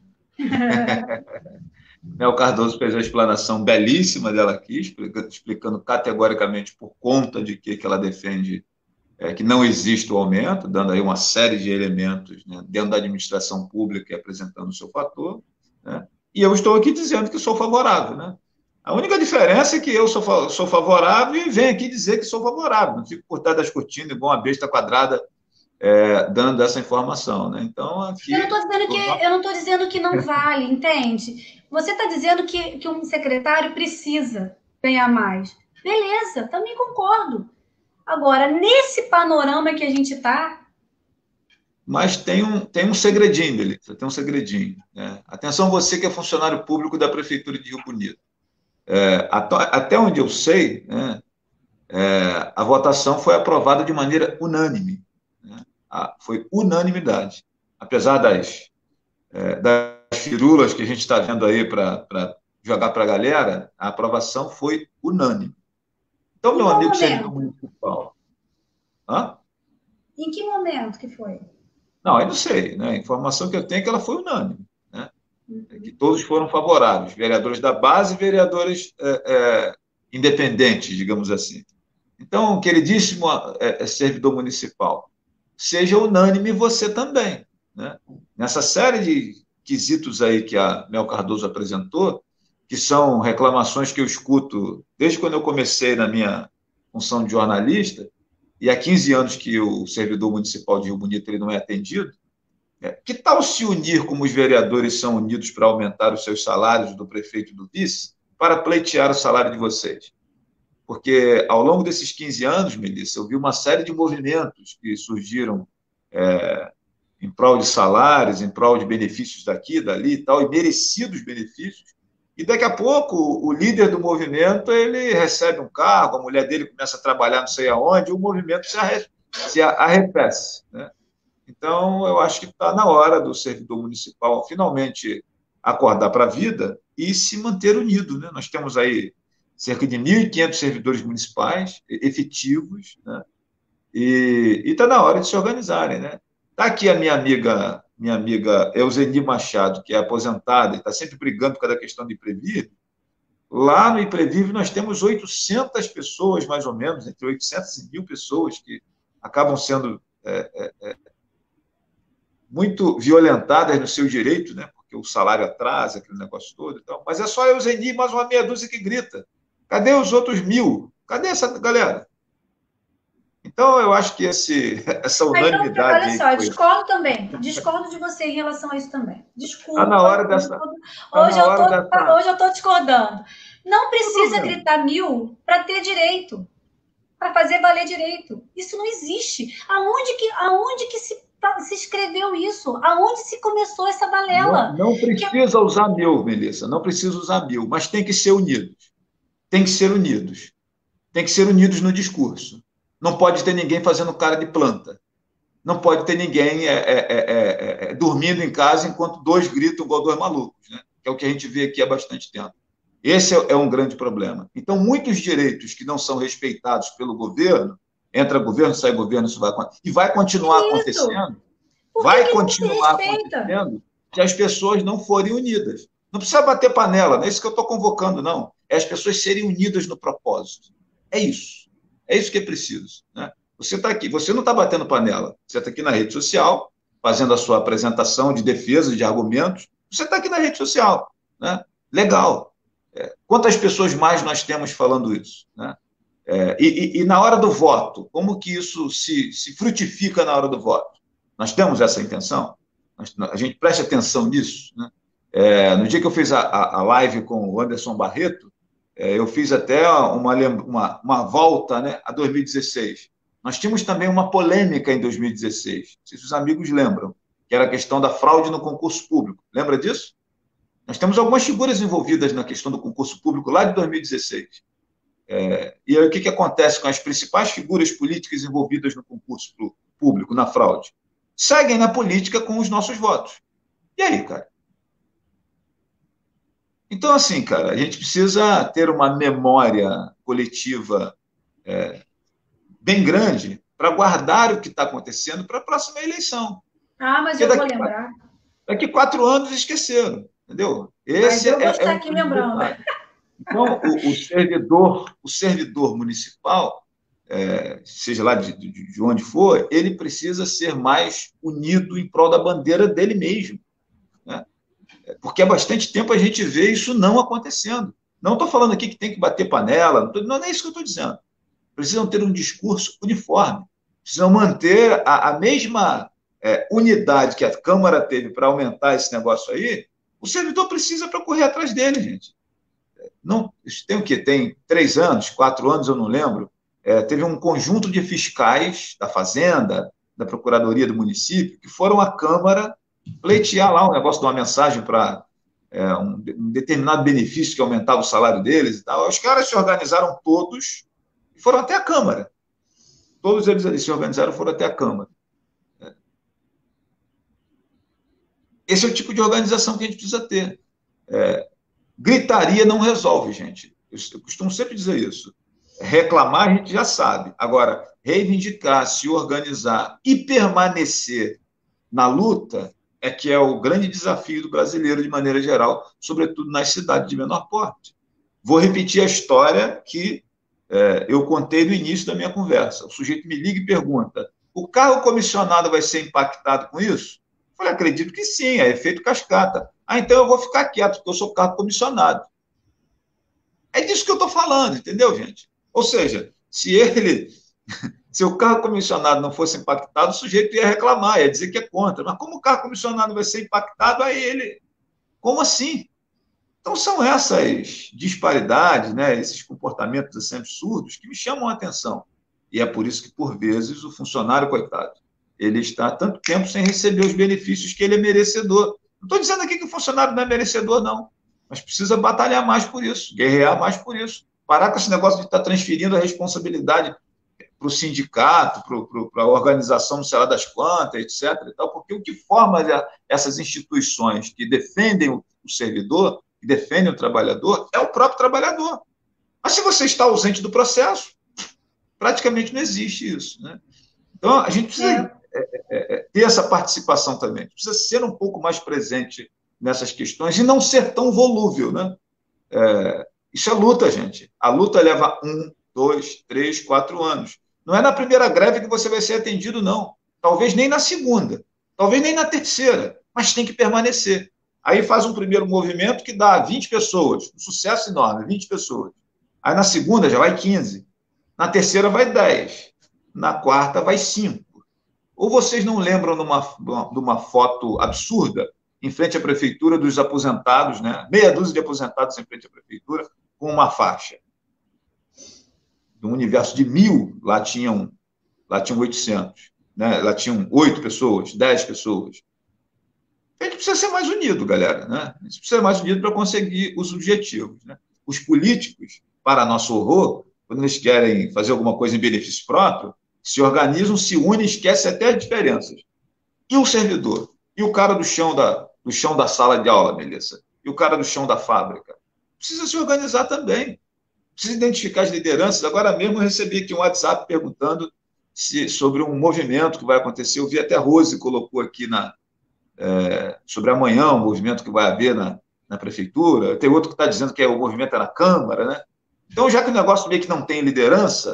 A: Mel Cardoso fez a explanação belíssima dela aqui, explicando, explicando categoricamente por conta de que, que ela defende é, que não existe o aumento, dando aí uma série de elementos, né, dentro da administração pública e apresentando o seu fator, né, e eu estou aqui dizendo que sou favorável. Né? A única diferença é que eu sou, sou favorável e venho aqui dizer que sou favorável, não fico por trás das cortinas igual uma besta quadrada é, dando essa informação. Né? Então, aqui...
B: Eu não estou dizendo que, eu não estou dizendo que não vale, entende? Você está dizendo que, que um secretário precisa ganhar mais. Beleza, também concordo. Agora, nesse panorama que a gente está...
A: Mas tem um, tem um segredinho, Melissa, tem um segredinho. Né? Atenção você que é funcionário público da Prefeitura de Rio Bonito. É, até onde eu sei, né, é, a votação foi aprovada de maneira unânime. Né? A, foi unanimidade. Apesar das, é, das firulas que a gente está vendo aí para jogar para a galera, a aprovação foi unânime. Então, meu amigo servidor municipal... Hã?
B: Em que momento que foi?
A: Não, eu não sei. Né? A informação que eu tenho é que ela foi unânime. Né? Uhum. Que todos foram favoráveis. Vereadores da base e vereadores é, é, independentes, digamos assim. Então, queridíssimo é, é, servidor municipal, seja unânime você também. Né? Nessa série de quesitos aí que a Mel Cardoso apresentou, que são reclamações que eu escuto desde quando eu comecei na minha função de jornalista, e há quinze anos que o servidor municipal de Rio Bonito ele não é atendido, é, que tal se unir como os vereadores são unidos para aumentar os seus salários do prefeito e do vice, para pleitear o salário de vocês? Porque ao longo desses quinze anos, Melissa, eu vi uma série de movimentos que surgiram é, em prol de salários, em prol de benefícios daqui, dali e tal, e merecidos benefícios. E daqui a pouco o líder do movimento ele recebe um cargo, a mulher dele começa a trabalhar não sei aonde, e o movimento se, arre, se arrefece. Né? Então, eu acho que está na hora do servidor municipal finalmente acordar para a vida e se manter unido. Né? Nós temos aí cerca de mil e quinhentos servidores municipais efetivos, né? E está na hora de se organizarem. Né? Está aqui a minha amiga... minha amiga Euseni Machado, que é aposentada e está sempre brigando por causa da questão do IPREVIVE. Lá no IPREVIVE nós temos oitocentas pessoas, mais ou menos, entre oitocentas e mil pessoas que acabam sendo é, é, é, muito violentadas no seu direito, né? Porque o salário atrasa, aquele negócio todo. Então, mas é só a Euseni, mais uma meia dúzia que grita. Cadê os outros mil? Cadê essa galera? Então, eu acho que esse, essa unanimidade...
B: Então, olha só, eu discordo também. Discordo de você em relação a isso também. Desculpa.
A: Está na hora dessa...
B: Hoje eu tô, dessa... hoje eu estou discordando. Não precisa não gritar mil para ter direito, para fazer valer direito. Isso não existe. Aonde que, aonde que se, se escreveu isso? Aonde se começou essa balela?
A: Não, não precisa que... usar mil, Melissa. Não precisa usar mil, mas tem que ser unidos. Tem que ser unidos. Tem que ser unidos no discurso. Não pode ter ninguém fazendo cara de planta. Não pode ter ninguém é, é, é, é, dormindo em casa enquanto dois gritam igual dois malucos, né? Que é o que a gente vê aqui há bastante tempo. Esse é, é um grande problema. Então, muitos direitos que não são respeitados pelo governo, entra governo, sai governo, isso vai acontecer. E vai continuar isso. acontecendo.
B: Por
A: vai
B: que
A: continuar acontecendo se as pessoas não forem unidas. Não precisa bater panela, não é isso que eu estou convocando, não. É as pessoas serem unidas no propósito. É isso. É isso que é preciso, né? Você está aqui, você não está batendo panela, você está aqui na rede social, fazendo a sua apresentação de defesa, de argumentos, você está aqui na rede social, né? Legal. É, quantas pessoas mais nós temos falando isso, né? É, e, e, e na hora do voto, como que isso se, se frutifica na hora do voto? Nós temos essa intenção? Nós, a gente preste atenção nisso, né? É, no dia que eu fiz a, a, a live com o Anderson Barreto, é, eu fiz até uma, uma, uma volta, né, a dois mil e dezesseis. Nós tínhamos também uma polêmica em dois mil e dezesseis, não sei se os amigos lembram, que era a questão da fraude no concurso público. Lembra disso? Nós temos algumas figuras envolvidas na questão do concurso público lá de dois mil e dezesseis. É, e aí o que, que acontece com as principais figuras políticas envolvidas no concurso público, na fraude? Seguem na política com os nossos votos. E aí, cara? Então, assim, cara, a gente precisa ter uma memória coletiva é, bem grande para guardar o que está acontecendo para a próxima eleição.
B: Ah, mas Porque eu vou lembrar.
A: Quatro, daqui quatro anos esqueceram, entendeu?
B: Esse mas eu vou é, estar é aqui um lembrando.
A: Então, o, o, servidor, o servidor municipal, é, seja lá de, de, de onde for, ele precisa ser mais unido em prol da bandeira dele mesmo, né? Porque há bastante tempo a gente vê isso não acontecendo. Não estou falando aqui que tem que bater panela, não, tô, não é isso que eu estou dizendo. Precisam ter um discurso uniforme, precisam manter a, a mesma é, unidade que a Câmara teve para aumentar esse negócio aí. O servidor precisa para correr atrás dele, gente. Não, tem o quê? Tem três anos, quatro anos, eu não lembro. É, teve um conjunto de fiscais da Fazenda, da Procuradoria do município, que foram à Câmara pleitear lá um negócio de uma mensagem para é, um, um determinado benefício que aumentava o salário deles e tal. Os caras se organizaram todos e foram até a Câmara. Todos eles ali se organizaram e foram até a Câmara. Esse é o tipo de organização que a gente precisa ter. É, gritaria não resolve, gente. Eu, eu costumo sempre dizer isso. Reclamar a gente já sabe. Agora, reivindicar, se organizar e permanecer na luta é que é o grande desafio do brasileiro de maneira geral, sobretudo nas cidades de menor porte. Vou repetir a história que é, eu contei no início da minha conversa. O sujeito me liga e pergunta: o cargo comissionado vai ser impactado com isso? Eu falei: acredito que sim, é efeito cascata. Ah, então eu vou ficar quieto, porque eu sou cargo comissionado. É disso que eu estou falando, entendeu, gente? Ou seja, se ele, se o cargo comissionado não fosse impactado, o sujeito ia reclamar, ia dizer que é contra. Mas como o cargo comissionado vai ser impactado, aí ele... Como assim? Então são essas disparidades, né, esses comportamentos assim, absurdos que me chamam a atenção. E é por isso que, por vezes, o funcionário, coitado, ele está há tanto tempo sem receber os benefícios que ele é merecedor. Não estou dizendo aqui que o funcionário não é merecedor, não. Mas precisa batalhar mais por isso, guerrear mais por isso. Parar com esse negócio de estar transferindo a responsabilidade para o sindicato, para a organização, não sei lá das quantas, etcétera. E tal, porque o que forma essas instituições que defendem o servidor, que defendem o trabalhador, é o próprio trabalhador. Mas se você está ausente do processo, praticamente não existe isso, né? Então, a gente precisa é. É, é, ter essa participação também, precisa ser um pouco mais presente nessas questões e não ser tão volúvel, né? É, isso é luta, gente. A luta leva um, dois, três, quatro anos. Não é na primeira greve que você vai ser atendido, não. Talvez nem na segunda, talvez nem na terceira, mas tem que permanecer. Aí faz um primeiro movimento que dá vinte pessoas, um sucesso enorme, vinte pessoas. Aí na segunda já vai quinze, na terceira vai dez, na quarta vai cinco. Ou vocês não lembram de uma, de uma foto absurda em frente à prefeitura dos aposentados, né? Meia dúzia de aposentados em frente à prefeitura, com uma faixa. De um universo de mil, lá tinham, lá tinham oitocentos, né? Lá tinham oito pessoas, dez pessoas. A gente precisa ser mais unido, galera, né? A gente precisa ser mais unido para conseguir os objetivos, né? Os políticos, para nosso horror, quando eles querem fazer alguma coisa em benefício próprio, se organizam, se unem, esquecem até as diferenças. E o servidor? E o cara do chão da, do chão da sala de aula, Melissa? E o cara do chão da fábrica? Precisa se organizar também. Precisa identificar as lideranças. Agora mesmo eu recebi aqui um WhatsApp perguntando se, sobre um movimento que vai acontecer. Eu vi até a Rose colocou aqui na, é, sobre amanhã, um movimento que vai haver na, na prefeitura. Tem outro que está dizendo que é, o movimento é na Câmara, né? Então, já que o negócio meio que não tem liderança,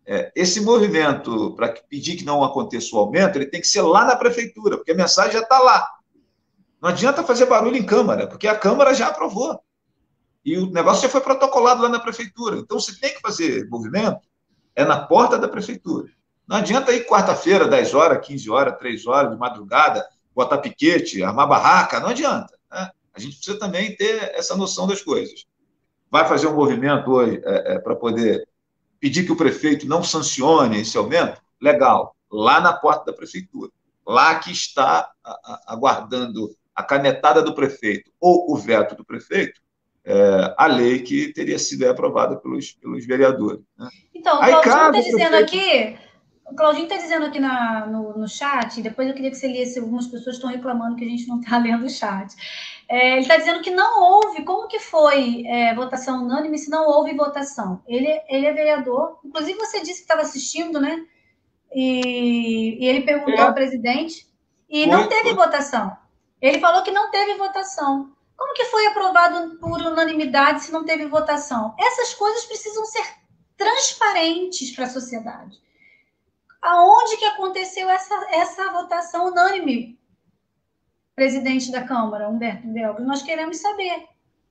A: é, esse movimento, para pedir que não aconteça o aumento, ele tem que ser lá na prefeitura, porque a mensagem já está lá. Não adianta fazer barulho em Câmara, porque a Câmara já aprovou. E o negócio já foi protocolado lá na prefeitura. Então, se tem que fazer movimento, é na porta da prefeitura. Não adianta ir quarta-feira, dez horas, quinze horas, três horas, de madrugada, botar piquete, armar barraca, não adianta. Né? A gente precisa também ter essa noção das coisas. Vai fazer um movimento hoje é, é, para poder pedir que o prefeito não sancione esse aumento? Legal, lá na porta da prefeitura. Lá que está aguardando a canetada do prefeito ou o veto do prefeito, é, a lei que teria sido aprovada pelos, pelos vereadores. Né?
B: Então, o Claudinho está dizendo prefeito... aqui, o Claudinho está dizendo aqui na, no, no chat, depois eu queria que você lesse, algumas pessoas estão reclamando que a gente não está lendo o chat. É, ele está dizendo que não houve, como que foi é, votação unânime se não houve votação? Ele, ele é vereador, inclusive você disse que estava assistindo, né? E, e ele perguntou é. ao presidente, e foi, não teve foi. votação. Ele falou que não teve votação. Como que foi aprovado por unanimidade se não teve votação? Essas coisas precisam ser transparentes para a sociedade. Aonde que aconteceu essa, essa votação unânime, presidente da Câmara, Humberto Velgos? Nós queremos saber.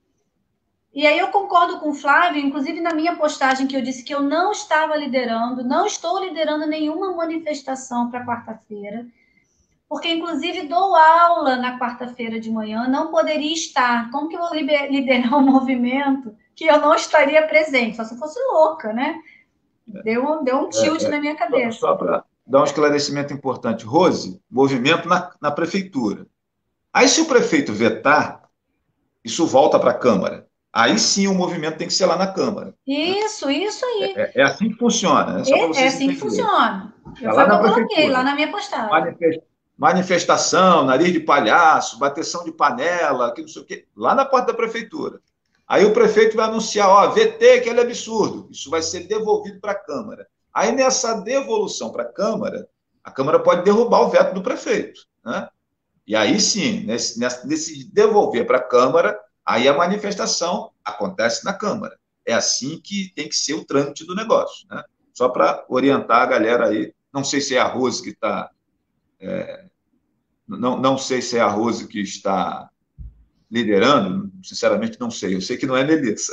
B: E aí eu concordo com o Flávio, inclusive na minha postagem que eu disse que eu não estava liderando, não estou liderando nenhuma manifestação para quarta-feira, porque, inclusive, dou aula na quarta-feira de manhã, não poderia estar. Como que eu vou liderar um movimento que eu não estaria presente? Só se eu fosse louca, né? Deu, deu um tilt é, é, na minha cabeça.
A: Só, só para dar um esclarecimento importante. Rose, movimento na, na prefeitura. Aí, se o prefeito vetar, isso volta para a Câmara. Aí sim o movimento tem que ser lá na Câmara.
B: Isso, né? isso aí.
A: É, é assim que funciona. É,
B: é, é assim que funciona. Eu, tá eu coloquei lá na minha postagem.
A: Manifest... Manifestação, nariz de palhaço, bateção de panela, que não sei o quê, lá na porta da prefeitura. Aí o prefeito vai anunciar, ó, V T, que ele é absurdo. Isso vai ser devolvido para a Câmara. Aí nessa devolução para a Câmara, a Câmara pode derrubar o veto do prefeito. Né? E aí sim, nesse, nesse devolver para a Câmara, aí a manifestação acontece na Câmara. É assim que tem que ser o trâmite do negócio. Né? Só para orientar a galera aí. Não sei se é a Rose que está... É, não, não sei se é a Rose que está liderando, sinceramente não sei. Eu sei que não é Melissa.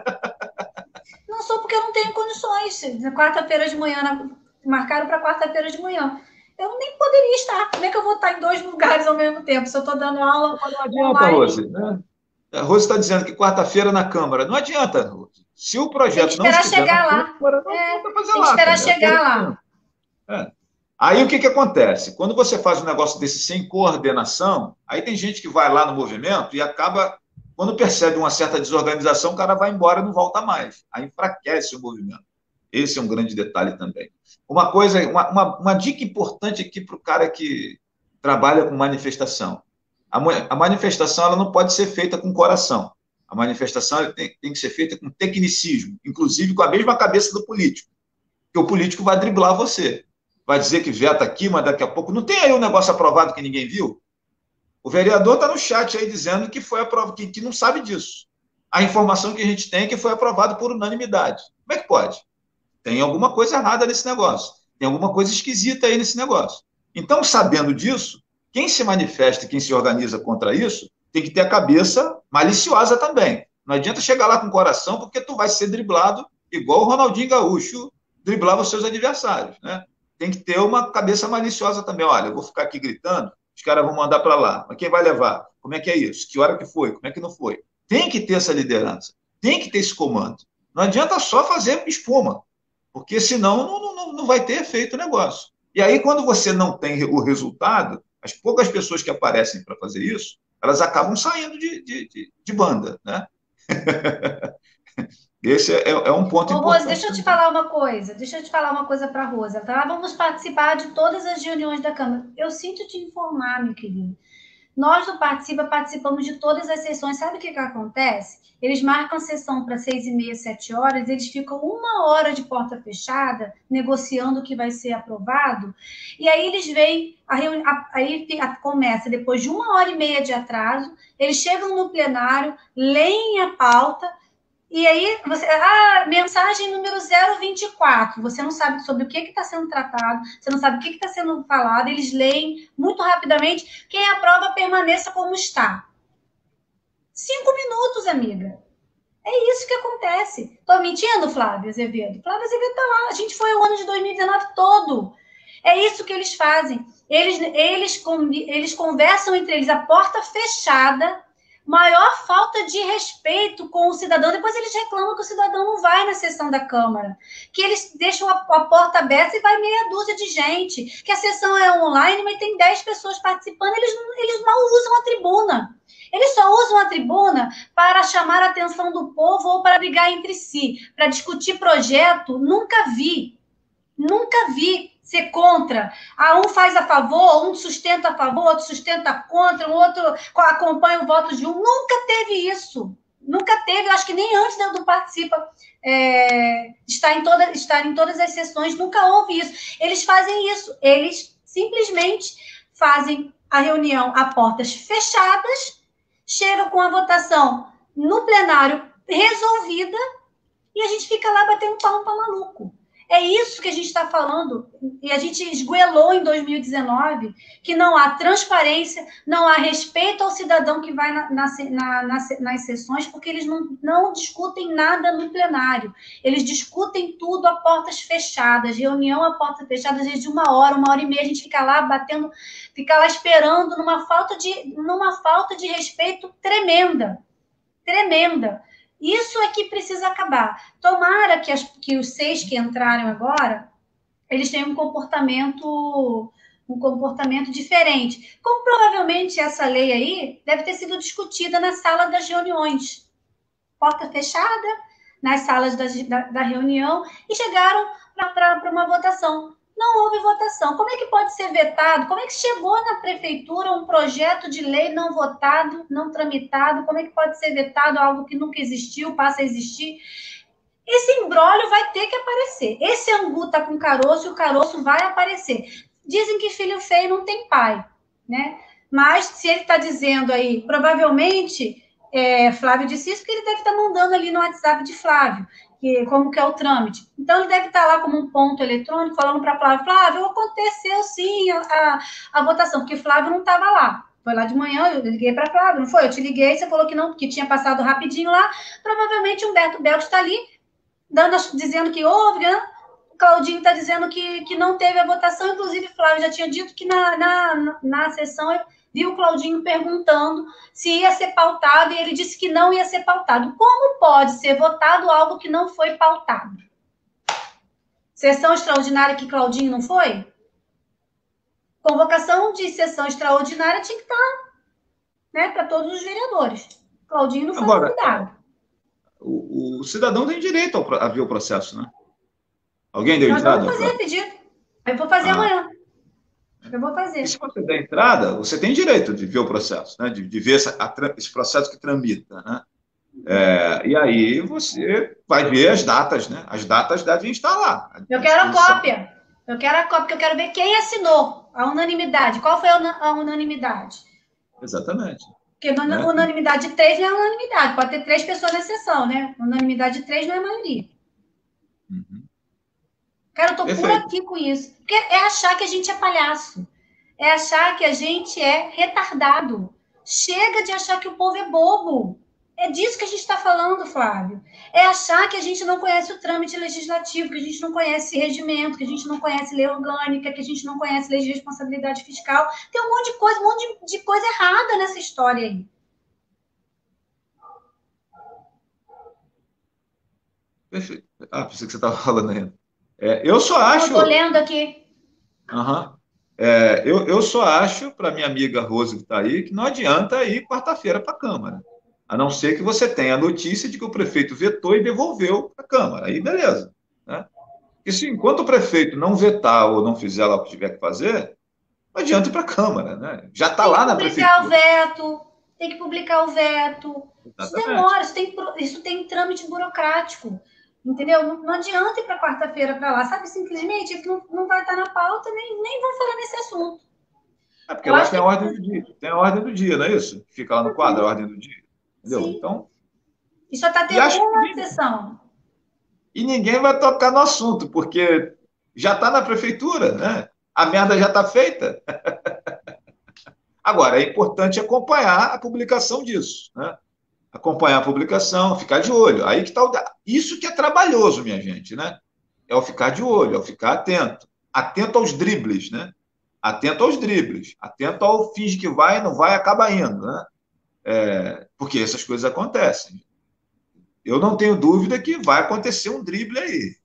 B: Não sou porque eu não tenho condições. Na quarta-feira de manhã, na, marcaram para quarta-feira de manhã. Eu nem poderia estar. Como é que eu vou estar em dois lugares ao mesmo tempo? Se eu estou dando aula.
A: Não adianta, online... Rose. Né? A Rose está dizendo que quarta-feira na Câmara. Não adianta, Rose. Se o projeto não estiver
B: chegar
A: na
B: lá.
A: Câmara, não
B: é,
A: tem que fazer
B: tem
A: lá.
B: que esperar chegar lá.
A: É. Aí o que, que acontece? Quando você faz um negócio desse sem coordenação, aí tem gente que vai lá no movimento e acaba, quando percebe uma certa desorganização, o cara vai embora e não volta mais. Aí enfraquece o movimento. Esse é um grande detalhe também. Uma coisa, uma, uma, uma dica importante aqui para o cara que trabalha com manifestação. A, a manifestação ela não pode ser feita com coração. A manifestação ela tem, tem que ser feita com tecnicismo, inclusive com a mesma cabeça do político. Porque o político vai driblar você. Vai dizer que veta aqui, mas daqui a pouco... Não tem aí um negócio aprovado que ninguém viu? O vereador está no chat aí dizendo que foi aprovado, que, que não sabe disso. A informação que a gente tem é que foi aprovado por unanimidade. Como é que pode? Tem alguma coisa errada nesse negócio. Tem alguma coisa esquisita aí nesse negócio. Então, sabendo disso, quem se manifesta, quem se organiza contra isso, tem que ter a cabeça maliciosa também. Não adianta chegar lá com o coração, porque tu vai ser driblado igual o Ronaldinho Gaúcho driblava os seus adversários, né? Tem que ter uma cabeça maliciosa também. Olha, eu vou ficar aqui gritando, os caras vão mandar para lá. Mas quem vai levar? Como é que é isso? Que hora que foi? Como é que não foi? Tem que ter essa liderança. Tem que ter esse comando. Não adianta só fazer espuma, porque senão não, não, não vai ter efeito o negócio. E aí, quando você não tem o resultado, as poucas pessoas que aparecem para fazer isso, elas acabam saindo de, de, de, de banda, né? Esse é, é um ponto
B: Ô,
A: importante.
B: Rose, deixa eu te falar uma coisa. Deixa eu te falar uma coisa para a Rosa, tá? Vamos participar de todas as reuniões da Câmara. Eu sinto te informar, meu querido. Nós do Participa participamos de todas as sessões. Sabe o que que acontece? Eles marcam a sessão para seis e meia, sete horas, eles ficam uma hora de porta fechada, negociando o que vai ser aprovado, e aí eles vêm, a reuni... aí começa, depois de uma hora e meia de atraso, eles chegam no plenário, leem a pauta, E aí, você, ah, mensagem número zero vinte e quatro, você não sabe sobre o que está sendo tratado, você não sabe o que está sendo falado, eles leem muito rapidamente, quem aprova permaneça como está. Cinco minutos, amiga. É isso que acontece. Estou mentindo, Flávio Azevedo? Flávio Azevedo está lá, a gente foi o ano de dois mil e dezenove todo. É isso que eles fazem. Eles, eles, eles conversam entre eles, a porta fechada, maior falta de respeito com o cidadão. Depois eles reclamam que o cidadão não vai na sessão da Câmara, que eles deixam a, a porta aberta e vai meia dúzia de gente, que a sessão é online, mas tem dez pessoas participando, eles, eles mal usam a tribuna. Eles só usam a tribuna para chamar a atenção do povo ou para brigar entre si, para discutir projeto. Nunca vi, nunca vi ser contra. Ah, um faz a favor, um sustenta a favor, outro sustenta contra, o outro acompanha o voto de um. Nunca teve isso. Nunca teve, eu acho que nem antes do Participa é, estar, em toda, estar em todas as sessões, nunca houve isso. Eles fazem isso, eles simplesmente fazem a reunião a portas fechadas, chegam com a votação no plenário resolvida e a gente fica lá batendo palmo para maluco. É isso que a gente está falando, e a gente esgoelou em dois mil e dezenove, que não há transparência, não há respeito ao cidadão que vai na, na, na, nas, nas sessões, porque eles não, não discutem nada no plenário. Eles discutem tudo a portas fechadas, reunião a portas fechadas, às vezes de uma hora, uma hora e meia, a gente fica lá batendo, fica lá esperando, numa falta de, numa falta de respeito tremenda, tremenda. Isso é que precisa acabar. Tomara que, as, que os seis que entraram agora, eles tenham um comportamento, um comportamento diferente. Como provavelmente essa lei aí deve ter sido discutida na sala das reuniões. Porta fechada, nas salas da, da, da reunião, e chegaram para uma votação. Não houve votação. Como é que pode ser vetado? Como é que chegou na prefeitura um projeto de lei não votado, não tramitado? Como é que pode ser vetado algo que nunca existiu, passa a existir? Esse imbróglio vai ter que aparecer. Esse angu tá com caroço e o caroço vai aparecer. Dizem que filho feio não tem pai, né? Mas se ele está dizendo aí, provavelmente, é, Flávio disse isso, porque ele deve estar tá mandando ali no WhatsApp de Flávio, que, como que é o trâmite. Então, ele deve estar lá como um ponto eletrônico, falando para Flávio, Flávio, aconteceu sim a, a, a votação, porque Flávio não estava lá. Foi lá de manhã, eu liguei para Flávio, não foi? Eu te liguei, você falou que não, que tinha passado rapidinho lá. Provavelmente, Humberto Belo está ali, dando, dizendo que houve, né? O Claudinho está dizendo que, que não teve a votação, inclusive Flávio já tinha dito que na, na, na sessão viu o Claudinho perguntando se ia ser pautado e ele disse que não ia ser pautado. Como pode ser votado algo que não foi pautado? Sessão extraordinária que Claudinho não foi? Convocação de sessão extraordinária tinha que estar, né, para todos os vereadores. Claudinho não foi
A: Agora,
B: convidado.
A: O, o cidadão tem direito ao, a ver o processo, né? Alguém deu
B: Nós
A: entrada?
B: vamos fazer pedido. Eu vou fazer ah. amanhã. Eu vou fazer.
A: E se você der entrada, você tem direito de ver o processo, né? de, de ver essa, a, esse processo que tramita. Né? É, e aí você vai ver as datas, né? As datas devem estar lá.
B: Eu quero a cópia. Eu quero a cópia, porque eu quero ver quem assinou a unanimidade. Qual foi a unanimidade?
A: Exatamente.
B: Porque né? Unanimidade de três não é unanimidade. Pode ter três pessoas na sessão, né? Unanimidade de três não é maioria. Uhum. Cara, eu tô Perfeito. por aqui com isso. Porque é achar que a gente é palhaço. É achar que a gente é retardado. Chega de achar que o povo é bobo. É disso que a gente está falando, Flávio. É achar que a gente não conhece o trâmite legislativo, que a gente não conhece regimento, que a gente não conhece lei orgânica, que a gente não conhece lei de responsabilidade fiscal. Tem um monte de coisa, um monte de, de coisa errada nessa história aí.
A: Perfeito. Ah, pensei que você estava falando ainda. É, eu só acho...
B: Eu estou lendo aqui.
A: Uhum. É, eu, eu só acho, para minha amiga Rose que está aí, que não adianta ir quarta-feira para a Câmara. A não ser que você tenha a notícia de que o prefeito vetou e devolveu para a Câmara. Aí, beleza. Né? Porque se enquanto o prefeito não vetar ou não fizer lá o que tiver que fazer, não adianta ir para a Câmara. Né? Já está lá na prefeitura.
B: Tem que publicar o veto, tem que publicar o veto. Exatamente. Isso demora, isso tem, isso tem trâmite burocrático. Entendeu? Não, não adianta ir para quarta-feira para lá, sabe? Simplesmente não, não vai estar na pauta, nem, nem vão falar nesse assunto.
A: É porque eu lá tem que... a ordem do dia. Tem a ordem do dia, não é isso? Fica lá no quadro, a ordem do dia. Entendeu?
B: Sim.
A: Então.
B: E só está
A: E
B: tendo
A: acho que
B: uma
A: ninguém,
B: sessão.
A: e ninguém vai tocar no assunto, porque já está na prefeitura, né? A merda já está feita. Agora, é importante acompanhar a publicação disso, né? Acompanhar a publicação, ficar de olho. Aí que tá o... Isso que é trabalhoso, minha gente, né? É o ficar de olho, é o ficar atento. Atento aos dribles, né? Atento aos dribles. Atento ao finge que vai, não vai, acaba indo, né? É, porque essas coisas acontecem. Eu não tenho dúvida que vai acontecer um drible aí.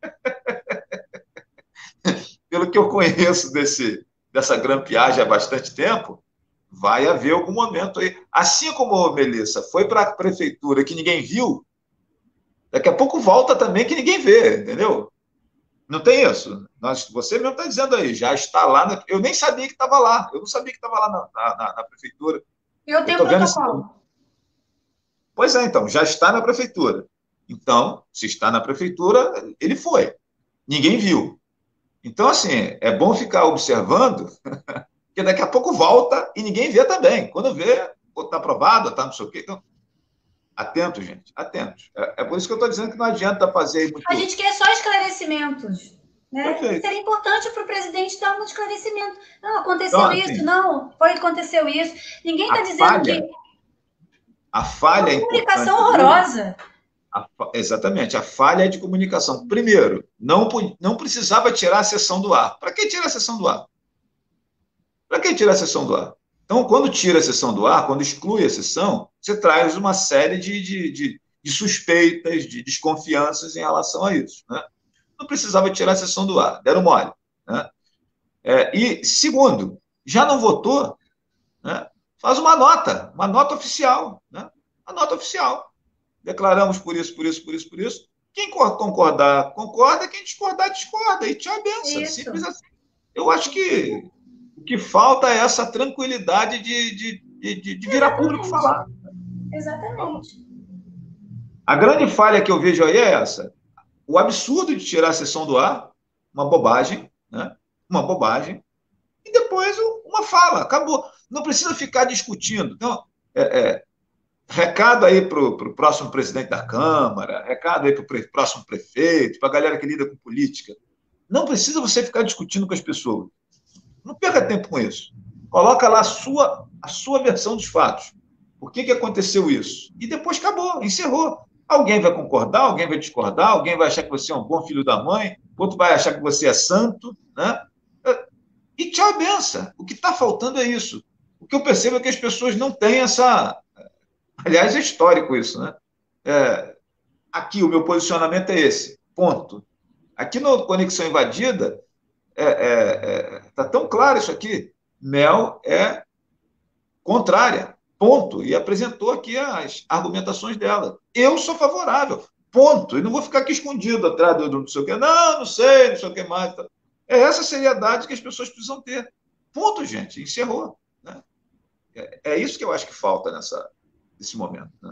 A: Pelo que eu conheço desse, dessa grampeagem há bastante tempo, vai haver algum momento aí. Assim como, Melissa, foi para a prefeitura que ninguém viu, daqui a pouco volta também que ninguém vê, entendeu? Não tem isso. Nós, você mesmo está dizendo aí, já está lá. Na, eu nem sabia que estava lá. Eu não sabia que estava lá na, na, na prefeitura.
B: Eu
A: Eu
B: tenho
A: estou vendo esse.
B: protocolo.
A: Pois é, então, já está na prefeitura. Então, se está na prefeitura, ele foi. Ninguém viu. Então, assim, é bom ficar observando, porque daqui a pouco volta e ninguém vê também. Quando vê, está aprovado, está não sei o quê. Então, atento, gente, atentos. É, é por isso que eu estou dizendo que não adianta fazer aí muito.
B: A gente quer só esclarecimentos. Né?
A: Perfeito.
B: Seria importante para o presidente dar um esclarecimento. Não,
A: Então,
B: aconteceu isso,
A: assim,
B: não, foi, aconteceu isso. Ninguém
A: a
B: está dizendo
A: falha,
B: que.
A: a falha
B: Uma
A: é
B: comunicação
A: importante dele.
B: horrorosa.
A: A, exatamente, a falha é de comunicação. Primeiro, não, não precisava tirar a sessão do ar. Para que tirar a sessão do ar? Para que tirar a sessão do ar? Então, quando tira a sessão do ar, quando exclui a sessão, você traz uma série de, de, de, de suspeitas, de desconfianças em relação a isso. Né? Não precisava tirar a sessão do ar, deram mole. Né? É, e, segundo, já não votou, né? Faz uma nota, uma nota oficial. Né? Uma nota oficial. Declaramos por isso, por isso, por isso, por isso. Quem concordar, concorda. Quem discordar, discorda. E tchau, benção.
B: Isso.
A: Simples assim. Eu acho que o que falta é essa tranquilidade de, de, de, de virar
B: Exatamente.
A: público falar.
B: Exatamente.
A: A grande falha que eu vejo aí é essa. O absurdo de tirar a sessão do ar, uma bobagem, né? Uma bobagem, e depois uma fala, acabou. Não precisa ficar discutindo. Então, é, é, recado aí para o próximo presidente da Câmara, recado aí para o pre, próximo prefeito, para a galera que lida com política. Não precisa você ficar discutindo com as pessoas. Não perca tempo com isso. Coloca lá a sua, a sua versão dos fatos. Por que, que aconteceu isso? E depois acabou, encerrou. Alguém vai concordar, alguém vai discordar, alguém vai achar que você é um bom filho da mãe, outro vai achar que você é santo, né? E tchau, benção. O que está faltando é isso. O que eu percebo é que as pessoas não têm essa... Aliás, é histórico isso, né? É, aqui, o meu posicionamento é esse, ponto. Aqui no Conexão Invadida, está é, é, é, tão claro isso aqui. Mel é contrária, ponto. E apresentou aqui as argumentações dela. Eu sou favorável, ponto. E não vou ficar aqui escondido atrás do, do não sei o quê. Não, não sei, não sei o que mais. É essa seriedade que as pessoas precisam ter. Ponto, gente. Encerrou. Né? É, é isso que eu acho que falta nessa, nesse momento. Né?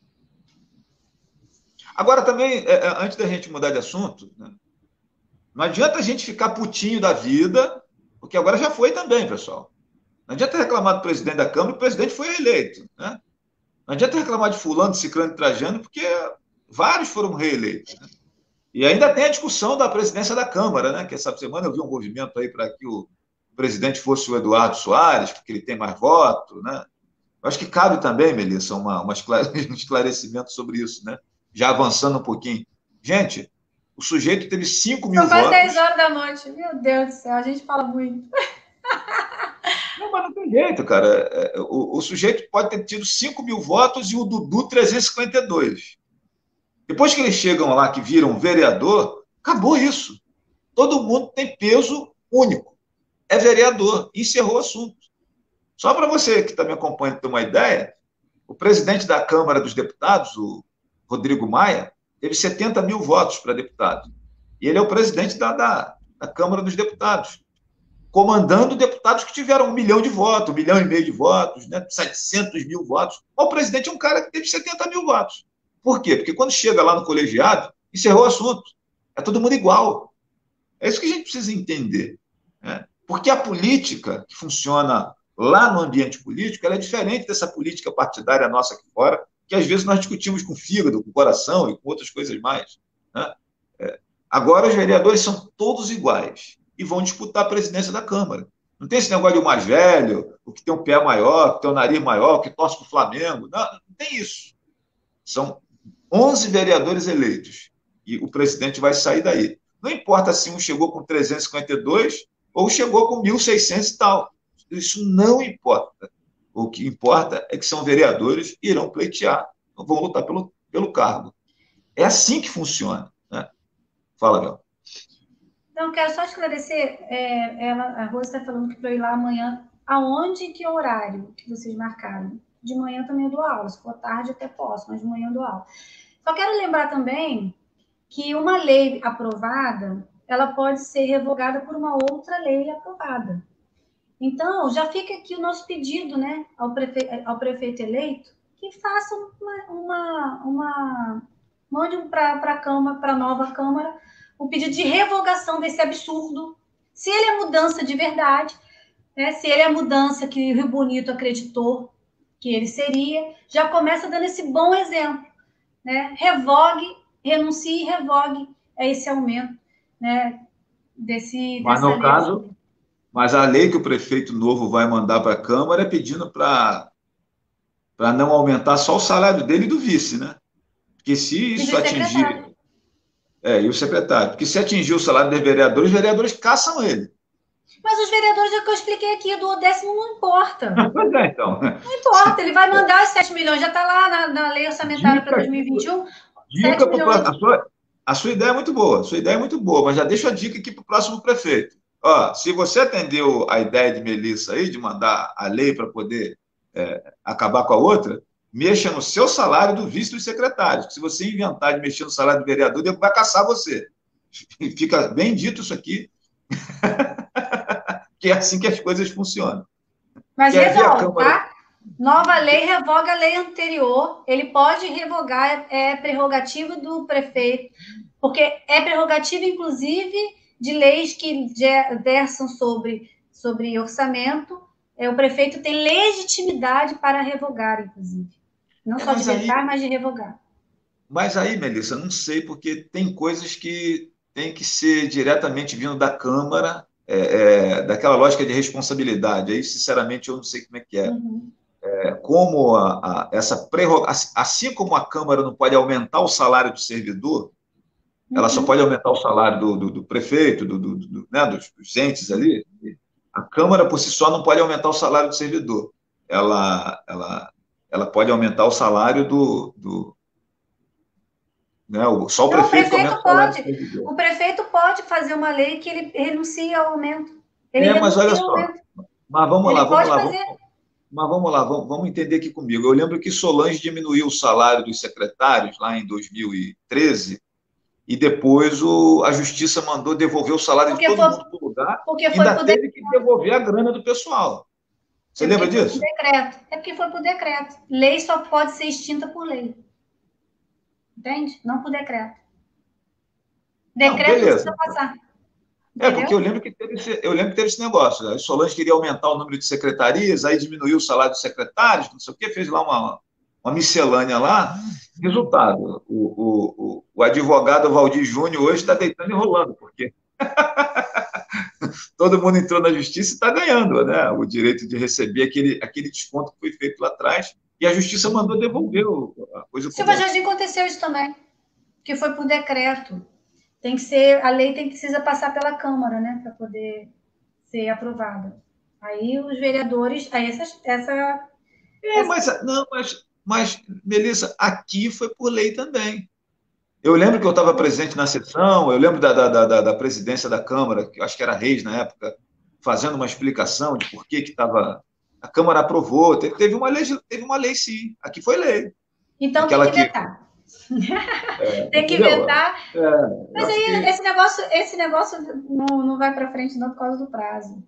A: Agora, também, é, antes da gente mudar de assunto, né? Não adianta a gente ficar putinho da vida, porque agora já foi também, pessoal. Não adianta reclamar do presidente da Câmara, o presidente foi reeleito. Né? Não adianta reclamar de fulano, de ciclano, de trajano, porque vários foram reeleitos. Né? E ainda tem a discussão da presidência da Câmara, né? Que essa semana eu vi um movimento aí para que o presidente fosse o Eduardo Soares, porque ele tem mais voto. Né? Eu acho que cabe também, Melissa, uma, uma um esclarecimento sobre isso, né? Já avançando um pouquinho. Gente, o sujeito teve cinco mil
B: votos. São quase
A: votos.
B: dez horas da noite. Meu Deus do céu, a gente fala muito.
A: Não, mas não tem jeito, cara. O, o sujeito pode ter tido cinco mil votos e o Dudu trezentos e cinquenta e dois. Depois que eles chegam lá, que viram vereador, acabou isso. Todo mundo tem peso único. É vereador. Encerrou o assunto. Só para você que está me acompanhando ter uma ideia, o presidente da Câmara dos Deputados, o Rodrigo Maia, teve setenta mil votos para deputado. E ele é o presidente da, da, da Câmara dos Deputados, comandando deputados que tiveram um milhão de votos, um milhão e meio de votos, né, setecentos mil votos. O presidente é um cara que teve setenta mil votos. Por quê? Porque quando chega lá no colegiado, encerrou o assunto. É todo mundo igual. É isso que a gente precisa entender. Né? Porque a política que funciona lá no ambiente político, ela é diferente dessa política partidária nossa aqui fora, que às vezes nós discutimos com o fígado, com o coração e com outras coisas mais, né? É, agora os vereadores são todos iguais e vão disputar a presidência da Câmara. Não tem esse negócio de o mais velho, o que tem um pé maior, o que tem um nariz maior, o que torce para o Flamengo. Não, não tem isso. São onze vereadores eleitos e o presidente vai sair daí. Não importa se um chegou com trezentos e cinquenta e dois ou chegou com mil e seiscentos e tal. Isso não importa. O que importa é que são vereadores e irão pleitear, vão lutar pelo, pelo cargo. É assim que funciona, né? Fala, Bel.
B: Não, quero só esclarecer. É, ela, a Rose está falando que para eu ir lá amanhã. Aonde e que horário que vocês marcaram? De manhã também eu dou aula. Se for tarde até posso, mas de manhã eu dou aula. Só quero lembrar também que uma lei aprovada, ela pode ser revogada por uma outra lei aprovada. Então, já fica aqui o nosso pedido, né, ao prefeito, ao prefeito eleito, que faça uma, uma, uma mande para a Câmara, para a nova Câmara, um pedido de revogação desse absurdo. Se ele é mudança de verdade, né, se ele é a mudança que o Rio Bonito acreditou que ele seria, já começa dando esse bom exemplo, né? Revogue, renuncie e revogue esse aumento, né, desse,
A: Mas
B: dessa
A: no
B: lei.
A: caso, mas a lei que o prefeito novo vai mandar para a Câmara é pedindo para para não aumentar só o salário dele e do vice, né? Porque se isso atingir... É, e o secretário. Porque se atingir o salário dos vereadores, os vereadores caçam ele.
B: Mas os vereadores, é o que eu expliquei aqui, do décimo não importa.
A: Pois é, então.
B: Não importa, ele vai mandar os sete milhões, já está lá na, na lei orçamentária para dois mil e vinte e um.
A: Dica para a sua, a sua ideia é muito boa, a sua ideia é muito boa, mas já deixa a dica aqui para o próximo prefeito. Ó, se você atendeu a ideia de Melissa aí, de mandar a lei para poder é, acabar com a outra, mexa no seu salário do vice dos secretários. Se você inventar de mexer no salário do vereador, ele vai caçar você. Fica bem dito isso aqui, que é assim que as coisas funcionam.
B: Mas resolve, tá? Nova lei revoga a lei anterior. Ele pode revogar, é prerrogativa do prefeito, porque é prerrogativa, inclusive, de leis que versam sobre, sobre orçamento. É, o prefeito tem legitimidade para revogar, inclusive. Não é, só de vetar, aí, mas de revogar.
A: Mas aí, Melissa, não sei, porque tem coisas que tem que ser diretamente vindo da Câmara, é, é, daquela lógica de responsabilidade. Aí, sinceramente, eu não sei como é que é. Uhum. É, como a, a, essa prerrogativa, assim como a Câmara não pode aumentar o salário do servidor, uhum. ela só pode aumentar o salário do, do, do prefeito, do, do, do, né, dos, dos entes ali. A Câmara, por si só, não pode aumentar o salário do servidor. Ela, ela, ela pode aumentar o salário do... do né, só o
B: não,
A: prefeito,
B: o prefeito pode. O prefeito pode fazer uma lei que ele renuncie ao aumento. Ele
A: é, mas olha só. Mas vamos
B: ele
A: lá, vamos
B: pode
A: lá.
B: Fazer.
A: Vamos, mas vamos lá, vamos, vamos entender aqui comigo. Eu lembro que Solange diminuiu o salário dos secretários lá em dois mil e treze e depois o, a Justiça mandou devolver o salário porque de todo foi, mundo para o lugar e ainda teve decreto. que devolver a grana do pessoal. Você é lembra disso?
B: Decreto. É porque foi por decreto. Lei só pode ser extinta por lei. Entende? Não por decreto. Decreto não, precisa passar.
A: É, porque eu lembro que teve esse, eu lembro que teve esse negócio. A Solange queria aumentar o número de secretarias, aí diminuiu o salário dos secretários, não sei o quê, fez lá uma, uma miscelânea lá. Resultado, o, o, o advogado Valdir Júnior hoje está deitando e rolando, porque todo mundo entrou na justiça e está ganhando, né? O direito de receber aquele, aquele desconto que foi feito lá atrás, e a justiça mandou devolver a coisa.
B: Silva Jardim aconteceu isso também, que foi por decreto. Tem que ser, a lei tem que precisa passar pela Câmara, né, para poder ser aprovada. Aí os vereadores, aí essa, essa,
A: é, essa... mas não, mas, mas Melissa, aqui foi por lei também. Eu lembro que eu estava presente na sessão, eu lembro da, da, da, da presidência da Câmara, que eu acho que era Reis na época, fazendo uma explicação de por que que estava. A Câmara aprovou, teve, teve uma lei, teve uma lei sim. Aqui foi lei.
B: Então Aquela tem que vetar. Que... É, tem que inventar. É, mas aí que... esse negócio, esse negócio não, não vai para frente não por causa do prazo.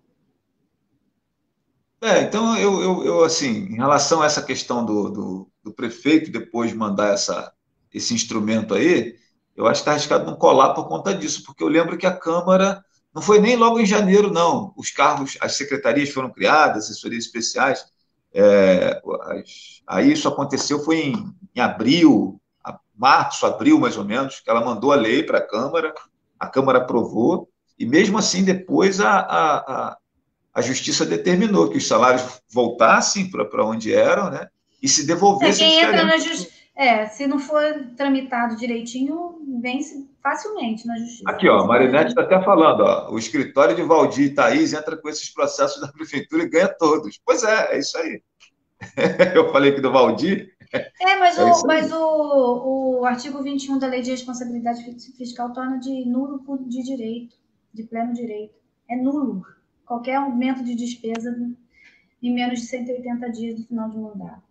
A: É, então eu, eu, eu assim, em relação a essa questão do, do, do prefeito depois mandar essa, esse instrumento aí, eu acho que está arriscado não colar por conta disso, porque eu lembro que a Câmara não foi nem logo em janeiro, não. Os cargos, as secretarias foram criadas, assessorias especiais. É, as, aí isso aconteceu, foi em, em abril, a- março, abril mais ou menos, que ela mandou a lei para a Câmara, a Câmara aprovou, e mesmo assim depois a, a, a, a Justiça determinou que os salários voltassem para onde eram, né, e se
B: É,
A: devolvesse a
B: quem entra
A: diferença.
B: na justiça. É, se não for tramitado direitinho, vence facilmente na justiça.
A: Aqui, ó,
B: Vence
A: Marinette está
B: rapidinho.
A: até falando, ó, o escritório de Valdir e Thaís entra com esses processos da prefeitura e ganha todos. Pois é, é isso aí. Eu falei aqui do Valdir,
B: É, mas
A: é
B: o,
A: isso
B: mas
A: aí.
B: o, o artigo vinte e um da Lei de Responsabilidade Fiscal torna de nulo de direito, de pleno direito. É nulo. Qualquer aumento de despesa em menos de cento e oitenta dias do final de mandato.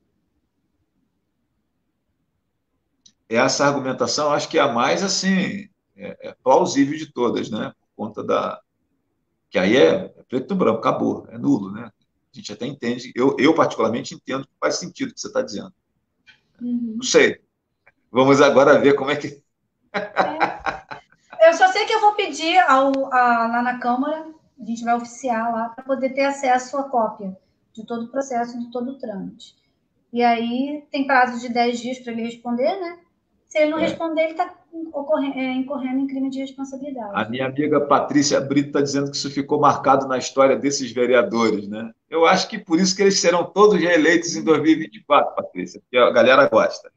A: Essa argumentação acho que é a mais assim é, é plausível de todas, né? Por conta da que aí é, é preto e branco, acabou, é nulo, né? A gente até entende, eu, eu particularmente entendo que faz sentido o que você está dizendo. Não
B: Uhum.
A: sei. Vamos agora ver como é que
B: Eu só sei que eu vou pedir ao, a, lá na Câmara, a gente vai oficiar lá, para poder ter acesso à cópia de todo o processo, de todo o trâmite. E aí tem prazo de dez dias para ele responder, né? Se ele não
A: é,
B: responder, ele está incorrendo em crime de
A: a
B: responsabilidade.
A: minha amiga Patrícia Brito está dizendo que isso ficou marcado na história desses vereadores, né? Eu acho que por isso que eles serão todos reeleitos em dois mil e vinte e quatro, Patrícia, porque a galera gosta.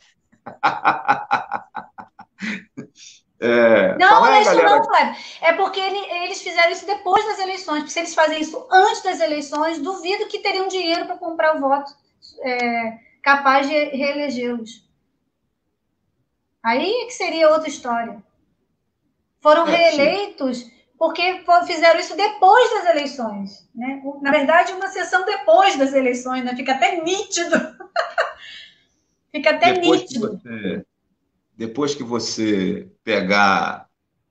A: É,
B: Não,
A: falar
B: não é
A: em
B: isso não,
A: galera.
B: Flávio. É porque ele, eles fizeram isso depois das eleições. Porque se eles fazem isso antes das eleições, duvido que teriam dinheiro para comprar o voto é, capaz de reelegê-los. Aí é que seria outra história. Foram
A: É, sim.
B: reeleitos porque fizeram isso depois das eleições. Né? Na verdade, uma sessão depois das eleições, né? Fica até nítido. Fica até
A: Depois que
B: nítido.
A: você, depois que você pegar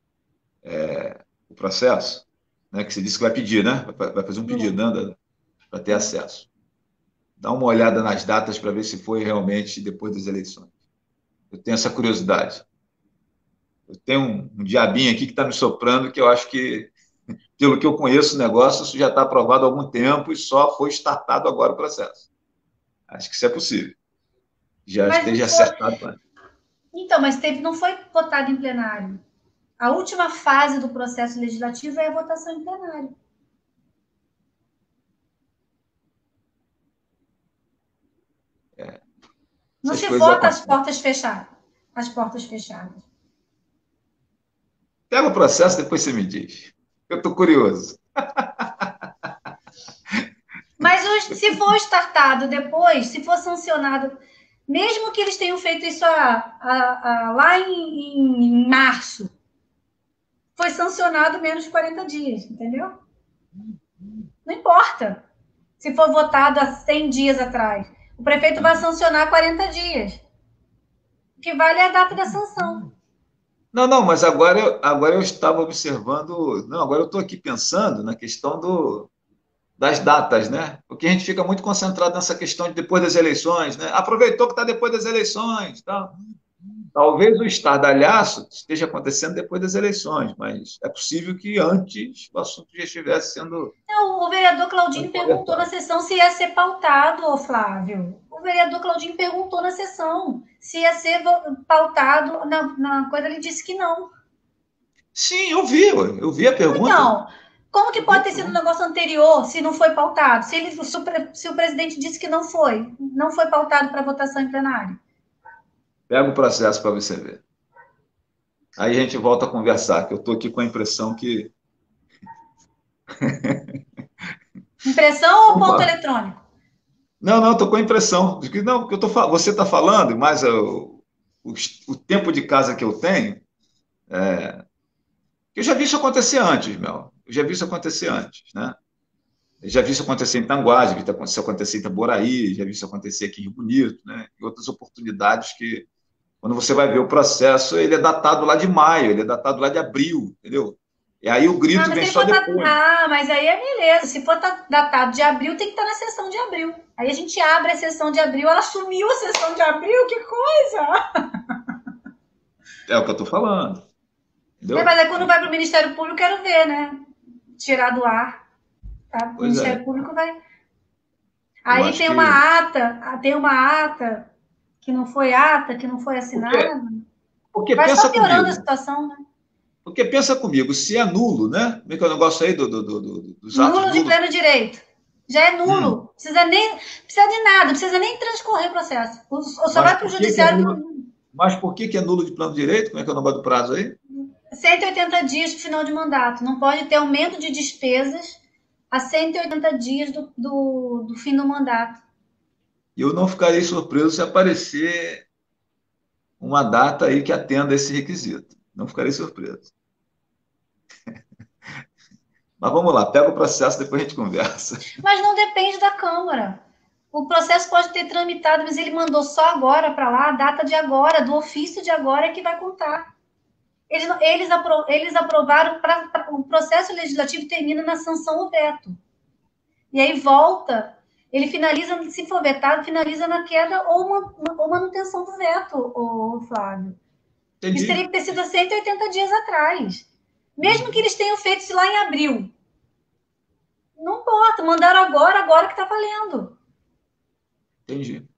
A: o processo, né, que você disse que vai pedir, né? Vai vai fazer um pedido, né, para ter acesso. Dá uma olhada nas datas para ver se foi realmente depois das eleições. Eu tenho essa curiosidade. Eu tenho um, um diabinho aqui que está me soprando que eu acho que, pelo que eu conheço o negócio, isso já está aprovado há algum tempo e só foi startado agora o processo. Acho que isso é possível. Já
B: Mas não
A: esteja
B: foi.
A: acertado antes.
B: Então, mas teve, não foi votado em plenário. A última fase do processo legislativo é a votação em plenário. Não
A: Essas
B: se
A: coisas
B: vota às
A: acontecem.
B: portas fechadas. Às portas fechadas.
A: Pega o processo, depois você me diz. Eu estou curioso.
B: Mas se for startado depois, se for sancionado, mesmo que eles tenham feito isso a, a, a, lá em, em março, foi sancionado menos de quarenta dias, entendeu? Não importa. Se for votado há cem dias atrás, o prefeito vai sancionar quarenta dias. O que vale é a data da sanção.
A: Não, não, mas agora eu, agora eu estava observando. Não, agora eu estou aqui pensando na questão do, das datas, né? Porque a gente fica muito concentrado nessa questão de depois das eleições, né? Aproveitou que está depois das eleições, tal. Talvez o estardalhaço esteja acontecendo depois das eleições, mas é possível que antes o assunto já estivesse sendo,
B: Não, o vereador
A: sendo
B: Claudinho perguntou na
A: conversado.
B: sessão se ia ser pautado, ô Flávio. O vereador Claudinho perguntou na sessão se ia ser pautado na, na coisa, ele disse que não.
A: Sim, eu vi, eu vi a pergunta.
B: Então, como que
A: Eu vi
B: pode
A: a
B: ter sido um
A: pergunta.
B: negócio anterior se não foi pautado? Se, ele, se, o, se o presidente disse que não foi, não foi pautado para votação em plenário.
A: Pega o processo para você ver. Aí a gente volta a conversar, que eu estou aqui com a impressão que.
B: Impressão ou ponto
A: Opa,
B: eletrônico?
A: não, não, estou com a impressão de que não, que eu tô, você está falando, mas o, o, o tempo de casa que eu tenho, eu já vi isso acontecer antes, Mel. Eu já vi isso acontecer antes, né? Eu já vi isso acontecer em Tanguá, já vi isso acontecer em Itaboraí, já vi isso acontecer aqui em Rio Bonito, né? E outras oportunidades que, quando você vai ver o processo, ele é datado lá de maio, ele é datado lá de abril, entendeu? E aí o
B: Ah,
A: grito
B: mas
A: vem
B: se ele
A: só
B: for.
A: depois.
B: Ah, mas aí é beleza. Se for datado de abril, tem que estar na sessão de abril. Aí a gente abre a sessão de abril, ela sumiu a sessão de abril, que coisa!
A: É o que eu estou falando,
B: É, mas
A: entendeu?
B: aí quando vai para o Ministério Público, quero ver, né? Tirar do ar. Tá? O
A: Pois
B: Ministério
A: é.
B: Público vai.
A: Eu
B: Aí
A: acho
B: tem uma
A: que...
B: ata, tem uma ata que não foi ata, que não foi
A: Porque,
B: assinada.
A: porque
B: Vai só
A: pensa
B: piorando a
A: comigo,
B: situação, né?
A: porque pensa comigo, se é nulo, né? Como é que é o negócio aí do, do, do, do, dos atos
B: Nulo de
A: nulos?
B: pleno direito. Já é
A: Hum,
B: nulo. Precisa nem precisa de nada, precisa nem transcorrer o processo. Ou só
A: mas
B: vai para o
A: por que, que é
B: judiciário
A: nulo? Mas por que, que é nulo de plano de direito? Como é que é o negócio do prazo aí?
B: cento e oitenta dias de final de mandato. Não pode ter aumento de despesas a cento e oitenta dias do, do, do fim do mandato.
A: Eu não ficarei surpreso se aparecer uma data aí que atenda esse requisito. Não ficarei surpreso. Mas vamos lá, pega o processo, depois a gente conversa.
B: Mas não depende da Câmara. O processo pode ter tramitado, mas ele mandou só agora para lá, a data de agora, do ofício de agora é que vai contar. Eles, eles, apro, eles aprovaram, pra, pra, o processo legislativo termina na sanção ou veto. E aí volta, ele finaliza, se for vetado, finaliza na queda ou, uma, ou manutenção do veto, o Flávio. Isso teria
A: Entendi.
B: que ter sido há cento e oitenta dias atrás. Mesmo que
A: Uhum.
B: eles tenham feito isso lá em abril. Não importa, mandaram agora, agora que está valendo.
A: Entendi.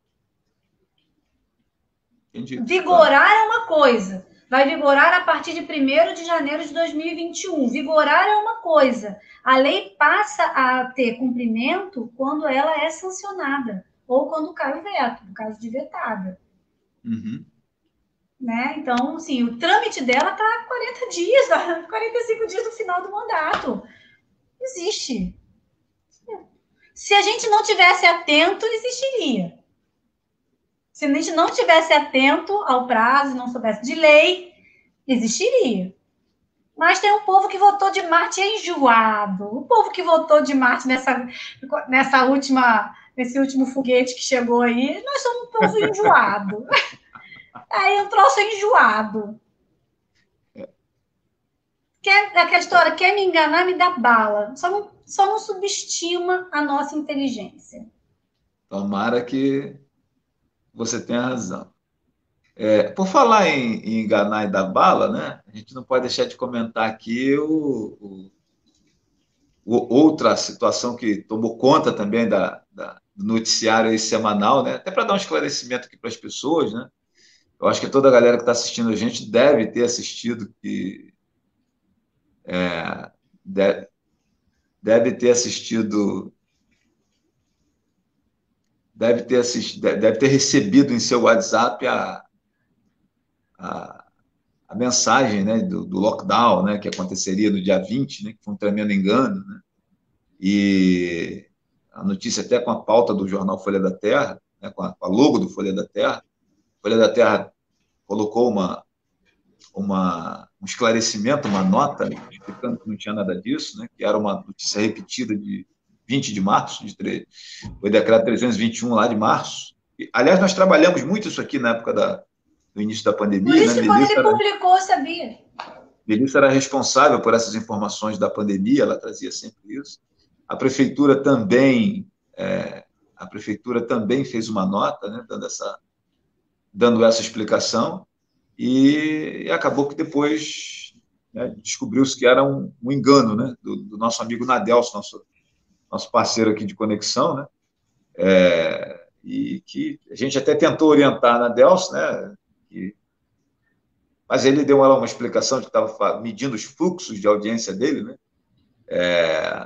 A: Entendi. Tá.
B: Vigorar é uma coisa. Vai vigorar a partir de primeiro de janeiro de dois mil e vinte e um. Vigorar é uma coisa. A lei passa a ter cumprimento quando ela é sancionada. Ou quando cai o veto, no caso de vetada.
A: Uhum.
B: Né? Então, assim, o trâmite dela está quarenta dias, quarenta e cinco dias do final do mandato. Existe. Se a gente não tivesse atento, existiria. Se a gente não tivesse atento ao prazo, não soubesse de lei, existiria. Mas tem um povo que votou de Marte enjoado. O povo que votou de Marte nessa, nessa última, nesse último foguete que chegou aí, nós somos um povo enjoado. Aí eu trouxe enjoado. Quer, aquela história, quer me enganar, me dá bala. Só não, só não subestima a nossa inteligência.
A: Tomara que você tenha razão. É, por falar em, em enganar e dar bala, né? A gente não pode deixar de comentar aqui o, o, o- outra situação que tomou conta também da, da- do noticiário aí semanal, né? Até para dar um esclarecimento aqui para as pessoas, né? Eu acho que toda a galera que está assistindo a gente deve ter assistido, que deve, deve ter assistido, deve ter assistido, deve ter recebido em seu WhatsApp a, a, a mensagem, né, do, do lockdown, né, que aconteceria no dia vinte, né, que foi um tremendo engano, né, e a notícia até com a pauta do jornal Folha da Terra, né, com, a, com a logo do Folha da Terra. Folha da Terra colocou uma, uma, um esclarecimento, uma nota, explicando que não tinha nada disso, né, que era uma notícia repetida de vinte de março, de tre... foi decreto trezentos e vinte e um lá de março. E, aliás, nós trabalhamos muito isso aqui na época da, do início da
B: Por
A: pandemia, né?
B: isso que quando
A: Melissa
B: ele
A: era,
B: publicou, eu sabia.
A: Melissa era responsável por essas informações da pandemia, ela trazia sempre isso. A prefeitura também, é, a prefeitura também fez uma nota, né, dando essa, dando essa explicação, e, e acabou que depois, né, descobriu-se que era um, um engano, né, do, do nosso amigo Nadelson, nosso, nosso parceiro aqui de conexão, né, é, e que a gente até tentou orientar na Delcio, né? Que, mas ele deu uma, uma explicação de que estava medindo os fluxos de audiência dele, né? É...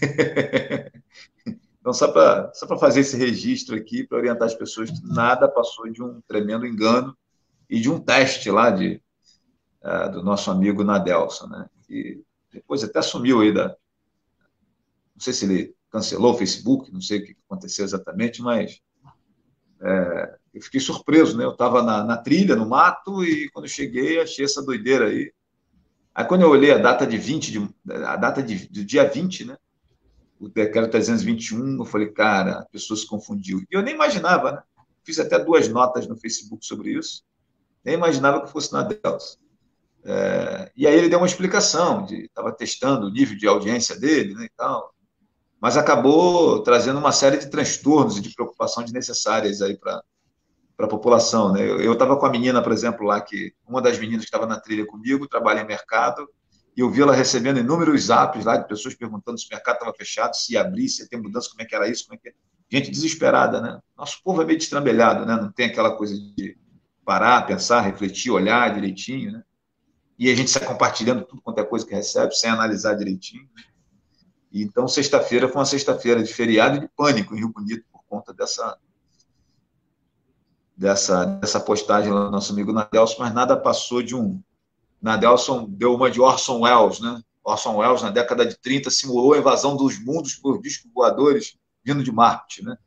A: Então, só para só para fazer esse registro aqui, para orientar as pessoas que nada passou de um tremendo engano e de um teste lá de, uh, do nosso amigo Nadelson, né? Que depois até sumiu aí da. Não sei se ele cancelou o Facebook, não sei o que aconteceu exatamente, mas eu fiquei surpreso, né? Eu estava na, na trilha, no mato, e quando eu cheguei, achei essa doideira aí. Aí, quando eu olhei a data de vinte, de, a data de, do dia vinte, né? O decreto trezentos e vinte e um, eu falei, cara, a pessoa se confundiu. E eu nem imaginava, né? Fiz até duas notas no Facebook sobre isso. Nem imaginava que fosse na Delta. É, e aí ele deu uma explicação, de estava testando o nível de audiência dele, né, e tal. Mas acabou trazendo uma série de transtornos e de preocupação desnecessárias aí para para a população, né? Eu estava com a menina, por exemplo, lá, que uma das meninas que estava na trilha comigo, trabalha em mercado, e eu vi ela recebendo inúmeros zaps lá de pessoas perguntando se o mercado estava fechado, se ia abrir, se ia ter mudança, como é que era isso, como é que é. gente desesperada, né? Nosso povo é meio destrambelhado, né? Não tem aquela coisa de parar, pensar, refletir, olhar direitinho, né? E a gente sai compartilhando tudo quanto é coisa que recebe, sem analisar direitinho. E então, sexta-feira foi uma sexta-feira de feriado e de pânico em Rio Bonito, por conta dessa, dessa, dessa postagem lá do nosso amigo Nadelson, mas nada passou de um... Nadelson deu uma de Orson Welles, né? Orson Welles, na década de trinta, simulou a invasão dos mundos por discos voadores vindo de Marte, né?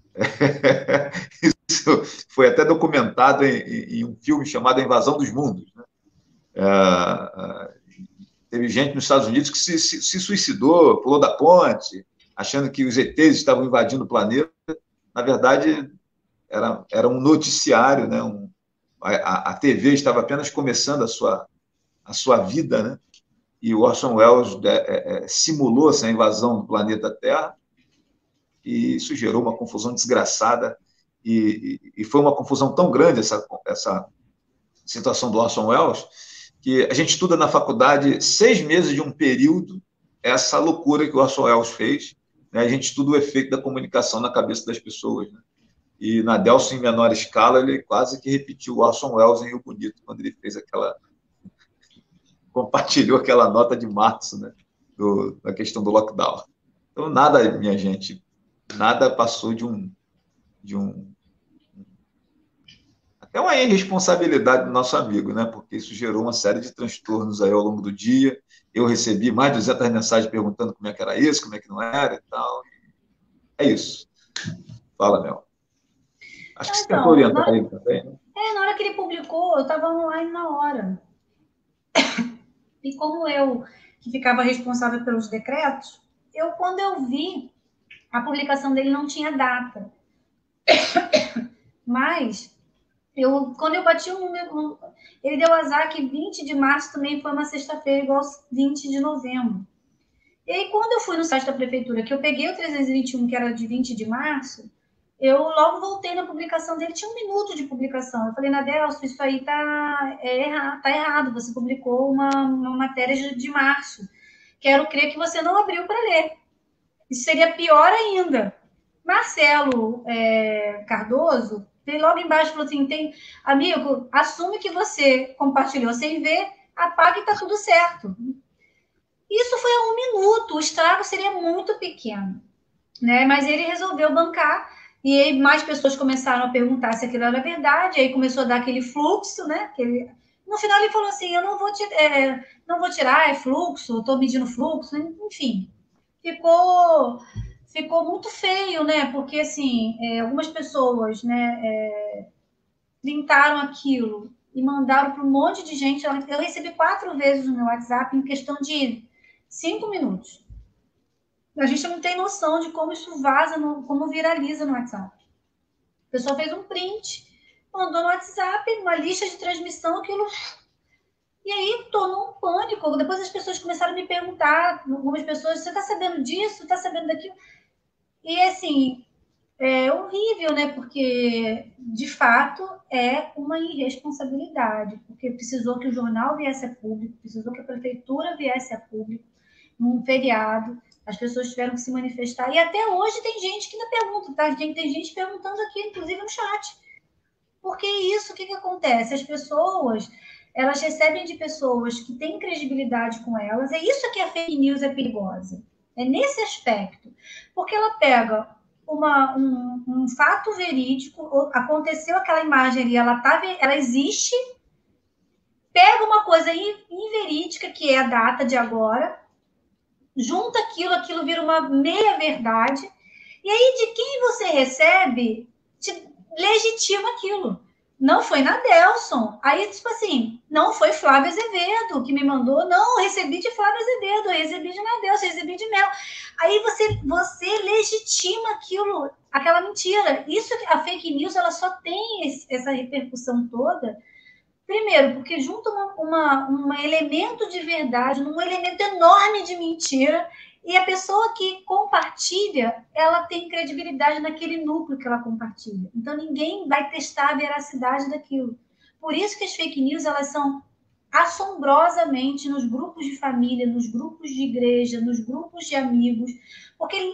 A: Isso foi até documentado em, em um filme chamado A Invasão dos Mundos, né? É, teve gente nos Estados Unidos que se, se, se suicidou, pulou da ponte, achando que os E Tês estavam invadindo o planeta. Na verdade, era, era um noticiário, né? Um, a, a T V estava apenas começando a sua, a sua vida, né? E o Orson Welles é, é, simulou essa invasão do planeta Terra, e isso gerou uma confusão desgraçada, e, e, e foi uma confusão tão grande essa, essa situação do Orson Welles, que a gente estuda na faculdade seis meses de um período essa loucura que o Orson Welles fez, né? A gente estuda o efeito da comunicação na cabeça das pessoas, né? E Nadelson, em menor escala, ele quase que repetiu o Orson Welles em Rio Bonito, quando ele fez aquela... compartilhou aquela nota de março, né? Do, da questão do lockdown. Então, nada, minha gente, nada passou de um... De um até uma irresponsabilidade do nosso amigo, né? Porque isso gerou uma série de transtornos aí ao longo do dia. Eu recebi mais de duzentas mensagens perguntando como é que era isso, como é que não era e tal. É isso. Fala, Mel. Acho que você tentou
B: Então,
A: orientar
B: na,
A: ele também, né?
B: é, na hora que ele publicou, eu estava online na hora. E como eu que ficava responsável pelos decretos, eu, quando eu vi, a publicação dele não tinha data. Mas, eu, quando eu bati um número, ele deu azar que vinte de março também foi uma sexta-feira, igual vinte de novembro. E aí, quando eu fui no site da prefeitura, que eu peguei o trezentos e vinte e um, que era de vinte de março, eu logo voltei na publicação dele, tinha um minuto de publicação. Eu falei, Nadelson, isso aí tá, é, tá errado, você publicou uma, uma matéria de, de março. Quero crer que você não abriu para ler. Isso seria pior ainda. Marcelo é, Cardoso veio logo embaixo e falou assim, tem, amigo, assume que você compartilhou sem ver, apaga e tá tudo certo. Isso foi a um minuto, o estrago seria muito pequeno, né? Mas ele resolveu bancar, e aí mais pessoas começaram a perguntar se aquilo era verdade, aí começou a dar aquele fluxo, né? Aquele... No final ele falou assim, eu não vou, é, não vou tirar, é fluxo, estou medindo fluxo, enfim. Ficou, ficou muito feio, né? Porque, assim, é, algumas pessoas, né, é, printaram aquilo e mandaram para um monte de gente. Eu recebi quatro vezes no meu WhatsApp em questão de cinco minutos. A gente não tem noção de como isso vaza, no, como viraliza no WhatsApp. A pessoa fez um print, mandou no WhatsApp, uma lista de transmissão, aquilo... E aí tornou um pânico. Depois as pessoas começaram a me perguntar, algumas pessoas, você está sabendo disso? Está sabendo daquilo? E, assim, é horrível, né? Porque, de fato, é uma irresponsabilidade. Porque precisou que o jornal viesse a público, precisou que a prefeitura viesse a público, num feriado. As pessoas tiveram que se manifestar. E até hoje tem gente que ainda pergunta, tá? Tem, tem gente perguntando aqui, inclusive no chat. Porque isso, o que, que acontece? As pessoas, elas recebem de pessoas que têm credibilidade com elas. É isso que a fake news é perigosa. É nesse aspecto. Porque ela pega uma, um, um fato verídico, aconteceu aquela imagem ali, ela, tá, ela existe, pega uma coisa inverídica, que é a data de agora, junta aquilo, aquilo vira uma meia-verdade, e aí de quem você recebe, te legitima aquilo. Não foi Nadelson. Aí, tipo assim, não foi Flávio Azevedo que me mandou. Não, eu recebi de Flávio Azevedo, eu recebi de Nadelson, eu recebi de Mel. Aí você, você legitima aquilo, aquela mentira. Isso, a fake news, ela só tem esse, essa repercussão toda. Primeiro, porque junta uma, uma, um elemento de verdade, um elemento enorme de mentira, e a pessoa que compartilha, ela tem credibilidade naquele núcleo que ela compartilha. Então, ninguém vai testar a veracidade daquilo. Por isso que as fake news, elas são assombrosamente nos grupos de família, nos grupos de igreja, nos grupos de amigos, porque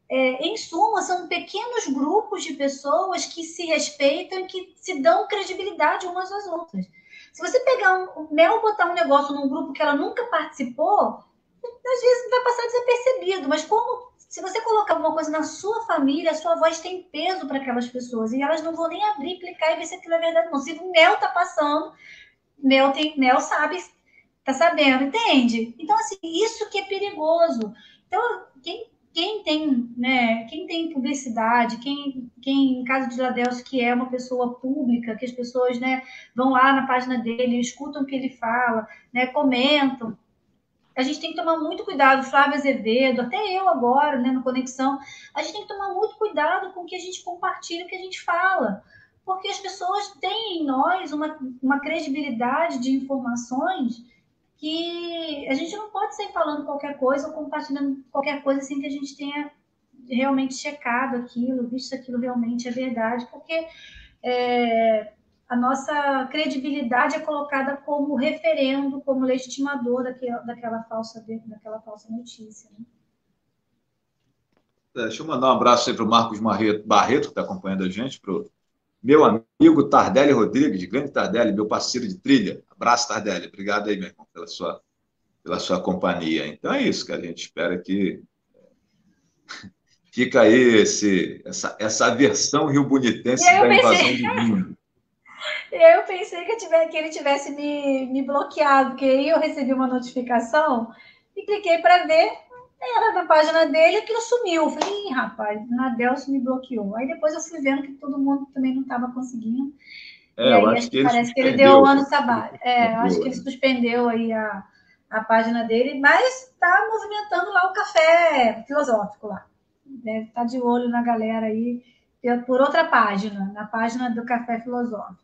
B: é, em suma, são pequenos grupos de pessoas que se respeitam e que se dão credibilidade umas às outras. Se você pegar um, Mel botar um negócio num grupo que ela nunca participou, às vezes vai passar desapercebido, mas como se você colocar alguma coisa na sua família, a sua voz tem peso para aquelas pessoas e elas não vão nem abrir, clicar e ver se aquilo é verdade. Não, se o Mel está passando, Mel, tem, Mel sabe, está sabendo, entende? Então, assim, isso que é perigoso. Então, quem, quem tem, né, quem tem publicidade, quem, quem, em caso de Ladelcio, que é uma pessoa pública, que as pessoas, né, vão lá na página dele, escutam o que ele fala, né, comentam, a gente tem que tomar muito cuidado, Flávio Azevedo, até eu agora, né, no Conexão, a gente tem que tomar muito cuidado com o que a gente compartilha, o que a gente fala, porque as pessoas têm em nós uma, uma credibilidade de informações que a gente não pode sair falando qualquer coisa ou compartilhando qualquer coisa sem que a gente tenha realmente checado aquilo, visto aquilo realmente é verdade, porque é, a nossa credibilidade é colocada como referendo, como legitimador daquela, daquela, falsa, daquela falsa notícia. Né?
A: Deixa eu mandar um abraço aí para o Marcos Barreto, que está acompanhando a gente, para o meu amigo Tardelli Rodrigues, grande Tardelli, meu parceiro de trilha. Abraço, Tardelli. Obrigado aí, meu irmão, pela sua, pela sua companhia. Então é isso que a gente espera que fica aí esse, essa, essa aversão rio-bonitense da invasão
B: pensei...
A: do Rio.
B: E aí eu pensei que, eu tivesse, que ele tivesse me, me bloqueado, porque aí eu recebi uma notificação e cliquei para ver, era na página dele, aquilo sumiu. Eu falei, ih, rapaz, Nadelson me bloqueou. Aí depois eu fui vendo que todo mundo também não estava conseguindo.
A: É,
B: e aí
A: eu acho
B: acho
A: que
B: que
A: ele
B: parece que ele deu
A: suspendeu.
B: um ano sabático. É, acho que ele
A: né?
B: suspendeu aí a, a página dele, mas está movimentando lá o café filosófico lá. Deve estar de olho na galera aí por outra página, na página do Café Filosófico.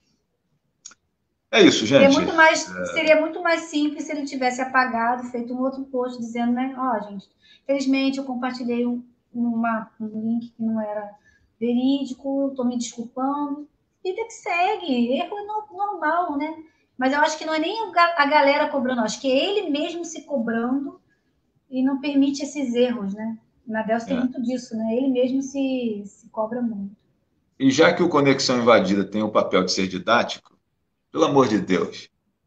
A: É isso, gente.
B: Seria muito mais, é... seria muito mais simples se ele tivesse apagado, feito um outro post dizendo, né, ó, oh, gente, felizmente eu compartilhei um, uma, um link que não era verídico, estou me desculpando. Vida que segue, erro é normal, né? Mas eu acho que não é nem a galera cobrando, acho que é ele mesmo se cobrando e não permite esses erros, né? Na Delcio tem é. muito disso, né? Ele mesmo se, se cobra muito.
A: E já que o Conexão Invadida tem o papel de ser didático, pelo amor de Deus,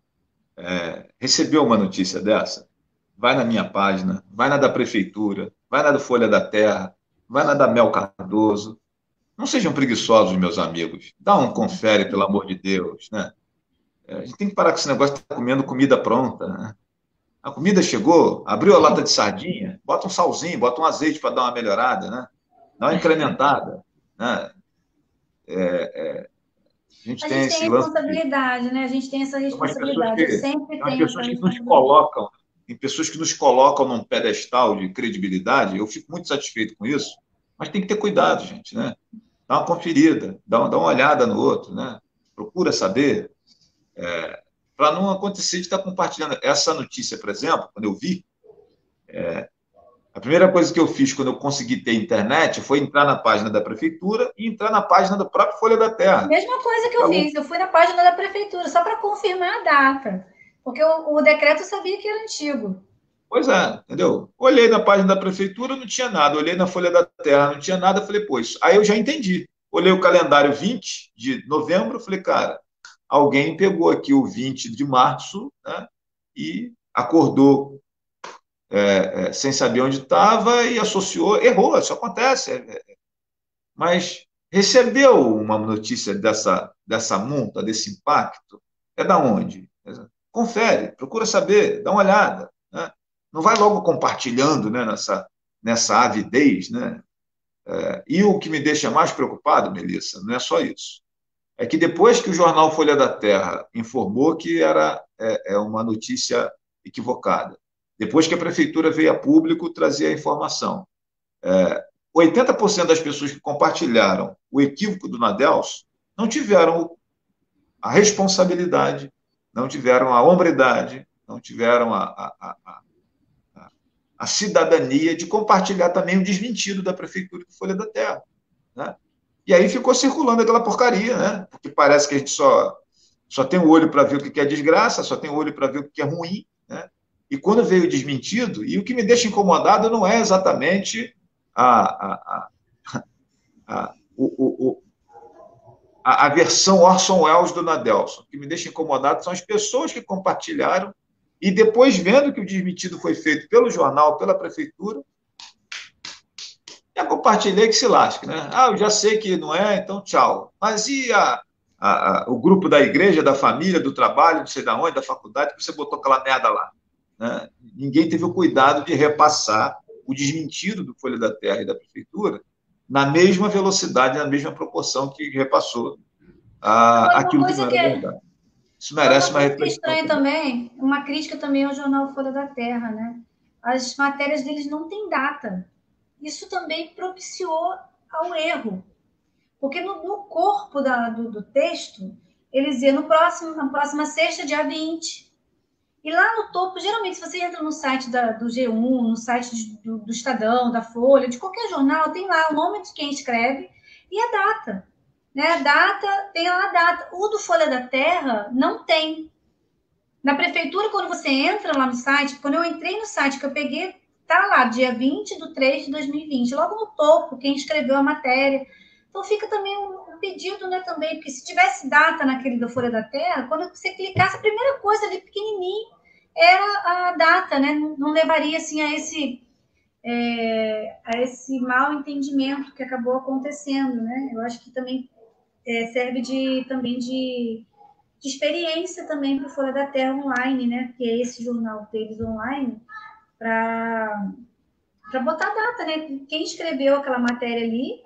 A: é, recebeu uma notícia dessa? Vai na minha página, vai na da Prefeitura, vai na do Folha da Terra, vai na da Mel Cardoso. Não sejam preguiçosos, meus amigos. Dá um confere, pelo amor de Deus. Né? A gente tem que parar com esse negócio de estar comendo comida pronta. Né? A comida chegou, abriu a lata de sardinha, bota um salzinho, bota um azeite para dar uma melhorada, né? Dá uma incrementada. Né? É, é, a gente,
B: a
A: tem,
B: gente
A: esse
B: tem responsabilidade, de... né? A gente tem essa responsabilidade.
A: Tem
B: Eu sempre
A: tem
B: tenho
A: pessoas
B: essa
A: que nos colocam, tem pessoas que nos colocam num pedestal de credibilidade. Eu fico muito satisfeito com isso, mas tem que ter cuidado, gente, né? Dá uma conferida, dá uma, dá uma olhada no outro, né? Procura saber, é, para não acontecer de estar compartilhando. Essa notícia, por exemplo, quando eu vi, é, a primeira coisa que eu fiz quando eu consegui ter internet foi entrar na página da prefeitura e entrar na página do próprio Folha da Terra.
B: Mesma coisa que eu Falou. fiz, eu fui na página da prefeitura só para confirmar a data, porque o, o decreto eu sabia que era antigo.
A: Pois é, entendeu? Olhei na página da prefeitura, não tinha nada. Olhei na Folha da Terra, não tinha nada. Falei, pô, isso. Aí eu já entendi. Olhei o calendário vinte de novembro, falei, cara, alguém pegou aqui o vinte de março, né, e acordou é, é, sem saber onde estava e associou, errou, isso acontece. É, é. Mas recebeu uma notícia dessa, dessa multa, desse impacto? É da onde? Confere, procura saber, dá uma olhada. Né? Não vai logo compartilhando, né, nessa, nessa avidez. Né? É, e o que me deixa mais preocupado, Melissa, não é só isso. É que depois que o jornal Folha da Terra informou que era é, é uma notícia equivocada, depois que a prefeitura veio a público trazer a informação, é, oitenta por cento das pessoas que compartilharam o equívoco do Nadelson não tiveram a responsabilidade, não tiveram a hombridade, não tiveram a, a, a, a, a cidadania de compartilhar também o desmentido da prefeitura de Folha da Terra. Né? E aí ficou circulando aquela porcaria, né? Porque parece que a gente só, só tem o olho para ver o que é desgraça, só tem o olho para ver o que é ruim. Né? E quando veio o desmentido, e o que me deixa incomodado não é exatamente a, a, a, o, o, a, a versão Orson Welles do Nadelson. O que me deixa incomodado são as pessoas que compartilharam e depois, vendo que o desmentido foi feito pelo jornal, pela prefeitura, já compartilhei que se lasque, né? Ah, eu já sei que não é, então tchau. Mas e a, a, a, o grupo da igreja, da família, do trabalho, não sei da onde, da faculdade, que você botou aquela merda lá? Né? Ninguém teve o cuidado de repassar o desmentido do Folha da Terra e da prefeitura na mesma velocidade, na mesma proporção que repassou a, aquilo que não era verdade. Isso merece uma reflexão.
B: Uma coisa que é estranha também, uma crítica também ao jornal Folha da Terra, né? As matérias deles não têm data. Isso também propiciou ao erro. Porque no, no corpo da, do, do texto, eles iam no próximo, na próxima sexta, dia vinte. E lá no topo, geralmente, se você entra no site da, do G um, no site de, do, do Estadão, da Folha, de qualquer jornal, tem lá o nome de quem escreve e a data. Né? A data, tem lá a data. O do Folha da Terra não tem. Na prefeitura, quando você entra lá no site, quando eu entrei no site que eu peguei, tá lá, dia vinte de três de dois mil e vinte, logo no topo, quem escreveu a matéria. Então fica também um pedido, né, também, porque se tivesse data naquele da Folha da Terra, quando você clicasse, a primeira coisa ali, pequenininho, era a data, né? Não levaria, assim, a esse, é, a esse mal entendimento que acabou acontecendo, né? Eu acho que também é, serve de, também de, de experiência também para o Folha da Terra online, né? Que é esse jornal deles online, para botar a data, né? Quem escreveu aquela matéria ali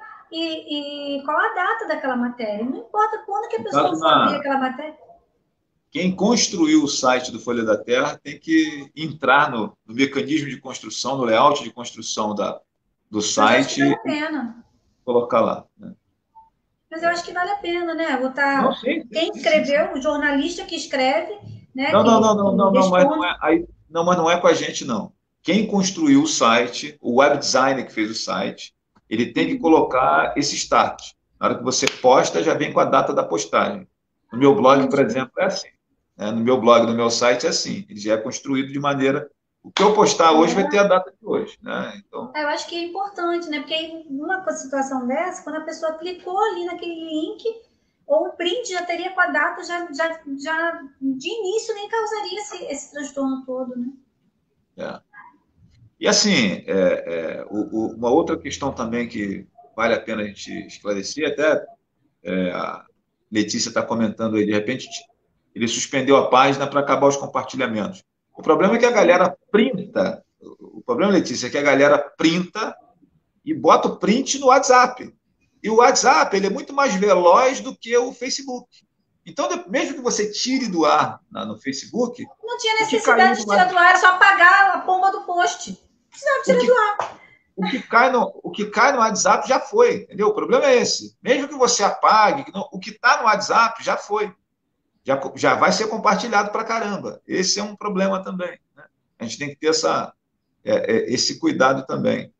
B: e, e qual a data daquela matéria. Não importa quando que a pessoa for abrir aquela matéria.
A: Quem construiu o site do Folha da Terra tem que entrar no, no mecanismo de construção, no layout de construção da, do site
B: vale a pena.
A: E colocar lá. Né?
B: Mas eu acho que vale a pena, né? Botar
A: não, sim, sim,
B: quem
A: sim,
B: escreveu,
A: sim, sim.
B: o jornalista que escreve, né?
A: Não,
B: que,
A: não, não, não, não, não, mas não,
B: é,
A: aí, não, mas não é com a gente, não. Quem construiu o site, o web designer que fez o site, ele tem que colocar esse start. Na hora que você posta, já vem com a data da postagem. No meu blog, por exemplo, é assim. Né? No meu blog, no meu site, é assim. Ele já é construído de maneira... O que eu postar hoje é. vai ter a data de hoje. Né? Então...
B: Eu acho que é importante, né? Porque numa situação dessa, quando a pessoa clicou ali naquele link, ou o print já teria com a data, já, já, já de início nem causaria esse, esse transtorno todo, né?
A: É. E assim, é, é, o, o, uma outra questão também que vale a pena a gente esclarecer, até é, a Letícia está comentando aí, de repente ele suspendeu a página para acabar os compartilhamentos. O problema é que a galera printa, o problema, Letícia, é que a galera printa e bota o print no WhatsApp. E o WhatsApp ele é muito mais veloz do que o Facebook. Então, mesmo que você tire do ar no Facebook...
B: Não tinha necessidade de tirar do ar, é só apagar a pomba do post. Não precisava tirar do ar.
A: O que, cai no, o que cai no WhatsApp já foi, entendeu? O problema é esse. Mesmo que você apague, o que está no WhatsApp já foi. Já, já vai ser compartilhado para caramba. Esse é um problema também. Né? A gente tem que ter essa, é, é, esse cuidado também.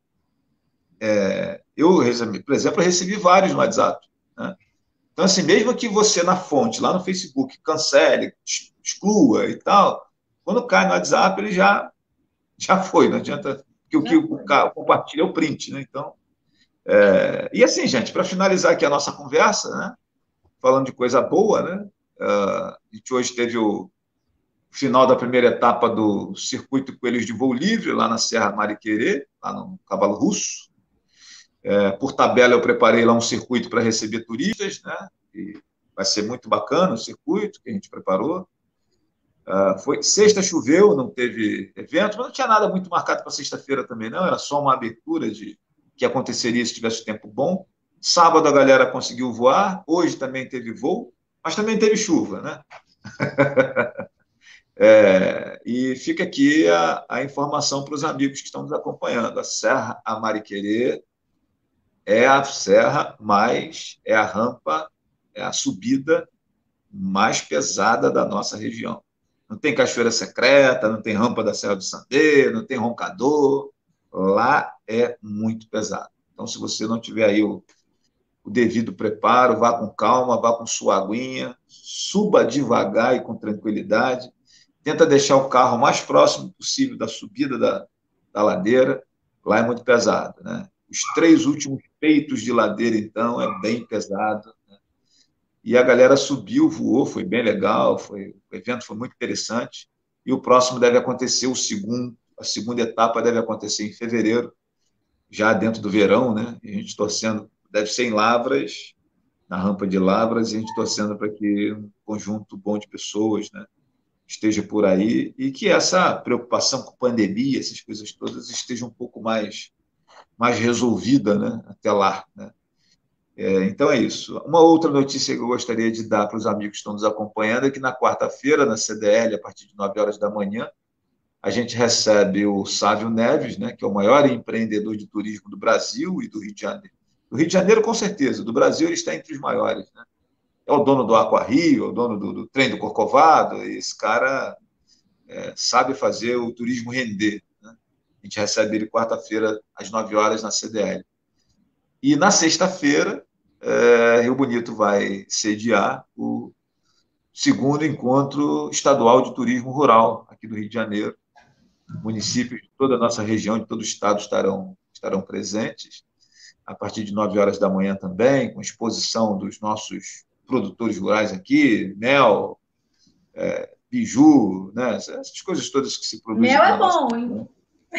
A: É, eu, por exemplo, eu recebi vários no WhatsApp. Né? Então, assim, mesmo que você na fonte, lá no Facebook, cancele, exclua e tal, quando cai no WhatsApp, ele já, já foi, não adianta, porque o que o cara compartilha é o print, né? Então, é, e assim, gente, para finalizar aqui a nossa conversa, né? Falando de coisa boa, né? Uh, a gente hoje teve o final da primeira etapa do Circuito Coelhos de Voo Livre, lá na Serra Mariquerê, lá no Cavalo Russo. É, por tabela, eu preparei lá um circuito para receber turistas, né? E vai ser muito bacana o circuito que a gente preparou. Uh, foi, sexta choveu, não teve evento, mas não tinha nada muito marcado para sexta-feira também, não. Era só uma abertura de que aconteceria se tivesse tempo bom. Sábado a galera conseguiu voar, hoje também teve voo, mas também teve chuva, né? É, e fica aqui a, a informação para os amigos que estão nos acompanhando. A Serra Amariquerê é a serra mais, é a rampa, é a subida mais pesada da nossa região. Não tem cachoeira secreta, não tem rampa da Serra do Sandê, não tem roncador. Lá é muito pesado. Então, se você não tiver aí o, o devido preparo, vá com calma, vá com sua aguinha, suba devagar e com tranquilidade. Tenta deixar o carro o mais próximo possível da subida da, da ladeira. Lá é muito pesado, né? Os três últimos peitos de ladeira, então, é bem pesado. Né? E a galera subiu, voou, foi bem legal, foi, o evento foi muito interessante. E o próximo deve acontecer, o segundo, a segunda etapa deve acontecer em fevereiro, já dentro do verão, né? E a gente torcendo, deve ser em Lavras, na rampa de Lavras, e a gente torcendo para que um conjunto bom de pessoas, né, esteja por aí e que essa preocupação com pandemia, essas coisas todas, esteja um pouco mais, mais resolvida, né, até lá. Né? É, então é isso. Uma outra notícia que eu gostaria de dar para os amigos que estão nos acompanhando é que na quarta-feira, na C D L, a partir de nove horas da manhã, a gente recebe o Sávio Neves, né, que é o maior empreendedor de turismo do Brasil e do Rio de Janeiro. Do Rio de Janeiro, com certeza. Do Brasil, ele está entre os maiores. Né? É o dono do Aqua Rio, é o dono do, do trem do Corcovado. E esse cara é, sabe fazer o turismo render. Né? A gente recebe ele quarta-feira, às nove horas, na C D L. E na sexta-feira, é, Rio Bonito vai sediar o segundo encontro estadual de turismo rural aqui do Rio de Janeiro. Municípios de toda a nossa região, de todo o estado, estarão, estarão presentes, a partir de nove horas da manhã também, com exposição dos nossos produtores rurais aqui, mel, é, biju, né? Essas coisas todas que se produzem.
B: Mel é bom, hein?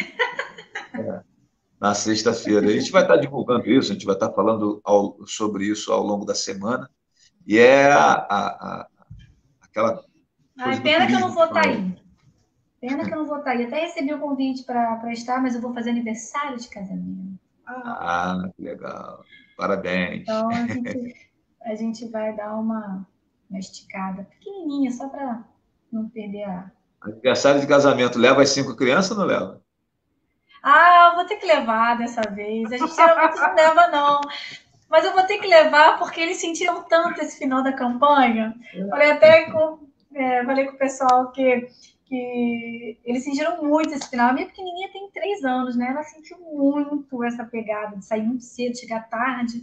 A: É, na sexta-feira. A gente vai estar divulgando isso, a gente vai estar falando ao, sobre isso ao longo da semana. E é a, a, a, aquela.
B: Ai, pena que eu não vou estar aí. Pena que eu não vou estar aí. Até recebi o convite para estar, mas eu vou fazer aniversário de casamento.
A: Ah, ah que legal. Parabéns.
B: Então, a gente, a gente vai dar uma, uma esticada pequenininha, só para não perder a...
A: Aniversário de casamento, leva as cinco crianças ou não leva?
B: Ah, eu vou ter que levar dessa vez. A gente geralmente não leva, não. Mas eu vou ter que levar porque eles sentiram tanto esse final da campanha. Falei até com, é, falei com o pessoal que... que eles sentiram muito esse final. A minha pequenininha tem três anos, né? Ela sentiu muito essa pegada de sair muito cedo, chegar tarde.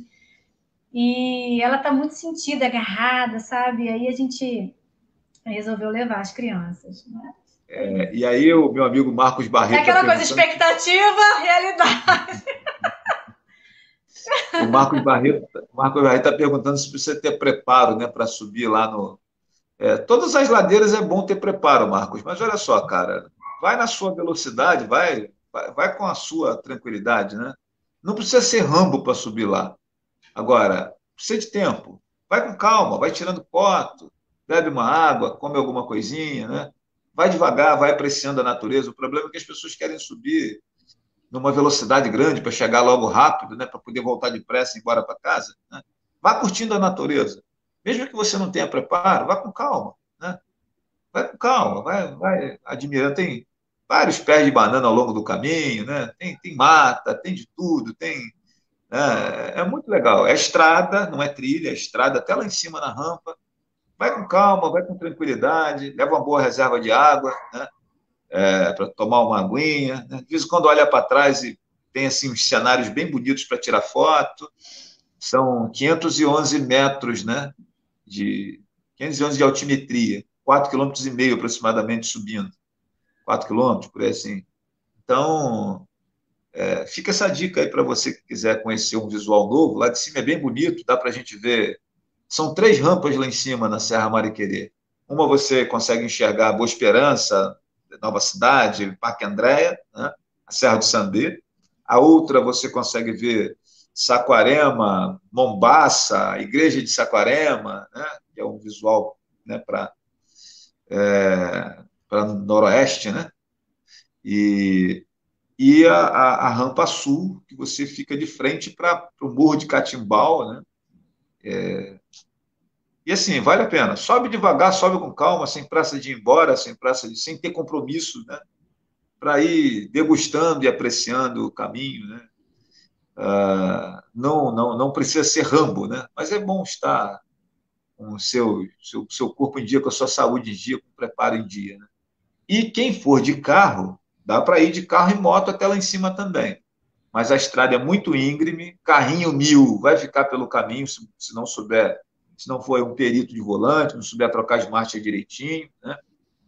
B: E ela tá muito sentida, agarrada, sabe? E aí a gente resolveu levar as crianças, né?
A: É, e aí o meu amigo Marcos Barreto...
B: É aquela coisa, expectativa, realidade.
A: O Marcos Barreto Marcos Barreto está perguntando se precisa ter preparo, né, para subir lá no... É, todas as ladeiras é bom ter preparo, Marcos, mas olha só, cara, vai na sua velocidade, vai, vai, vai com a sua tranquilidade, né? Não precisa ser Rambo para subir lá. Agora, precisa de tempo. Vai com calma, vai tirando foto, bebe uma água, come alguma coisinha, né? Vai devagar, vai apreciando a natureza. O problema é que as pessoas querem subir numa velocidade grande para chegar logo rápido, né? Para poder voltar depressa e ir embora para casa. Né? Vá curtindo a natureza. Mesmo que você não tenha preparo, vá com calma, né? Vai com calma, vai, vai admirando. Tem vários pés de banana ao longo do caminho, né? Tem, tem mata, tem de tudo, tem... É, é muito legal. É estrada, não é trilha, é estrada até lá em cima na rampa. Vai com calma, vai com tranquilidade, leva uma boa reserva de água, né? É, para tomar uma aguinha. Né? De vez em quando olha para trás e tem assim, uns cenários bem bonitos para tirar foto. São quinhentos e onze metros, né? De quinhentos e onze de altimetria, quatro quilômetros e meio aproximadamente subindo. quatro quilômetros, por aí assim. Então, é, fica essa dica aí para você que quiser conhecer um visual novo. Lá de cima é bem bonito, dá para a gente ver. São três rampas lá em cima na Serra Mariquerê. Uma você consegue enxergar Boa Esperança, Nova Cidade, Parque Andréa, né? A Serra do Sambê. A outra você consegue ver Saquarema, Mombaça, a Igreja de Saquarema, né? Que é um visual, né, para é, para noroeste, né? E, e a, a, a rampa sul, que você fica de frente para o Morro de Catimbau, né? É, e assim, vale a pena. Sobe devagar, sobe com calma, sem pressa de ir embora, sem pressa de, sem ter compromisso, né? Para ir degustando e apreciando o caminho, né? Ah, não, não, não precisa ser Rambo, né? Mas é bom estar com o seu, seu, seu corpo em dia, com a sua saúde em dia, com o preparo em dia, né? E quem for de carro, dá para ir de carro e moto até lá em cima também. Mas a estrada é muito íngreme, carrinho mil vai ficar pelo caminho, se, se não souber, se não for um perito de volante, não souber trocar as marchas direitinho, né?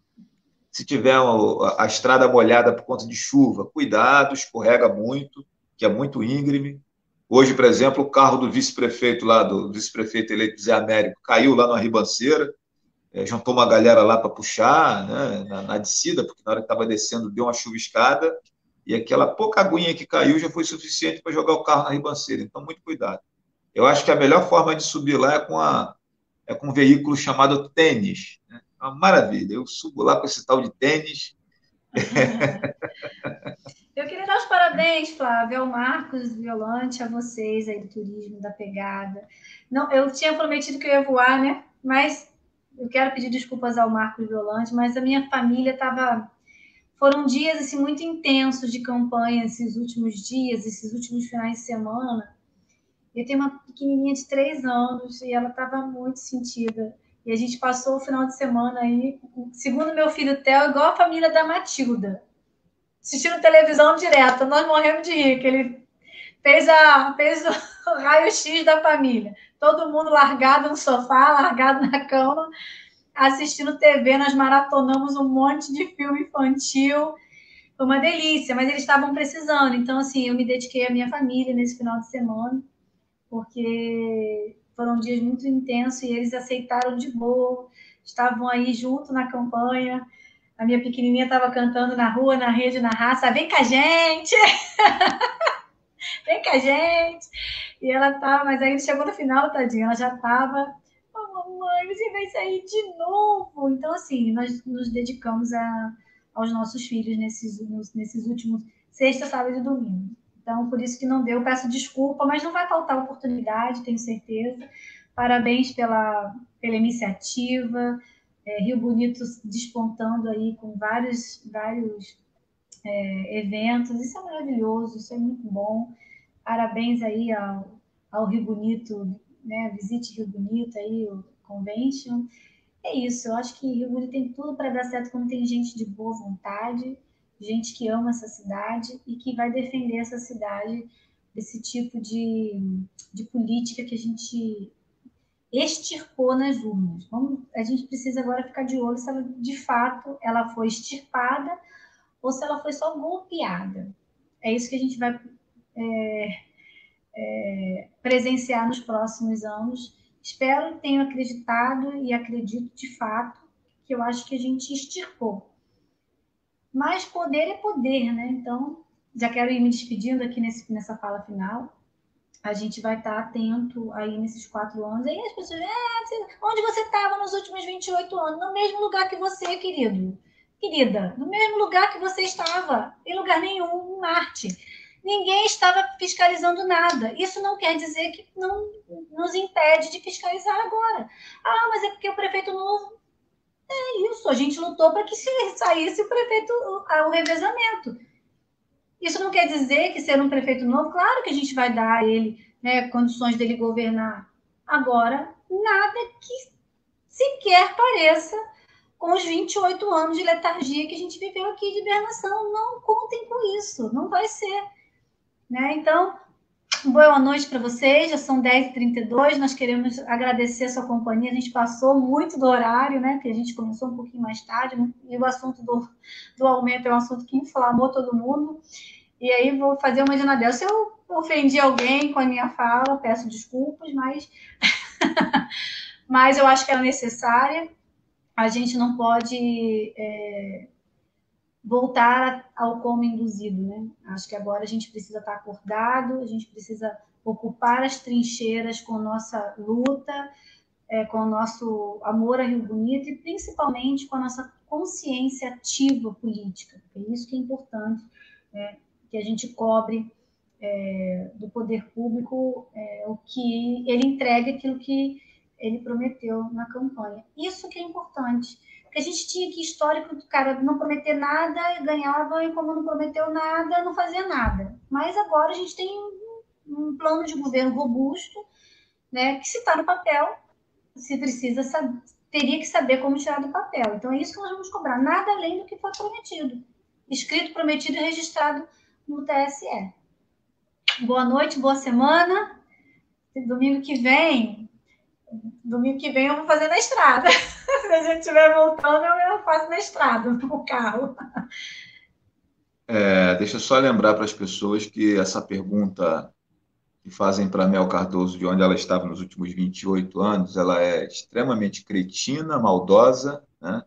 A: Se tiver a, a estrada molhada por conta de chuva, cuidado, escorrega muito. que é muito íngreme. Hoje, por exemplo, o carro do vice-prefeito lá, do vice-prefeito eleito Zé Américo, caiu lá na ribanceira, é, juntou uma galera lá para puxar, né, na, na descida, porque na hora que estava descendo deu uma chuviscada, e aquela pouca aguinha que caiu já foi suficiente para jogar o carro na ribanceira. Então, muito cuidado. Eu acho que a melhor forma de subir lá é com, a, é com um veículo chamado tênis. Né? É uma maravilha. Eu subo lá com esse tal de tênis.
B: Eu queria dar os parabéns, Flávio, ao Marcos Violante, a vocês aí do turismo, da pegada. Não, eu tinha prometido que eu ia voar, né? Mas eu quero pedir desculpas ao Marcos Violante, mas a minha família estava. Foram dias assim, muito intensos de campanha esses últimos dias, esses últimos finais de semana. Eu tenho uma pequenininha de três anos e ela estava muito sentida. E a gente passou o final de semana aí, segundo meu filho Theo, igual a família da Matilda, assistindo televisão direto. Nós morremos de rir, que ele fez, a, fez o raio-x da família. Todo mundo largado no sofá, largado na cama, assistindo T V. Nós maratonamos um monte de filme infantil. Foi uma delícia, mas eles estavam precisando. Então, assim, eu me dediquei à minha família nesse final de semana, porque foram dias muito intensos e eles aceitaram de boa. Estavam aí junto na campanha. A minha pequenininha estava cantando na rua, na rede, na raça. Vem com a gente! Vem com a gente! E ela estava, mas aí chegou no final, tadinha, ela já estava... Oh, mamãe, você vai sair de novo! Então, assim, nós nos dedicamos a, aos nossos filhos nesses, nesses últimos sexta, sábado e domingo. Então, por isso que não deu. Peço desculpa, mas não vai faltar oportunidade, tenho certeza. Parabéns pela, pela iniciativa. É, Rio Bonito despontando aí com vários, vários é, eventos. Isso é maravilhoso, isso é muito bom. Parabéns aí ao, ao Rio Bonito, né? Visite Rio Bonito aí, o Convention. É isso, eu acho que Rio Bonito tem tudo para dar certo quando tem gente de boa vontade, gente que ama essa cidade e que vai defender essa cidade desse tipo de, de política que a gente extirpou nas urnas. Vamos, a gente precisa agora ficar de olho se ela, de fato ela foi extirpada ou se ela foi só golpeada. É isso que a gente vai é, é, presenciar nos próximos anos. Espero, tenho acreditado e acredito de fato que eu acho que a gente extirpou. Mas poder é poder, né? Então, já quero ir me despedindo aqui nesse, nessa fala final. A gente vai estar atento aí nesses quatro anos. Aí as pessoas, ah, onde você estava nos últimos vinte e oito anos? No mesmo lugar que você, querido. Querida, no mesmo lugar que você estava. Em lugar nenhum, em Marte. Ninguém estava fiscalizando nada. Isso não quer dizer que não nos impede de fiscalizar agora. Ah, mas é porque o prefeito novo... É isso, a gente lutou para que saísse o prefeito, o revezamento. Isso não quer dizer que ser um prefeito novo, claro que a gente vai dar a ele, né, condições dele governar. Agora, nada que sequer pareça com os vinte e oito anos de letargia que a gente viveu aqui de hibernação. Não contem com isso, não vai ser. Né? Então, boa noite para vocês, já são dez e trinta e dois, nós queremos agradecer a sua companhia, a gente passou muito do horário, né, porque a gente começou um pouquinho mais tarde, e o assunto do, do aumento é um assunto que inflamou todo mundo, e aí vou fazer uma janadela. Se eu ofendi alguém com a minha fala, peço desculpas, mas, mas eu acho que ela é necessária, a gente não pode... É... voltar ao como induzido, né? Acho que agora a gente precisa estar acordado, a gente precisa ocupar as trincheiras com nossa luta, é, com o nosso amor a Rio Bonito e principalmente com a nossa consciência ativa política. É isso que é importante, é, que a gente cobre é, do poder público é, o que ele entregue, aquilo que ele prometeu na campanha. Isso que é importante. Porque a gente tinha aqui histórico do cara não prometer nada e ganhava, e como não prometeu nada, não fazia nada. Mas agora a gente tem um, um plano de governo robusto, né, que se está no papel, se precisa saber, teria que saber como tirar do papel. Então é isso que nós vamos cobrar, nada além do que foi prometido. Escrito, prometido e registrado no T S E. Boa noite, boa semana. Domingo que vem, domingo que vem eu vou fazer na estrada. Se a gente estiver voltando, eu faço na estrada, no carro.
A: É, deixa eu só lembrar para as pessoas que essa pergunta que fazem para a Mel Cardoso de onde ela estava nos últimos vinte e oito anos, ela é extremamente cretina, maldosa, né?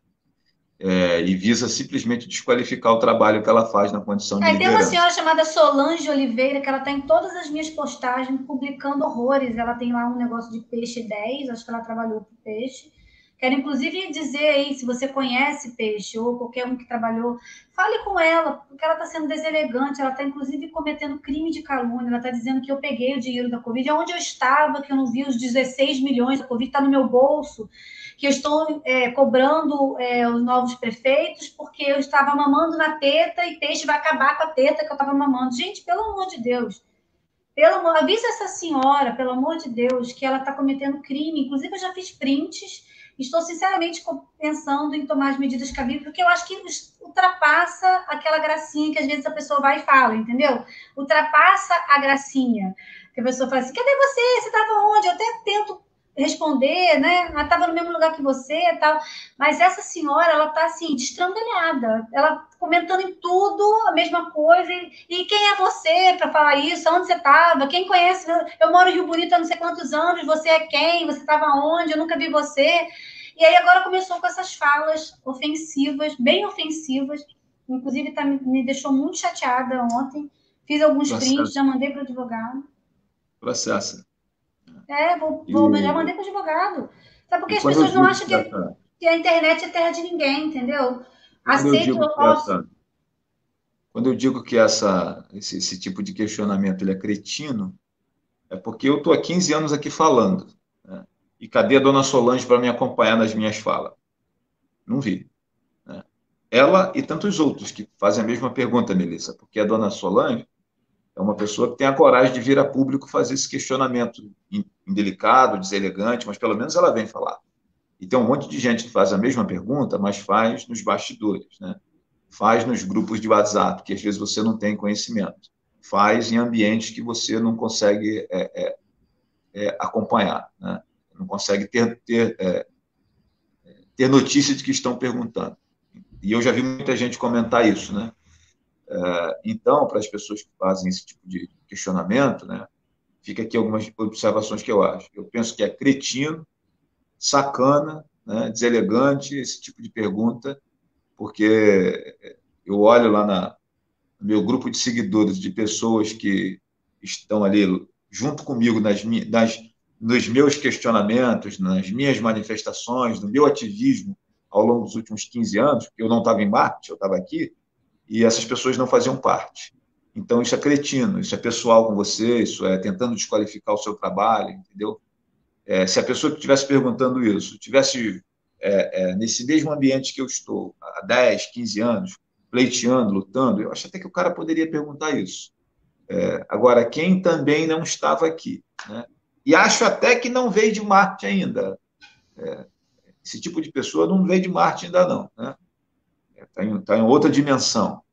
A: É, e visa simplesmente desqualificar o trabalho que ela faz na condição de
B: Aí tem uma
A: liderança.
B: senhora chamada Solange Oliveira, que ela está em todas as minhas postagens, publicando horrores. Ela tem lá um negócio de peixe dez, acho que ela trabalhou com peixe. Quero, inclusive, dizer aí, se você conhece peixe ou qualquer um que trabalhou, fale com ela, porque ela está sendo deselegante, ela está, inclusive, cometendo crime de calúnia, ela está dizendo que eu peguei o dinheiro da Covid, onde eu estava, que eu não vi os dezesseis milhões da Covid, está no meu bolso, que eu estou é, cobrando é, os novos prefeitos porque eu estava mamando na teta e peixe vai acabar com a teta que eu estava mamando. Gente, pelo amor de Deus, pelo amor, avisa essa senhora, pelo amor de Deus, que ela está cometendo crime. Inclusive, eu já fiz prints. Estou sinceramente pensando em tomar as medidas cabíveis, porque eu acho que ultrapassa aquela gracinha que às vezes a pessoa vai e fala, entendeu? Ultrapassa a gracinha. Que a pessoa fala assim: cadê você? Você estava onde? Eu até tento responder, né? Ela estava no mesmo lugar que você, tal. Mas essa senhora, ela está assim destrambelhada. Ela comentando em tudo a mesma coisa. E, e quem é você para falar isso? Onde você estava? Quem conhece? Eu moro em Rio Bonito há não sei quantos anos. Você é quem? Você estava onde? Eu nunca vi você. E aí agora começou com essas falas ofensivas, bem ofensivas. Inclusive tá, me deixou muito chateada ontem. Fiz alguns prints, já mandei para o advogado.
A: Processa.
B: É, vou, vou, já
A: E,
B: mandei para o advogado. Sabe porque
A: e
B: as
A: quando eu
B: pessoas não
A: digo
B: acham
A: que
B: que,
A: essa,
B: que a internet é terra de ninguém, entendeu?
A: quando eu
B: Aceito.
A: digo que essa, quando eu digo que essa, esse, esse tipo de questionamento ele é cretino, é porque eu estou há quinze anos aqui falando, né? E cadê a dona Solange para me acompanhar nas minhas falas? Não vi, né? Ela e tantos outros que fazem a mesma pergunta, Melissa, porque a dona Solange é uma pessoa que tem a coragem de vir a público fazer esse questionamento indelicado, deselegante, mas pelo menos ela vem falar. E tem um monte de gente que faz a mesma pergunta, mas faz nos bastidores, né? Faz nos grupos de WhatsApp, que às vezes você não tem conhecimento. Faz em ambientes que você não consegue é, é, é, acompanhar, né? Não consegue ter, ter, é, ter notícia de que estão perguntando. E eu já vi muita gente comentar isso, né? Então, para as pessoas que fazem esse tipo de questionamento, né, fica aqui algumas observações que eu acho. Eu penso que é cretino, sacana, né, deselegante esse tipo de pergunta, porque eu olho lá na, no meu grupo de seguidores, de pessoas que estão ali junto comigo nas, nas, nos meus questionamentos, nas minhas manifestações, no meu ativismo ao longo dos últimos quinze anos, porque eu não estava em Marte, eu estava aqui, e essas pessoas não faziam parte. Então, isso é cretino, isso é pessoal com você, isso é tentando desqualificar o seu trabalho, entendeu? É, se a pessoa que estivesse perguntando isso tivesse é, é, nesse mesmo ambiente que eu estou, há dez, quinze anos, pleiteando, lutando, eu acho até que o cara poderia perguntar isso. É, agora, quem também não estava aqui, né? E acho até que não veio de Marte ainda. É, esse tipo de pessoa não veio de Marte ainda não, né? Está em, tá em outra dimensão.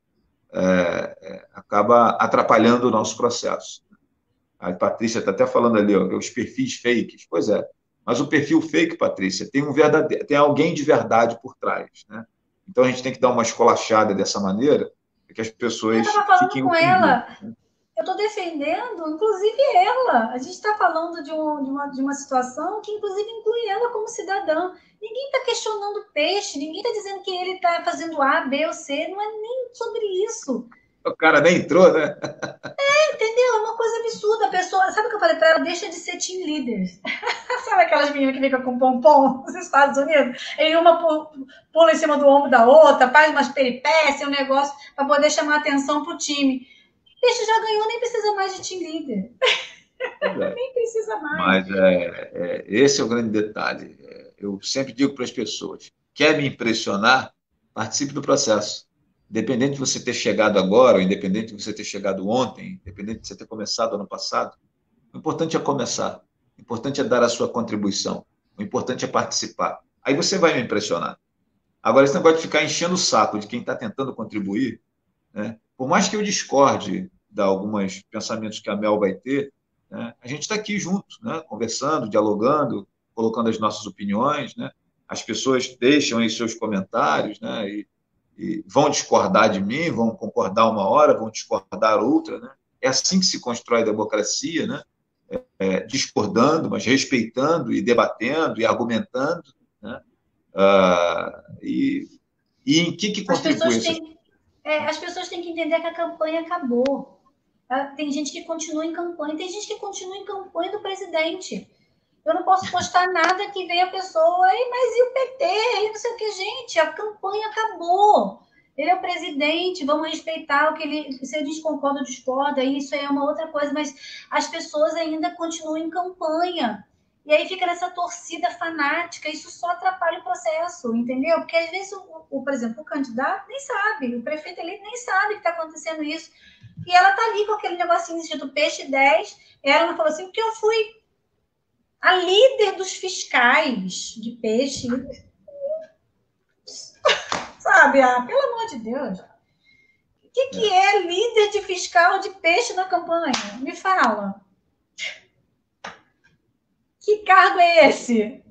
A: É, é, acaba atrapalhando o nosso processo. A Patrícia está até falando ali, ó, os perfis fakes. Pois é, mas o perfil fake, Patrícia, tem um verdadeiro, tem alguém de verdade por trás, né? Então a gente tem que dar uma esculachada dessa maneira para que as
B: Eu
A: pessoas
B: estava falando
A: fiquem
B: com
A: ofendidas,
B: ela,
A: né?
B: eu estou defendendo, inclusive ela. A gente está falando de, um, de, uma, de uma situação que, inclusive, inclui ela como cidadã. Ninguém está questionando o peixe, ninguém está dizendo que ele está fazendo A, B ou C, não é nem sobre isso.
A: O cara nem entrou, né?
B: Entendeu? É uma coisa absurda. A pessoa, sabe o que eu falei para ela? Deixa de ser team leader. Sabe aquelas meninas que ficam com pompom nos Estados Unidos? E uma pula em cima do ombro da outra, faz umas peripécias, um negócio para poder chamar atenção pro time. Peixe já ganhou, nem precisa mais de team leader.
A: É.
B: Nem precisa mais.
A: Mas é, é, esse é o grande detalhe. É, eu sempre digo para as pessoas: quer me impressionar? Participe do processo. Independente de você ter chegado agora, ou independente de você ter chegado ontem, independente de você ter começado ano passado, o importante é começar. O importante é dar a sua contribuição. O importante é participar. Aí você vai me impressionar. Agora, esse negócio de ficar enchendo o saco de quem está tentando contribuir, né? Por mais que eu discorde de alguns pensamentos que a Mel vai ter, né? A gente está aqui junto, né? Conversando, dialogando, colocando as nossas opiniões, né? As pessoas deixam aí seus comentários, né? E, e vão discordar de mim, vão concordar uma hora, vão discordar outra, né? É assim que se constrói a democracia, né? É, discordando, mas respeitando e debatendo e argumentando, né? Ah, e, e em que, que
B: As
A: contribui
B: pessoas
A: isso?
B: têm, é, as pessoas têm que entender que a campanha acabou. Tem gente que continua em campanha, tem gente que continua em campanha do presidente. Eu não posso postar nada que venha a pessoa, mas e o P T? E não sei o que, gente, a campanha acabou. Ele é o presidente, vamos respeitar o que ele. Se a gente concorda ou discorda, isso aí é uma outra coisa, mas as pessoas ainda continuam em campanha. E aí fica nessa torcida fanática, isso só atrapalha o processo, entendeu? Porque às vezes, o, o, por exemplo, o candidato nem sabe, o prefeito eleito nem sabe que está acontecendo isso. E ela tá ali com aquele negocinho escrito Peixe dez, ela não falou assim, porque eu fui a líder dos fiscais de peixe. Sabe, ah, pelo amor de Deus. O que, que é líder de fiscal de peixe na campanha? Me fala. Que cargo é esse?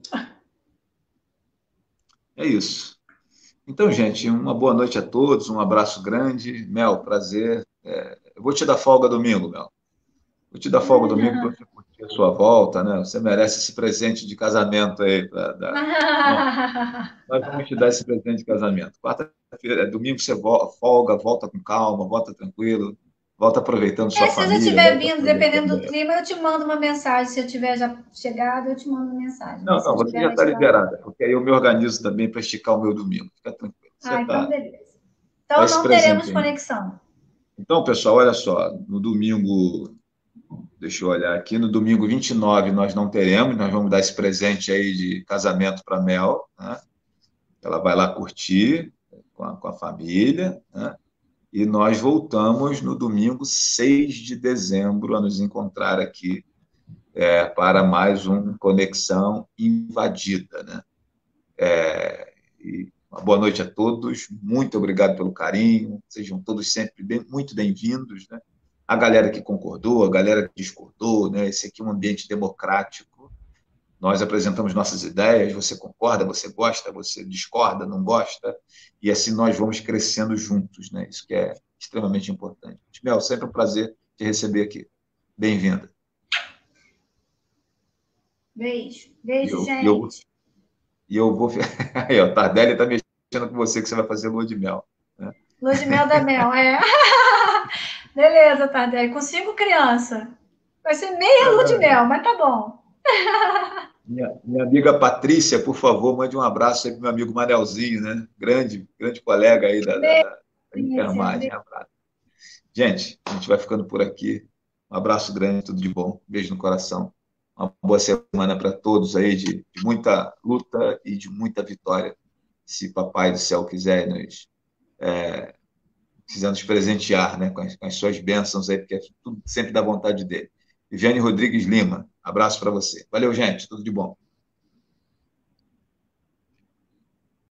A: É isso. Então, gente, uma boa noite a todos, um abraço grande. Mel, prazer. É, eu vou te dar folga domingo, Mel. Vou te dar folga domingo para você curtir a sua volta, né? Você merece esse presente de casamento aí. Pra dar... Nós vamos te dar esse presente de casamento. Quarta-feira, domingo você folga, volta com calma, volta tranquilo, volta aproveitando sua
B: É, se eu já
A: família.
B: estiver vindo, dependendo do clima, eu te mando uma mensagem. Se eu tiver já chegado, eu te mando uma mensagem.
A: Não,
B: Mas se
A: não,
B: eu
A: você
B: tiver
A: já
B: na
A: está
B: estrada...
A: liberada, porque aí eu me organizo também para esticar o meu domingo. Fica tranquilo. Você
B: Ah, então
A: está
B: beleza.
A: tá
B: Então
A: esse
B: não
A: presente
B: teremos
A: aí.
B: conexão.
A: Então, pessoal, olha só, no domingo, deixa eu olhar aqui, no domingo vinte e nove nós não teremos, nós vamos dar esse presente aí de casamento para a Mel, né? Ela vai lá curtir com a, com a família, né? E nós voltamos no domingo seis de dezembro a nos encontrar aqui é, para mais um Conexão Invadida, né? É, e uma boa noite a todos, muito obrigado pelo carinho, sejam todos sempre bem, muito bem-vindos, né? A galera que concordou, a galera que discordou, né? Esse aqui é um ambiente democrático, nós apresentamos nossas ideias, você concorda, você gosta, você discorda, não gosta, e assim nós vamos crescendo juntos, né? Isso que é extremamente importante. Mel, sempre um prazer te receber aqui. Bem-vinda.
B: Beijo. Beijo,
A: eu,
B: gente.
A: Eu, e eu vou... Aí, ó, Tardelli está mexendo com você que você vai fazer lua de mel. Né?
B: Lua de mel da Mel, é. Beleza, Tardelli. Com cinco crianças. Vai ser meia lua de mel, mas tá bom.
A: Minha, minha amiga Patrícia, por favor, mande um abraço aí para meu amigo Manelzinho, né? Grande, grande colega aí da, da, da, da enfermagem. Abraço. Gente, a gente vai ficando por aqui. Um abraço grande, tudo de bom. Beijo no coração. Uma boa semana para todos aí, de, de muita luta e de muita vitória. Se Papai do Céu quiser nos, é, quiser nos presentear, né, com as, com as suas bênçãos aí, porque é tudo sempre da vontade dele. Viviane Rodrigues Lima, abraço para você. Valeu, gente, tudo de bom.